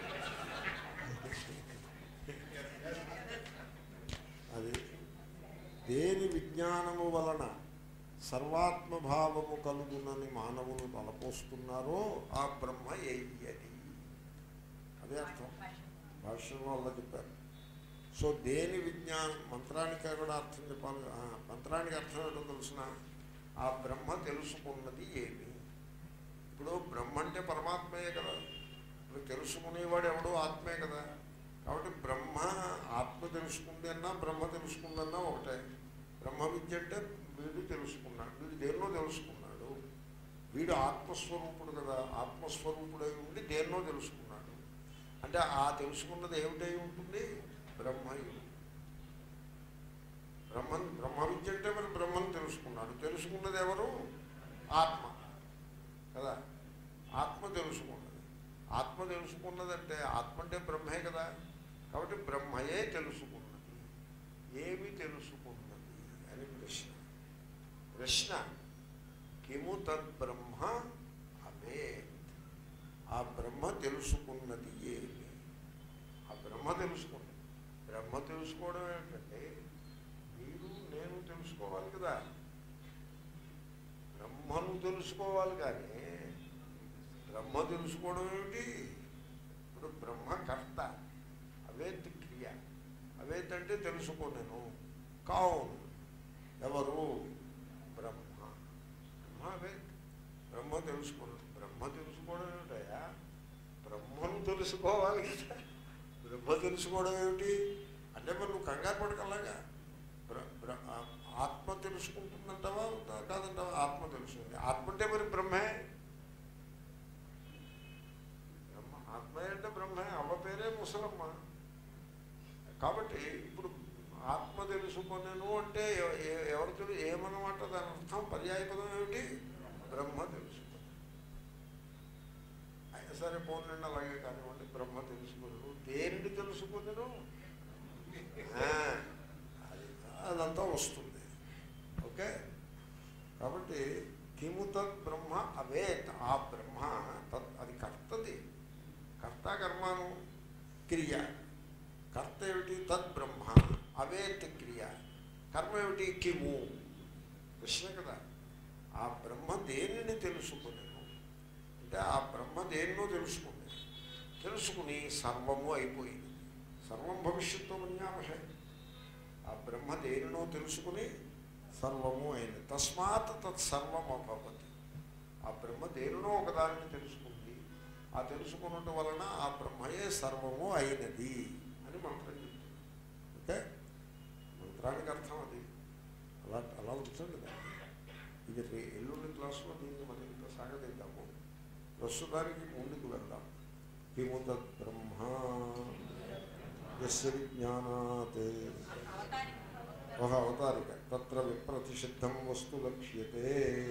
అది దేని విజ్ఞానము వలన సర్వాత్మభావము కలుగునని మానవులు తలపోస్తున్నారో ఆ బ్రహ్మ ఏయ్యది. అదే అర్థం. భాష్యంలో అలా చెప్పారు. సో దేని విజ్ఞానం, మంత్రానికి కూడా అర్థం చెప్పాలి. మంత్రానికి అర్థం ఏంటో తెలుసిన, ఆ బ్రహ్మ తెలుసుకున్నది ఏమి? ఇప్పుడు బ్రహ్మ అంటే పరమాత్మయే కదా, ఇప్పుడు తెలుసుకునేవాడు ఎవడో ఆత్మే కదా. కాబట్టి బ్రహ్మ ఆత్మ తెలుసుకుంది అన్నా బ్రహ్మ తెలుసుకుందన్నా ఒకటే. బ్రహ్మ విద్య అంటే వీడు తెలుసుకున్నాడు, వీడు దేన్నో తెలుసుకున్నాడు. వీడు ఆత్మస్వరూపుడు కదా, ఆత్మస్వరూపుడై ఉండి దేన్నో తెలుసుకున్నాడు. అంటే ఆ తెలుసుకున్నది ఏమిటై ఉంటుంది? బ్రహ్మ. బ్రహ్మ బ్రహ్మ విద్య అంటే మరి బ్రహ్మను తెలుసుకున్నాడు. తెలుసుకున్నది ఎవరు? ఆత్మ కదా. ఆత్మ తెలుసుకున్నది. ఆత్మ తెలుసుకున్నదంటే ఆత్మ అంటే బ్రహ్మే కదా. కాబట్టి బ్రహ్మయే తెలుసుకున్నది. ఏమి తెలుసుకున్నది అని ప్రశ్న. ప్రశ్న కిము తద్బ్రహ్మ అవేత్. ఆ బ్రహ్మ తెలుసుకున్నది ఏమి? ఆ బ్రహ్మ తెలుసుకున్నది. బ్రహ్మ తెలుసుకోవడం ఏంటంటే మీరు నేను తెలుసుకోవాలి కదా. బ్రహ్మను తెలుసుకోవాలి కానీ బ్రహ్మ తెలుసుకోవడం ఏమిటి? ఇప్పుడు బ్రహ్మ కర్త, అవేత్ క్రియ. అవేత్ అంటే తెలుసుకోలేను. కావును ఎవరు? బ్రహ్మ. బ్రహ్మ అవేత్. బ్రహ్మ తెలుసుకోలేదు. బ్రహ్మ తెలుసుకోవడం ఏమిటయా? బ్రహ్మను తెలుసుకోవాలి కదా. బ్రహ్మ తెలుసుకోవడం ఏమిటి అంటే మరి నువ్వు కంగారు పడకలాగా. ఆత్మ తెలుసుకుంటుందంటావా కాదంటావా? ఆత్మ తెలుసుకుంది. ఆత్మ అంటే మరి బ్రహ్మే. బ్రహ్మ ఆత్మ అంటే బ్రహ్మే. అవ్వ పేరే ముసలమ్మ. కాబట్టి ఇప్పుడు ఆత్మ తెలుసుకున్నాను అంటే ఎవరు తెలు ఏమన్నమాట? దాని అర్థం పర్యాయపదం ఏమిటి? బ్రహ్మ తెలుసుకున్నాను. అయినా సరే పోనండి అలాగే కానివ్వండి. బ్రహ్మ తెలుసుకున్నాను. దేనిని తెలుసుకున్నాను? అది అదంతా వస్తుంది. ఓకే, కాబట్టి కిము తద్ బ్రహ్మ అవేత్. ఆ బ్రహ్మ తత్ అది కర్మను క్రియ. కర్త ఏమిటి? తద్బ్రహ్మ. అవేత్ క్రియ. కర్మ ఏమిటి? కిము. ప్రశ్న కదా. ఆ బ్రహ్మ దేనిని తెలుసుకునేను అంటే ఆ బ్రహ్మ దేన్నో తెలుసుకుంది. తెలుసుకుని సర్వము అయిపోయింది. సర్వం భవిష్యత్తు మన్యామహే. ఆ బ్రహ్మ దేనినో తెలుసుకుని సర్వము అయింది. తస్మాత్ తత్సర్వం అభవతి. ఆ బ్రహ్మ దేనినో ఒకదానిని తెలుసుకుంది. ఆ తెలుసుకున్నట్టు వలన ఆ బ్రహ్మయే సర్వము అయినది అని మంత్రం చెప్తుంది. ఓకే, మంత్రానికి అర్థం అది. అలా అలా ఉంచండి దాన్ని. ఇది ఎల్లుండి క్లాసులో దీన్ని మనం ఇంకా సాగదిద్దాము. ప్రస్తుతానికి ముందుకు వెళ్దాం. కిము తద్బ్రహ్మ యస్య విజ్ఞానాత్. ఒక అవతారిక. తత్ర విప్రతిషిద్ధం వస్తు లక్ష్యతే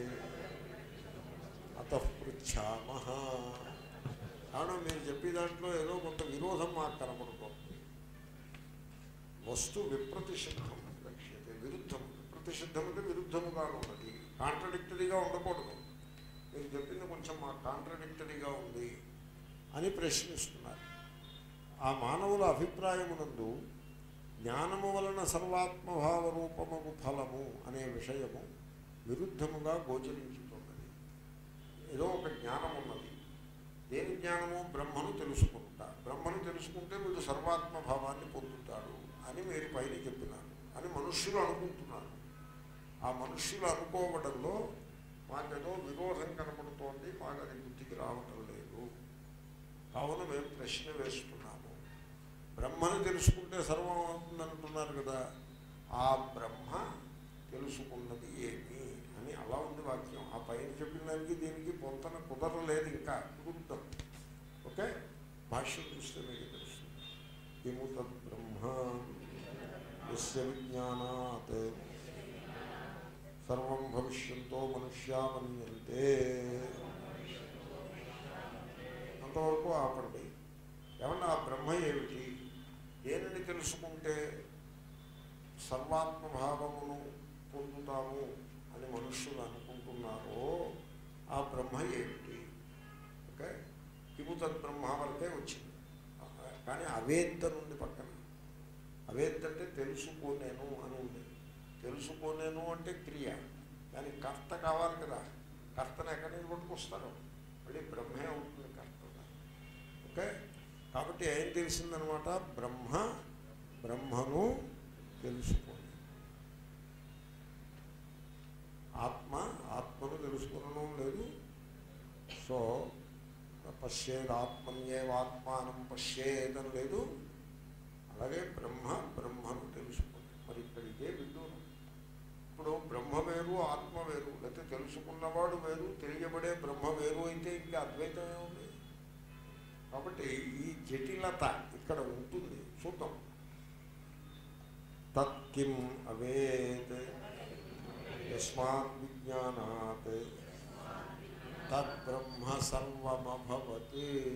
అతః పృచ్ఛామః. కావున మీరు చెప్పే దాంట్లో ఏదో కొంత విరోధం మాకు కనపడుతోంది. వస్తు విప్రతిషిద్ధం లక్ష్యతే, విరుద్ధం. విప్రతిషిద్ధం అంటే విరుద్ధముగా ఉన్నది, కాంట్రడిక్టరీగా ఉండకూడదు. మీరు చెప్పింది కొంచెం మాకు కాంట్రడిక్టరీగా ఉంది అని ప్రశ్నిస్తున్నారు. ఆ మానవుల అభిప్రాయమునందు జ్ఞానము వలన సర్వాత్మభావ రూపముకు ఫలము అనే విషయము విరుద్ధముగా గోచరించుతున్నది. ఏదో ఒక జ్ఞానం ఉన్నది. దేని జ్ఞానము? బ్రహ్మను తెలుసుకుంటా. బ్రహ్మను తెలుసుకుంటే వీడు సర్వాత్మభావాన్ని పొందుతాడు అని మీరు పైన చెప్పినారు అని మనుష్యులు అనుకుంటున్నారు. ఆ మనుష్యులు అనుకోవడంలో మాకేదో విరోధం కనపడుతోంది, మాకు అది బుద్ధికి రావటం లేదు. కావున మేము ప్రశ్న వేస్తున్నాము. బ్రహ్మను తెలుసుకుంటే సర్వం అవుతుందంటున్నారు కదా, ఆ బ్రహ్మ తెలుసుకున్నది ఏమి అని అలా ఉంది వాక్యం. ఆ పైన చెప్పిన దానికి దీనికి పొంతన కుదరలేదు, ఇంకా కుదురుతాం. ఓకే, భాష్యం చూస్తే మీకు తెలుస్తుంది. కిము తద్బ్రహ్మ యస్య విజ్ఞానాత్ సర్వం భవిష్యంతో మనుష్యా మన్యంతే. అంతవరకు ఆపండి. ఏమన్నా ఆ బ్రహ్మ ఏమిటి? దేనిని తెలుసుకుంటే సర్వాత్మభావమును పొందుతాము అని మనుష్యులు అనుకుంటున్నారో ఆ బ్రహ్మ ఏమిటి? ఓకే, కిము తద్బ్రహ్మ వరకే వచ్చింది. కానీ అవేత్త నుండి పక్కన. అవేత్త అంటే తెలుసుకోలేను అని ఉంది. తెలుసుకోలేను అంటే క్రియ, దానికి కర్త కావాలి కదా. కర్తను ఎక్కడి నుంచి పట్టుకొస్తారు? మళ్ళీ బ్రహ్మే అవుతుంది కర్తగా. ఓకే, కాబట్టి ఏం తెలిసిందనమాట? బ్రహ్మ బ్రహ్మను తెలుసుకోండి. ఆత్మ ఆత్మను తెలుసుకోవడం లేదు. సో పశ్యేద్ ఆత్మన్యేవాత్మానం పశ్యేదని లేదు. అలాగే బ్రహ్మ బ్రహ్మను తెలుసుకోండి. మరి ఇక్కడ ఇదే విడ్డూరం. ఇప్పుడు బ్రహ్మ వేరు, ఆత్మ వేరు, లేకపోతే తెలుసుకున్నవాడు వేరు, తెలియబడే బ్రహ్మ వేరు అయితే ఇంకా అద్వైతమే ఉంది. కాబట్టి ఈ జటిలత ఇక్కడ ఉంటుంది. చూద్దాం. తత్కిం అవేత్ యస్మాత్ విజ్ఞానాత్ తద్బ్రహ్మ సర్వమభవత్.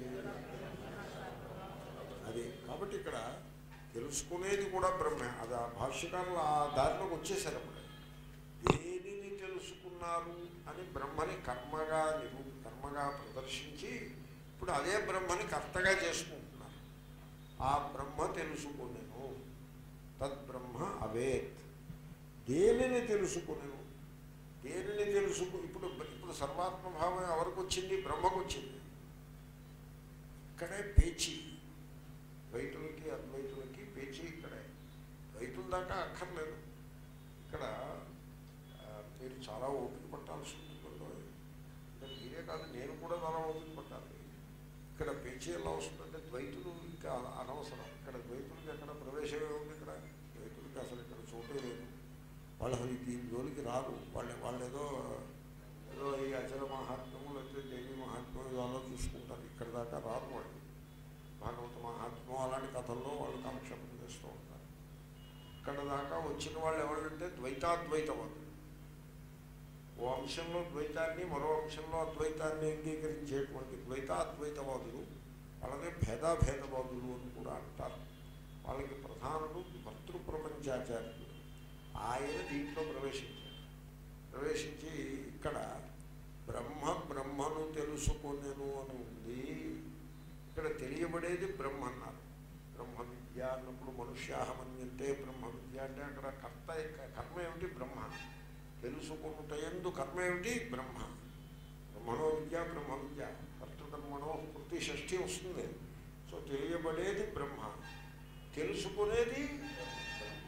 అది కాబట్టి ఇక్కడ తెలుసుకునేది కూడా బ్రహ్మే. అది ఆ భాష్యకారులు ఆ దారిలోకి వచ్చేసారు. అప్పుడు దేనిని తెలుసుకున్నారు అని బ్రహ్మని కర్మగా నిరూ కర్మగా ప్రదర్శించి ఇప్పుడు అదే బ్రహ్మని కర్తగా చేసుకుంటున్నారు. ఆ బ్రహ్మ తెలుసుకునేను. తద్బ్రహ్మ అవేత్. దేనిని తెలుసుకునేను? దేనిని తెలుసుకు ఇప్పుడు ఇప్పుడు సర్వాత్మభావం ఎవరికి వచ్చింది? బ్రహ్మకు వచ్చింది. ఇక్కడే పేచీ. ద్వైతులకి అద్వైతులకి పేచీ ఇక్కడే. ద్వైతుల దాకా అక్కర్లేదు. ఇక్కడ మీరు చాలా ఓపిక పట్టాల్సి ఉంటుందో. అంటే మీరే కాదు, నేను కూడా చాలా ఓపిక పట్టాలి. ఇక్కడ పేచీ ఎలా వస్తుందంటే ద్వైతులు ఇంకా అనవసరం. ఇక్కడ ద్వైతులకి ఎక్కడ ప్రవేశమే ఉంది? ఇక్కడ ద్వైతులకి అసలు ఇక్కడ చోటే లేదు. వాళ్ళు దీని జోలికి రారు. వాళ్ళు వాళ్ళు ఏదో ఏదో ఈ అచల మహాత్మ్యము లేకపోతే దేవి మహాత్మ్యం ఇవాళ చూసుకుంటారు. ఇక్కడ దాకా రారు వాళ్ళు. భాగవత మహాత్మ్యం అలాంటి కథల్లో వాళ్ళు కాలక్షేపం చేస్తూ ఉంటారు. ఇక్కడ దాకా వచ్చిన వాళ్ళు ఎవరంటే ద్వైతాద్వైతవాదులు. ఓ అంశంలో ద్వైతాన్ని, మరో అంశంలో అద్వైతాన్ని అంగీకరించేటువంటి ద్వైతాద్వైతవాదులు. వాళ్ళనే భేదాభేదవాదులు అని కూడా అంటారు. వాళ్ళకి ప్రధానుడు భర్తృప్రపంచాచార్యులు. ఆయన దీంట్లో ప్రవేశించారు. ప్రవేశించి ఇక్కడ బ్రహ్మ బ్రహ్మను తెలుసుకొనేను అని ఉంది. ఇక్కడ తెలియబడేది బ్రహ్మ అన్నారు. బ్రహ్మ విద్య అన్నప్పుడు మనుష్యాహమన్యంతే బ్రహ్మ విద్య అంటే అక్కడ కర్త కర్మ ఏమిటి? బ్రహ్మ. తెలుసుకుంట ఎందు కర్మ ఏమిటి? బ్రహ్మ. బ్రహ్మణో విద్య బ్రహ్మ విద్య కర్తృకర్మణో ప్రతి షష్ఠి వస్తుంది. సో తెలియబడేది బ్రహ్మ, తెలుసుకునేది బ్రహ్మ.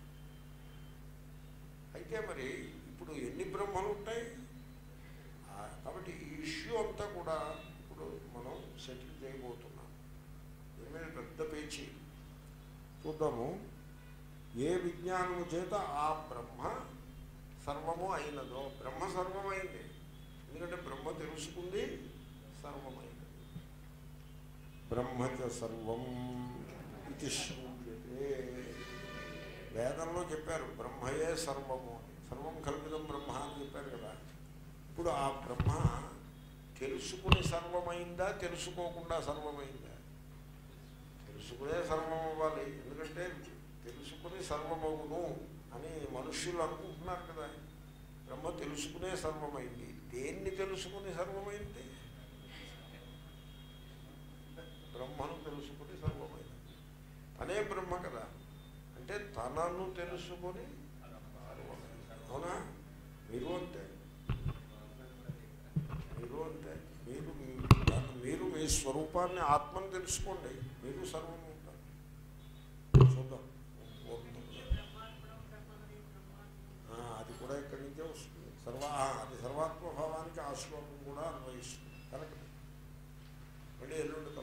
అయితే మరి ఇప్పుడు ఎన్ని బ్రహ్మలు ఉంటాయి? కాబట్టి ఈ ఇష్యూ అంతా కూడా ఇప్పుడు మనం సెటిల్ చేయబోతున్నాం. దీని మీద పెద్ద పేచి చూద్దాము. ఏ విజ్ఞానము చేత ఆ బ్రహ్మ సర్వము అయినదో, బ్రహ్మ సర్వమైంది. ఎందుకంటే బ్రహ్మ తెలుసుకుంది, సర్వమైనది. బ్రహ్మచ సర్వం ఇది శ్రూయతే. వేదంలో చెప్పారు బ్రహ్మయే సర్వము అని. సర్వం కల్పితం బ్రహ్మ అని చెప్పారు కదా. ఇప్పుడు ఆ బ్రహ్మ తెలుసుకుని సర్వమైందా, తెలుసుకోకుండా సర్వమైందా? తెలుసుకునే సర్వం అవ్వాలి. ఎందుకంటే తెలుసుకుని సర్వమవును అని మనుష్యులు అనుకుంటున్నారు కదా. బ్రహ్మ తెలుసుకునే సర్వమైంది. దేన్ని తెలుసుకుని సర్వమైంది? బ్రహ్మను తెలుసుకుని సర్వమైంది. తనే బ్రహ్మ కదా. అంటే తనను తెలుసుకొని సర్వమైంది. అవునా? మీరు అంతే, మీరు అంతే. మీరు మీరు మీ స్వరూపాన్ని, ఆత్మను తెలుసుకోండి, మీరు సర్వం ఉంటారు. చూద్దాం. అది కూడా ఇక్కడి నుంచే వస్తుంది. సర్వ అది సర్వాత్మభావానికి ఆ శ్లోకం కూడా అన్వయిస్తుంది. కరెక్ట్. మళ్ళీ ఎల్లుండి